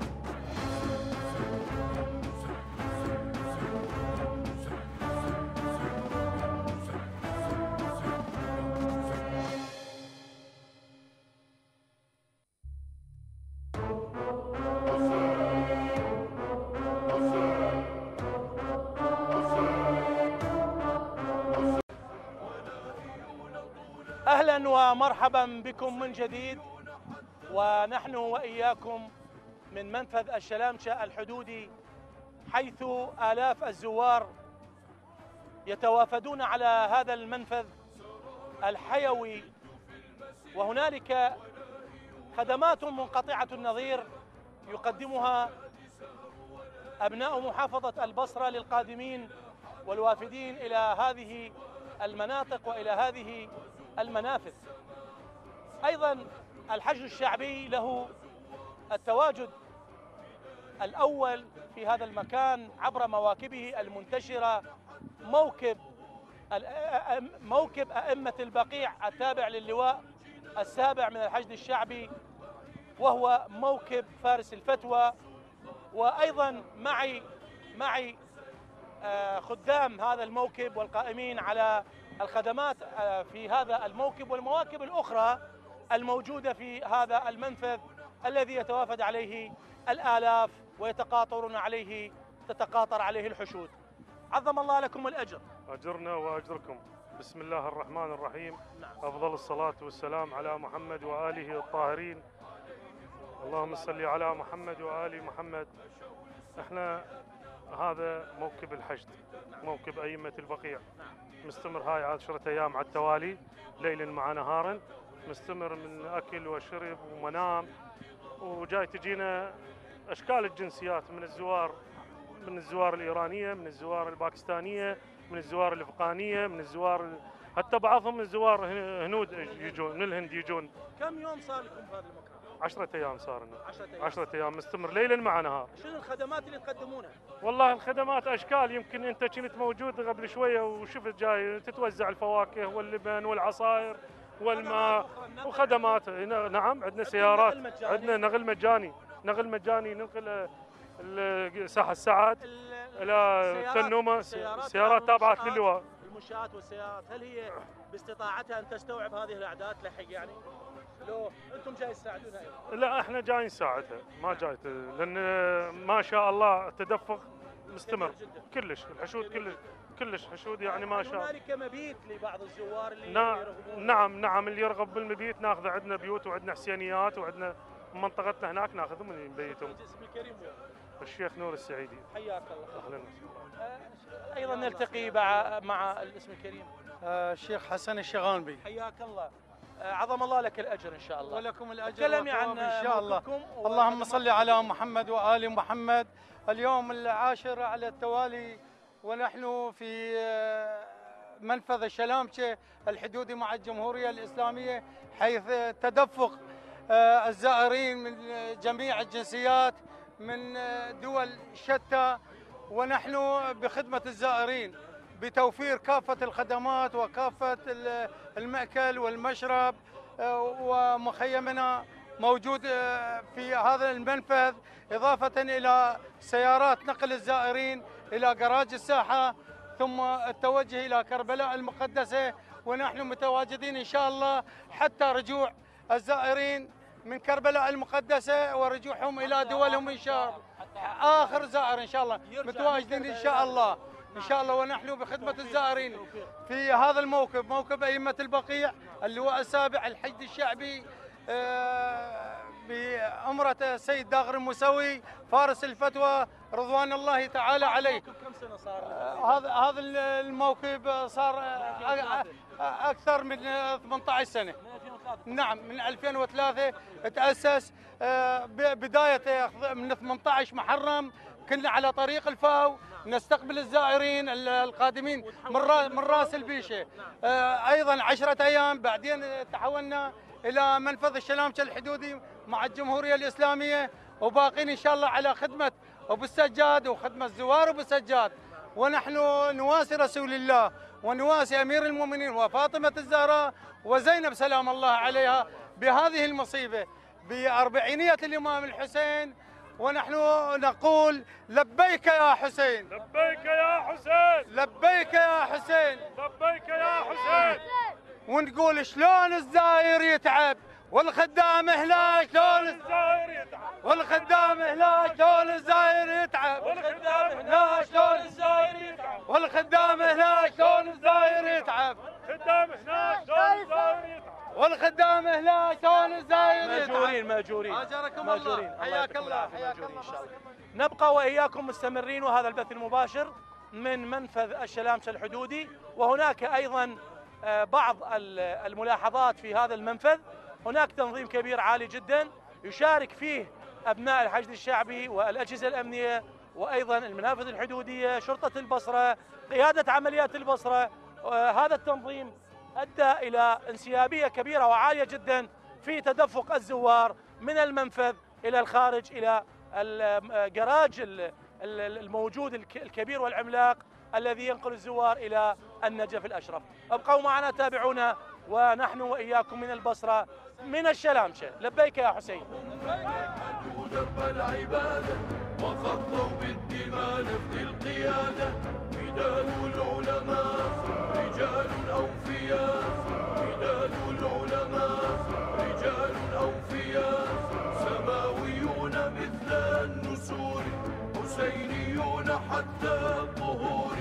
Q: أهلا ومرحبا بكم من جديد ونحن وإياكم من منفذ الشلامشة الحدودي حيث آلاف الزوار يتوافدون على هذا المنفذ الحيوي وهنالك خدمات منقطعة النظير يقدمها أبناء محافظة البصرة للقادمين والوافدين إلى هذه المناطق وإلى هذه المنافذ. أيضا الحشد الشعبي له التواجد الأول في هذا المكان عبر مواكبه المنتشرة موكب أئمة البقيع التابع للواء السابع من الحشد الشعبي وهو موكب فارس الفتوى، وأيضا معي خدام هذا الموكب والقائمين على الخدمات في هذا الموكب والمواكب الأخرى الموجودة في هذا المنفذ الذي يتوافد عليه الآلاف تتقاطر عليه الحشود. عظم الله لكم الأجر.
R: أجرنا وأجركم. بسم الله الرحمن الرحيم. أفضل الصلاة والسلام على محمد وآله الطاهرين. اللهم صل على محمد وآل محمد. احنا هذا موكب الحشد، موكب أئمة البقيع، مستمر هاي 10 أيام على التوالي ليل مع نهارا، مستمر من أكل وشرب ومنام، وجاي تجينا أشكال الجنسيات من الزوار الإيرانية، من الزوار الباكستانية، من الزوار الأفغانية، من الزوار حتى بعضهم من الزوار هنود يجون من الهند يجون.
Q: كم يوم صار لكم في هذا المكان؟
R: 10 أيام صار لنا. 10 أيام مستمر ليلا مع نهار.
Q: شنو الخدمات اللي تقدمونها؟
R: والله الخدمات أشكال، يمكن أنت كنت موجود قبل شوية وشفت جاي تتوزع الفواكه واللبن والعصائر والماء وخدمات. نعم عندنا سيارات، عندنا نقل مجاني ننقل ساحة السعد إلى تنومة، سيارات تابعة للواء.
Q: المنشآت والسيارات هل هي باستطاعتها أن تستوعب هذه الأعداد لحق يعني؟ لو أنتم جاي تساعدونها أيضا؟
R: لا احنا جايين نساعدها، ما جاي لأن ما شاء الله التدفق مستمر كلش، الحشود كلش حشود يعني ما شاء الله.
Q: هنالك مبيت لبعض الزوار اللي يرغبون؟
R: نعم اللي يرغب بالمبيت ناخذه، عندنا بيوت وعندنا حسينيات وعندنا منطقتنا هناك ناخذهم من بيتهم.
Q: الاسم الكريم
R: الشيخ نور السعيدي.
Q: حياك الله.
R: اهلا وسهلا.
Q: ايضا نلتقي مع الاسم الكريم
F: الشيخ حسن الشغانبي.
Q: حياك الله. عظم الله لك الاجر ان شاء الله.
F: ولكم الاجر
Q: تكلمي عن
F: ان شاء الله. اللهم صل على محمد وآل محمد. اليوم العاشر على التوالي ونحن في منفذ الشلامشة الحدودي مع الجمهورية الإسلامية، حيث تدفق الزائرين من جميع الجنسيات من دول شتى، ونحن بخدمة الزائرين بتوفير كافة الخدمات وكافة المأكل والمشرب، ومخيمنا موجود في هذا المنفذ، إضافة إلى سيارات نقل الزائرين إلى جراج الساحة، ثم التوجه إلى كربلاء المقدسة، ونحن متواجدين إن شاء الله حتى رجوع الزائرين من كربلاء المقدسة ورجوعهم إلى دولهم إن شاء الله. آخر زائر إن شاء الله متواجدين إن شاء الله إن شاء الله، ونحن بخدمة الزائرين في هذا الموكب، موكب أئمة البقيع، اللواء السابع الحشد الشعبي بأمرة السيد داغر المسوي فارس الفتوى رضوان الله تعالى عليه.
Q: كم سنة صار؟
F: هذا الموكب صار أكثر من 18 سنة. نعم من 2003 تأسس، بداية من 18 محرم كنا على طريق الفاو نستقبل الزائرين القادمين من راس البيشة. أيضا 10 أيام بعدين تحولنا إلى منفذ الشلامشة الحدودي مع الجمهورية الإسلامية، وباقين إن شاء الله على خدمة أبو السجاد وخدمة زوار أبو السجاد، ونحن نواسي رسول الله ونواسي أمير المؤمنين وفاطمة الزهراء وزينب سلام الله عليها بهذه المصيبة بأربعينية الإمام الحسين، ونحن نقول لبيك يا حسين،
R: لبيك يا حسين،
F: لبيك يا حسين،
R: لبيك يا حسين.
F: ونقول شلون الزاير يتعب والخدام هلا شلون
R: الزاير يتعب،
F: والخدام هلا شلون الزاير يتعب،
Q: والخدام هنا شلون الزاير يتعب،
F: والخدام هنا شلون الزاير يتعب،
R: خدام هنا شلون الزاير يتعب،
F: والخدام هنا شلون الزاير يتعب.
Q: ماجورين
F: اجركم الله. حياك الله حياك الله ان شاء الله.
Q: نبقى واياكم مستمرين وهذا البث المباشر من منفذ الشلامشة الحدودي، وهناك ايضا بعض الملاحظات في هذا المنفذ. هناك تنظيم كبير عالي جدا يشارك فيه ابناء الحشد الشعبي والاجهزه الامنيه وايضا المنافذ الحدوديه، شرطه البصره، قياده عمليات البصره. هذا التنظيم ادى الى انسيابيه كبيره وعاليه جدا في تدفق الزوار من المنفذ الى الخارج الى الجراج الموجود الكبير والعملاق الذي ينقل الزوار الى النجف الاشرف. ابقوا معنا تابعونا ونحن واياكم من البصره من الشلامشه. لبيك يا حسين.
K: درب العباده وخطوا بالدماء نفذ القياده، بدال العلماء رجال اوفياء، بدال العلماء رجال اوفياء، سماويون مثل النسور، حسينيون حتى الظهور.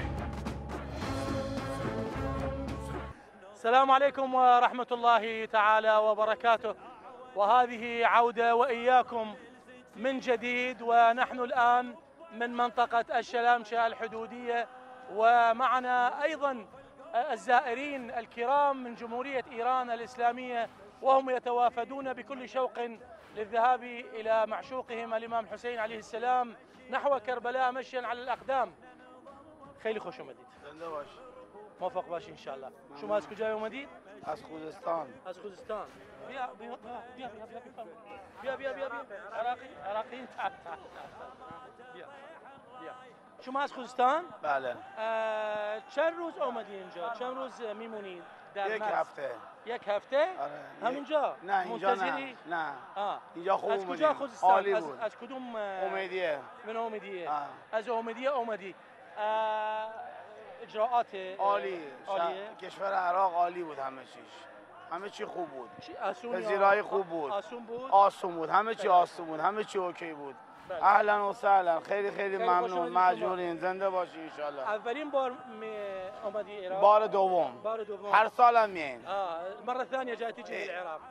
Q: السلام عليكم ورحمة الله تعالى وبركاته، وهذه عودة وإياكم من جديد، ونحن الآن من منطقة الشلامشة الحدودية، ومعنا أيضا الزائرين الكرام من جمهورية إيران الإسلامية، وهم يتوافدون بكل شوق للذهاب إلى معشوقهم الإمام الحسين عليه السلام نحو كربلاء مشيا على الأقدام. خیلی خوش اومدید. موفق باشین ان شاء الله. شما از کجای اومدید؟
F: از خوزستان.
Q: از خوزستان. بیا بیا بیا بیا بیا بیا بیا. عراقی بیا بیا. شما از خوزستان؟
F: بله.
Q: چند روز اومدید اینجا؟ چند روز میمونید
N: یک هفته.
E: یک هفته؟ همینجا؟
N: نه اینجا نه. نه. اینجا خوب
E: از کجا خوزستان؟
N: عالی بود.
E: از کدوم؟
N: امیدیه.
E: من امیدیه. از امیدیه اومدی. اجراءات
N: عالیه. کشور عراق عالی بود همه چیش. همه چی خوب بود. پذیرایی خوب بود. آسون بود. همه چی آسون بود. همه چی اوکی بود. اهلا و سهلا. خیلی خیلی ممنون. مأجورین. زنده باشی ان شاء الله.
E: اولین بار اومدی عراق؟
N: بار دوم. هر سالم میاین.
E: المره الثانيه جاي تيجي للعراق.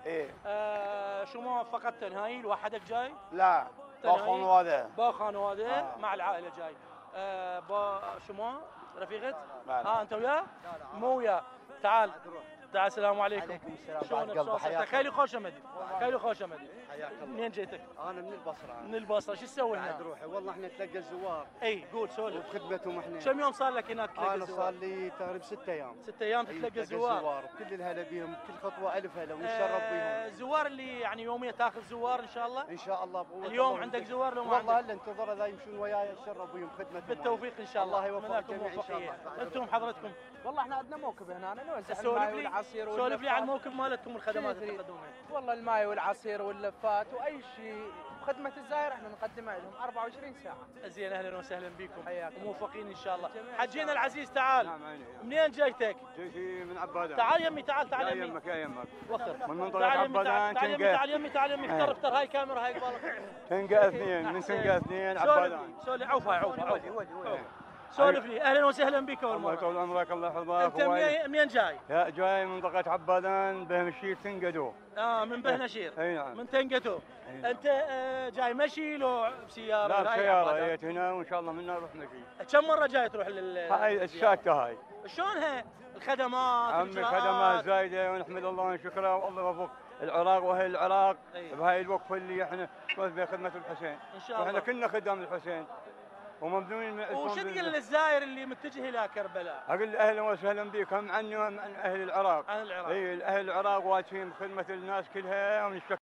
E: شما فقط تنهایی لوحدك جاي؟
N: لا با خانواده.
E: با خانواده مع العائله جاي. با شما رفيقك؟ انت وياه؟ مو وياه. تعال السلام عليكم.
B: عليكم السلام.
E: شلونك؟ خيلي خوش امدي. خيلي خوش امدي. منين جيتك؟
B: انا من البصره.
E: من البصره، شو تسوي هنا؟
B: بعد روحي والله احنا نتلقى الزوار.
E: اي قول سولف.
B: وبخدمتهم احنا.
E: كم يوم صار لك هناك تلقى
B: الزوار؟ انا صار لي تقريبا 6 ايام.
E: 6 ايام تتلقى الزوار.
B: كل الهلا بيهم، كل خطوه الف هلا ونتشرف بيهم.
E: الزوار اللي يعني يوميا تاخذ زوار ان شاء الله؟
B: ان شاء الله بقوة
E: اليوم الله عندك زوار لو ما
B: والله هلا انتظر هذا يمشون وياي اتشرف بيهم خدمتهم.
E: بالتوفيق ان شاء الله.
B: الله يوفقك جميعا ان شاء الله.
E: انتم حضرتكم
S: والله احنا عندنا موكب هنا نوزع
E: سولف
S: الماي
E: لي
S: والعصير
E: سولف لي عن الموكب مالتكم والخدمات اللي تقدمونها.
S: والله الماي والعصير واللفات واي شيء خدمه الزائر احنا نقدمها لهم 24 ساعه.
E: زين اهلا وسهلا بكم وموفقين ان شاء الله. حجينا العزيز تعال.
T: نعم عيني.
E: منين جايتك؟
T: جيتي من عبادان.
E: تعال يمي تعال
T: يا يمك يا يمك.
E: وخر
T: من منطقة عبادان تنقى.
E: تعال يمي اختر اختر هاي كاميرا هاي قبالك.
T: تنقى اثنين من تنقى اثنين عبادان.
E: سولف عوف سولف لي. اهلا وسهلا بك اول
T: الله
E: مره.
T: يطول عمرك الله يحفظك.
E: انت منين جاي؟
T: جاي من منطقة عبادان بهمشير تنقدو.
E: من بهنشير.
T: اي نعم.
E: من تنقدو. انت جاي مشي لو بسياره؟
T: لا بسيارة جيت هنا وان شاء الله منا نروح مشي.
E: كم مره جاي تروح
T: هاي الشاكة هاي.
E: شلونها الخدمات؟
T: عمي خدمات زايدة ونحمد الله ونشكره والله يوفق العراق واهل العراق بهاي الوقفة اللي احنا بخدمة الحسين.
E: ان شاء الله.
T: واحنا كلنا خدام الحسين. وممنونين.
E: وش تقول للزائر اللي متجه الى كربلاء؟
T: اقول له اهلا وسهلا بك هم عني وهم عن اهل العراق.
E: عن العراق.
T: اي اهل العراق واجهين بخدمه الناس كلها ونشكر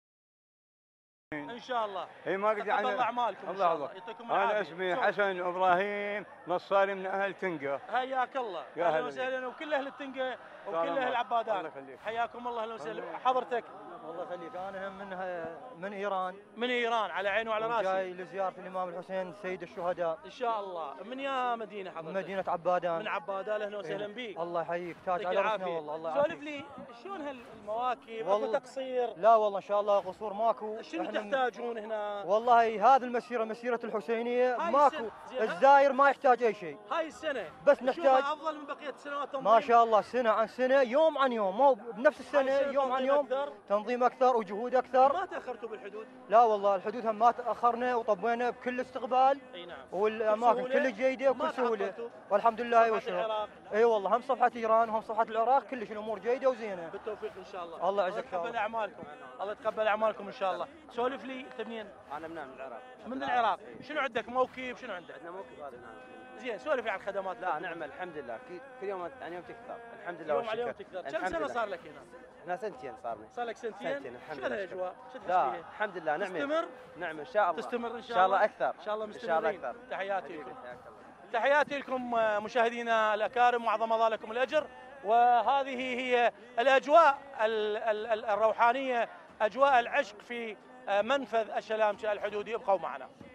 E: ان شاء الله.
T: اي ما قد يعني
E: تقبل اعمالكم ان شاء الله. يعطيكم العافيه.
T: انا اسمي حسن ابراهيم نصاري من اهل تنقى.
E: حياك الله. اهلا وسهلا وكل اهل التنقى وكل اهل عبادان.
T: الله يخليك.
E: حياكم الله. اهلا وسهلا. حضرتك؟
X: الله يخليك انا هم من ايران.
E: من ايران على عيني وعلى راسي.
X: جاي لزياره الامام الحسين سيد الشهداء.
E: ان شاء الله. من يا مدينه حضرتك؟
X: مدينه عبادان.
E: من عبادان. اهلا وسهلا بيك.
X: الله يحييك تاج على راسنا والله. الله
E: يعافيك. سولف لي شلون هالمواكب؟ اكو تقصير؟
X: لا والله ان شاء الله قصور ماكو.
E: شنو تحتاجون هنا؟
X: والله هذه المسيره مسيره الحسينيه ماكو. الزاير ما يحتاج اي شيء.
E: هاي السنه
X: بس نحتاج
E: افضل من بقيه السنوات تنظيم.
X: ما شاء الله سنه عن سنه يوم عن يوم مو بنفس السنه يوم عن يوم
E: أكثر.
X: تنظيم اكثر وجهود اكثر.
E: ما تاخرتوا بالحدود؟
X: لا والله الحدود هم ما تاخرنا وطبينا بكل استقبال.
E: اي نعم.
X: والاماكن كل جيده وكل سهوله والحمد لله وشكرا. اي والله هم صفحه ايران وهم صفحه العراق كلش الامور جيده وزينه.
E: بالتوفيق ان شاء الله.
X: الله يعزك.
E: الله يتقبل اعمالكم. الله يتقبل اعمالكم ان شاء الله. سولف لي انت منين؟
C: انا من العراق.
E: من العراق. شنو عندك موكب؟ شنو عندك؟
C: عندنا موكب هذا هنا.
E: زين سولف لي عن الخدمات.
C: لا نعم الحمد لله كل يوم عن يوم تكثر الحمد لله.
E: يوم على يوم تكثر. كم سنه صار لك هنا؟
C: احنا سنتين صارنا.
E: صار لك سنتين
C: الحمد
E: لله.
C: لله.
E: الاجواء؟ شو تحس
C: لا
E: فيها؟
C: الحمد لله نعمه.
E: تستمر؟
C: نعم ان شاء الله.
E: تستمر ان
C: شاء الله اكثر.
E: ان شاء الله مستمرين.
C: ان شاء الله اكثر.
E: تحياتي لكم. تحياتي لكم مشاهدينا الاكارم وعظم الله لكم الاجر. وهذه هي الاجواء الروحانيه، اجواء العشق في منفذ الشلامشه الحدودي. ابقوا معنا.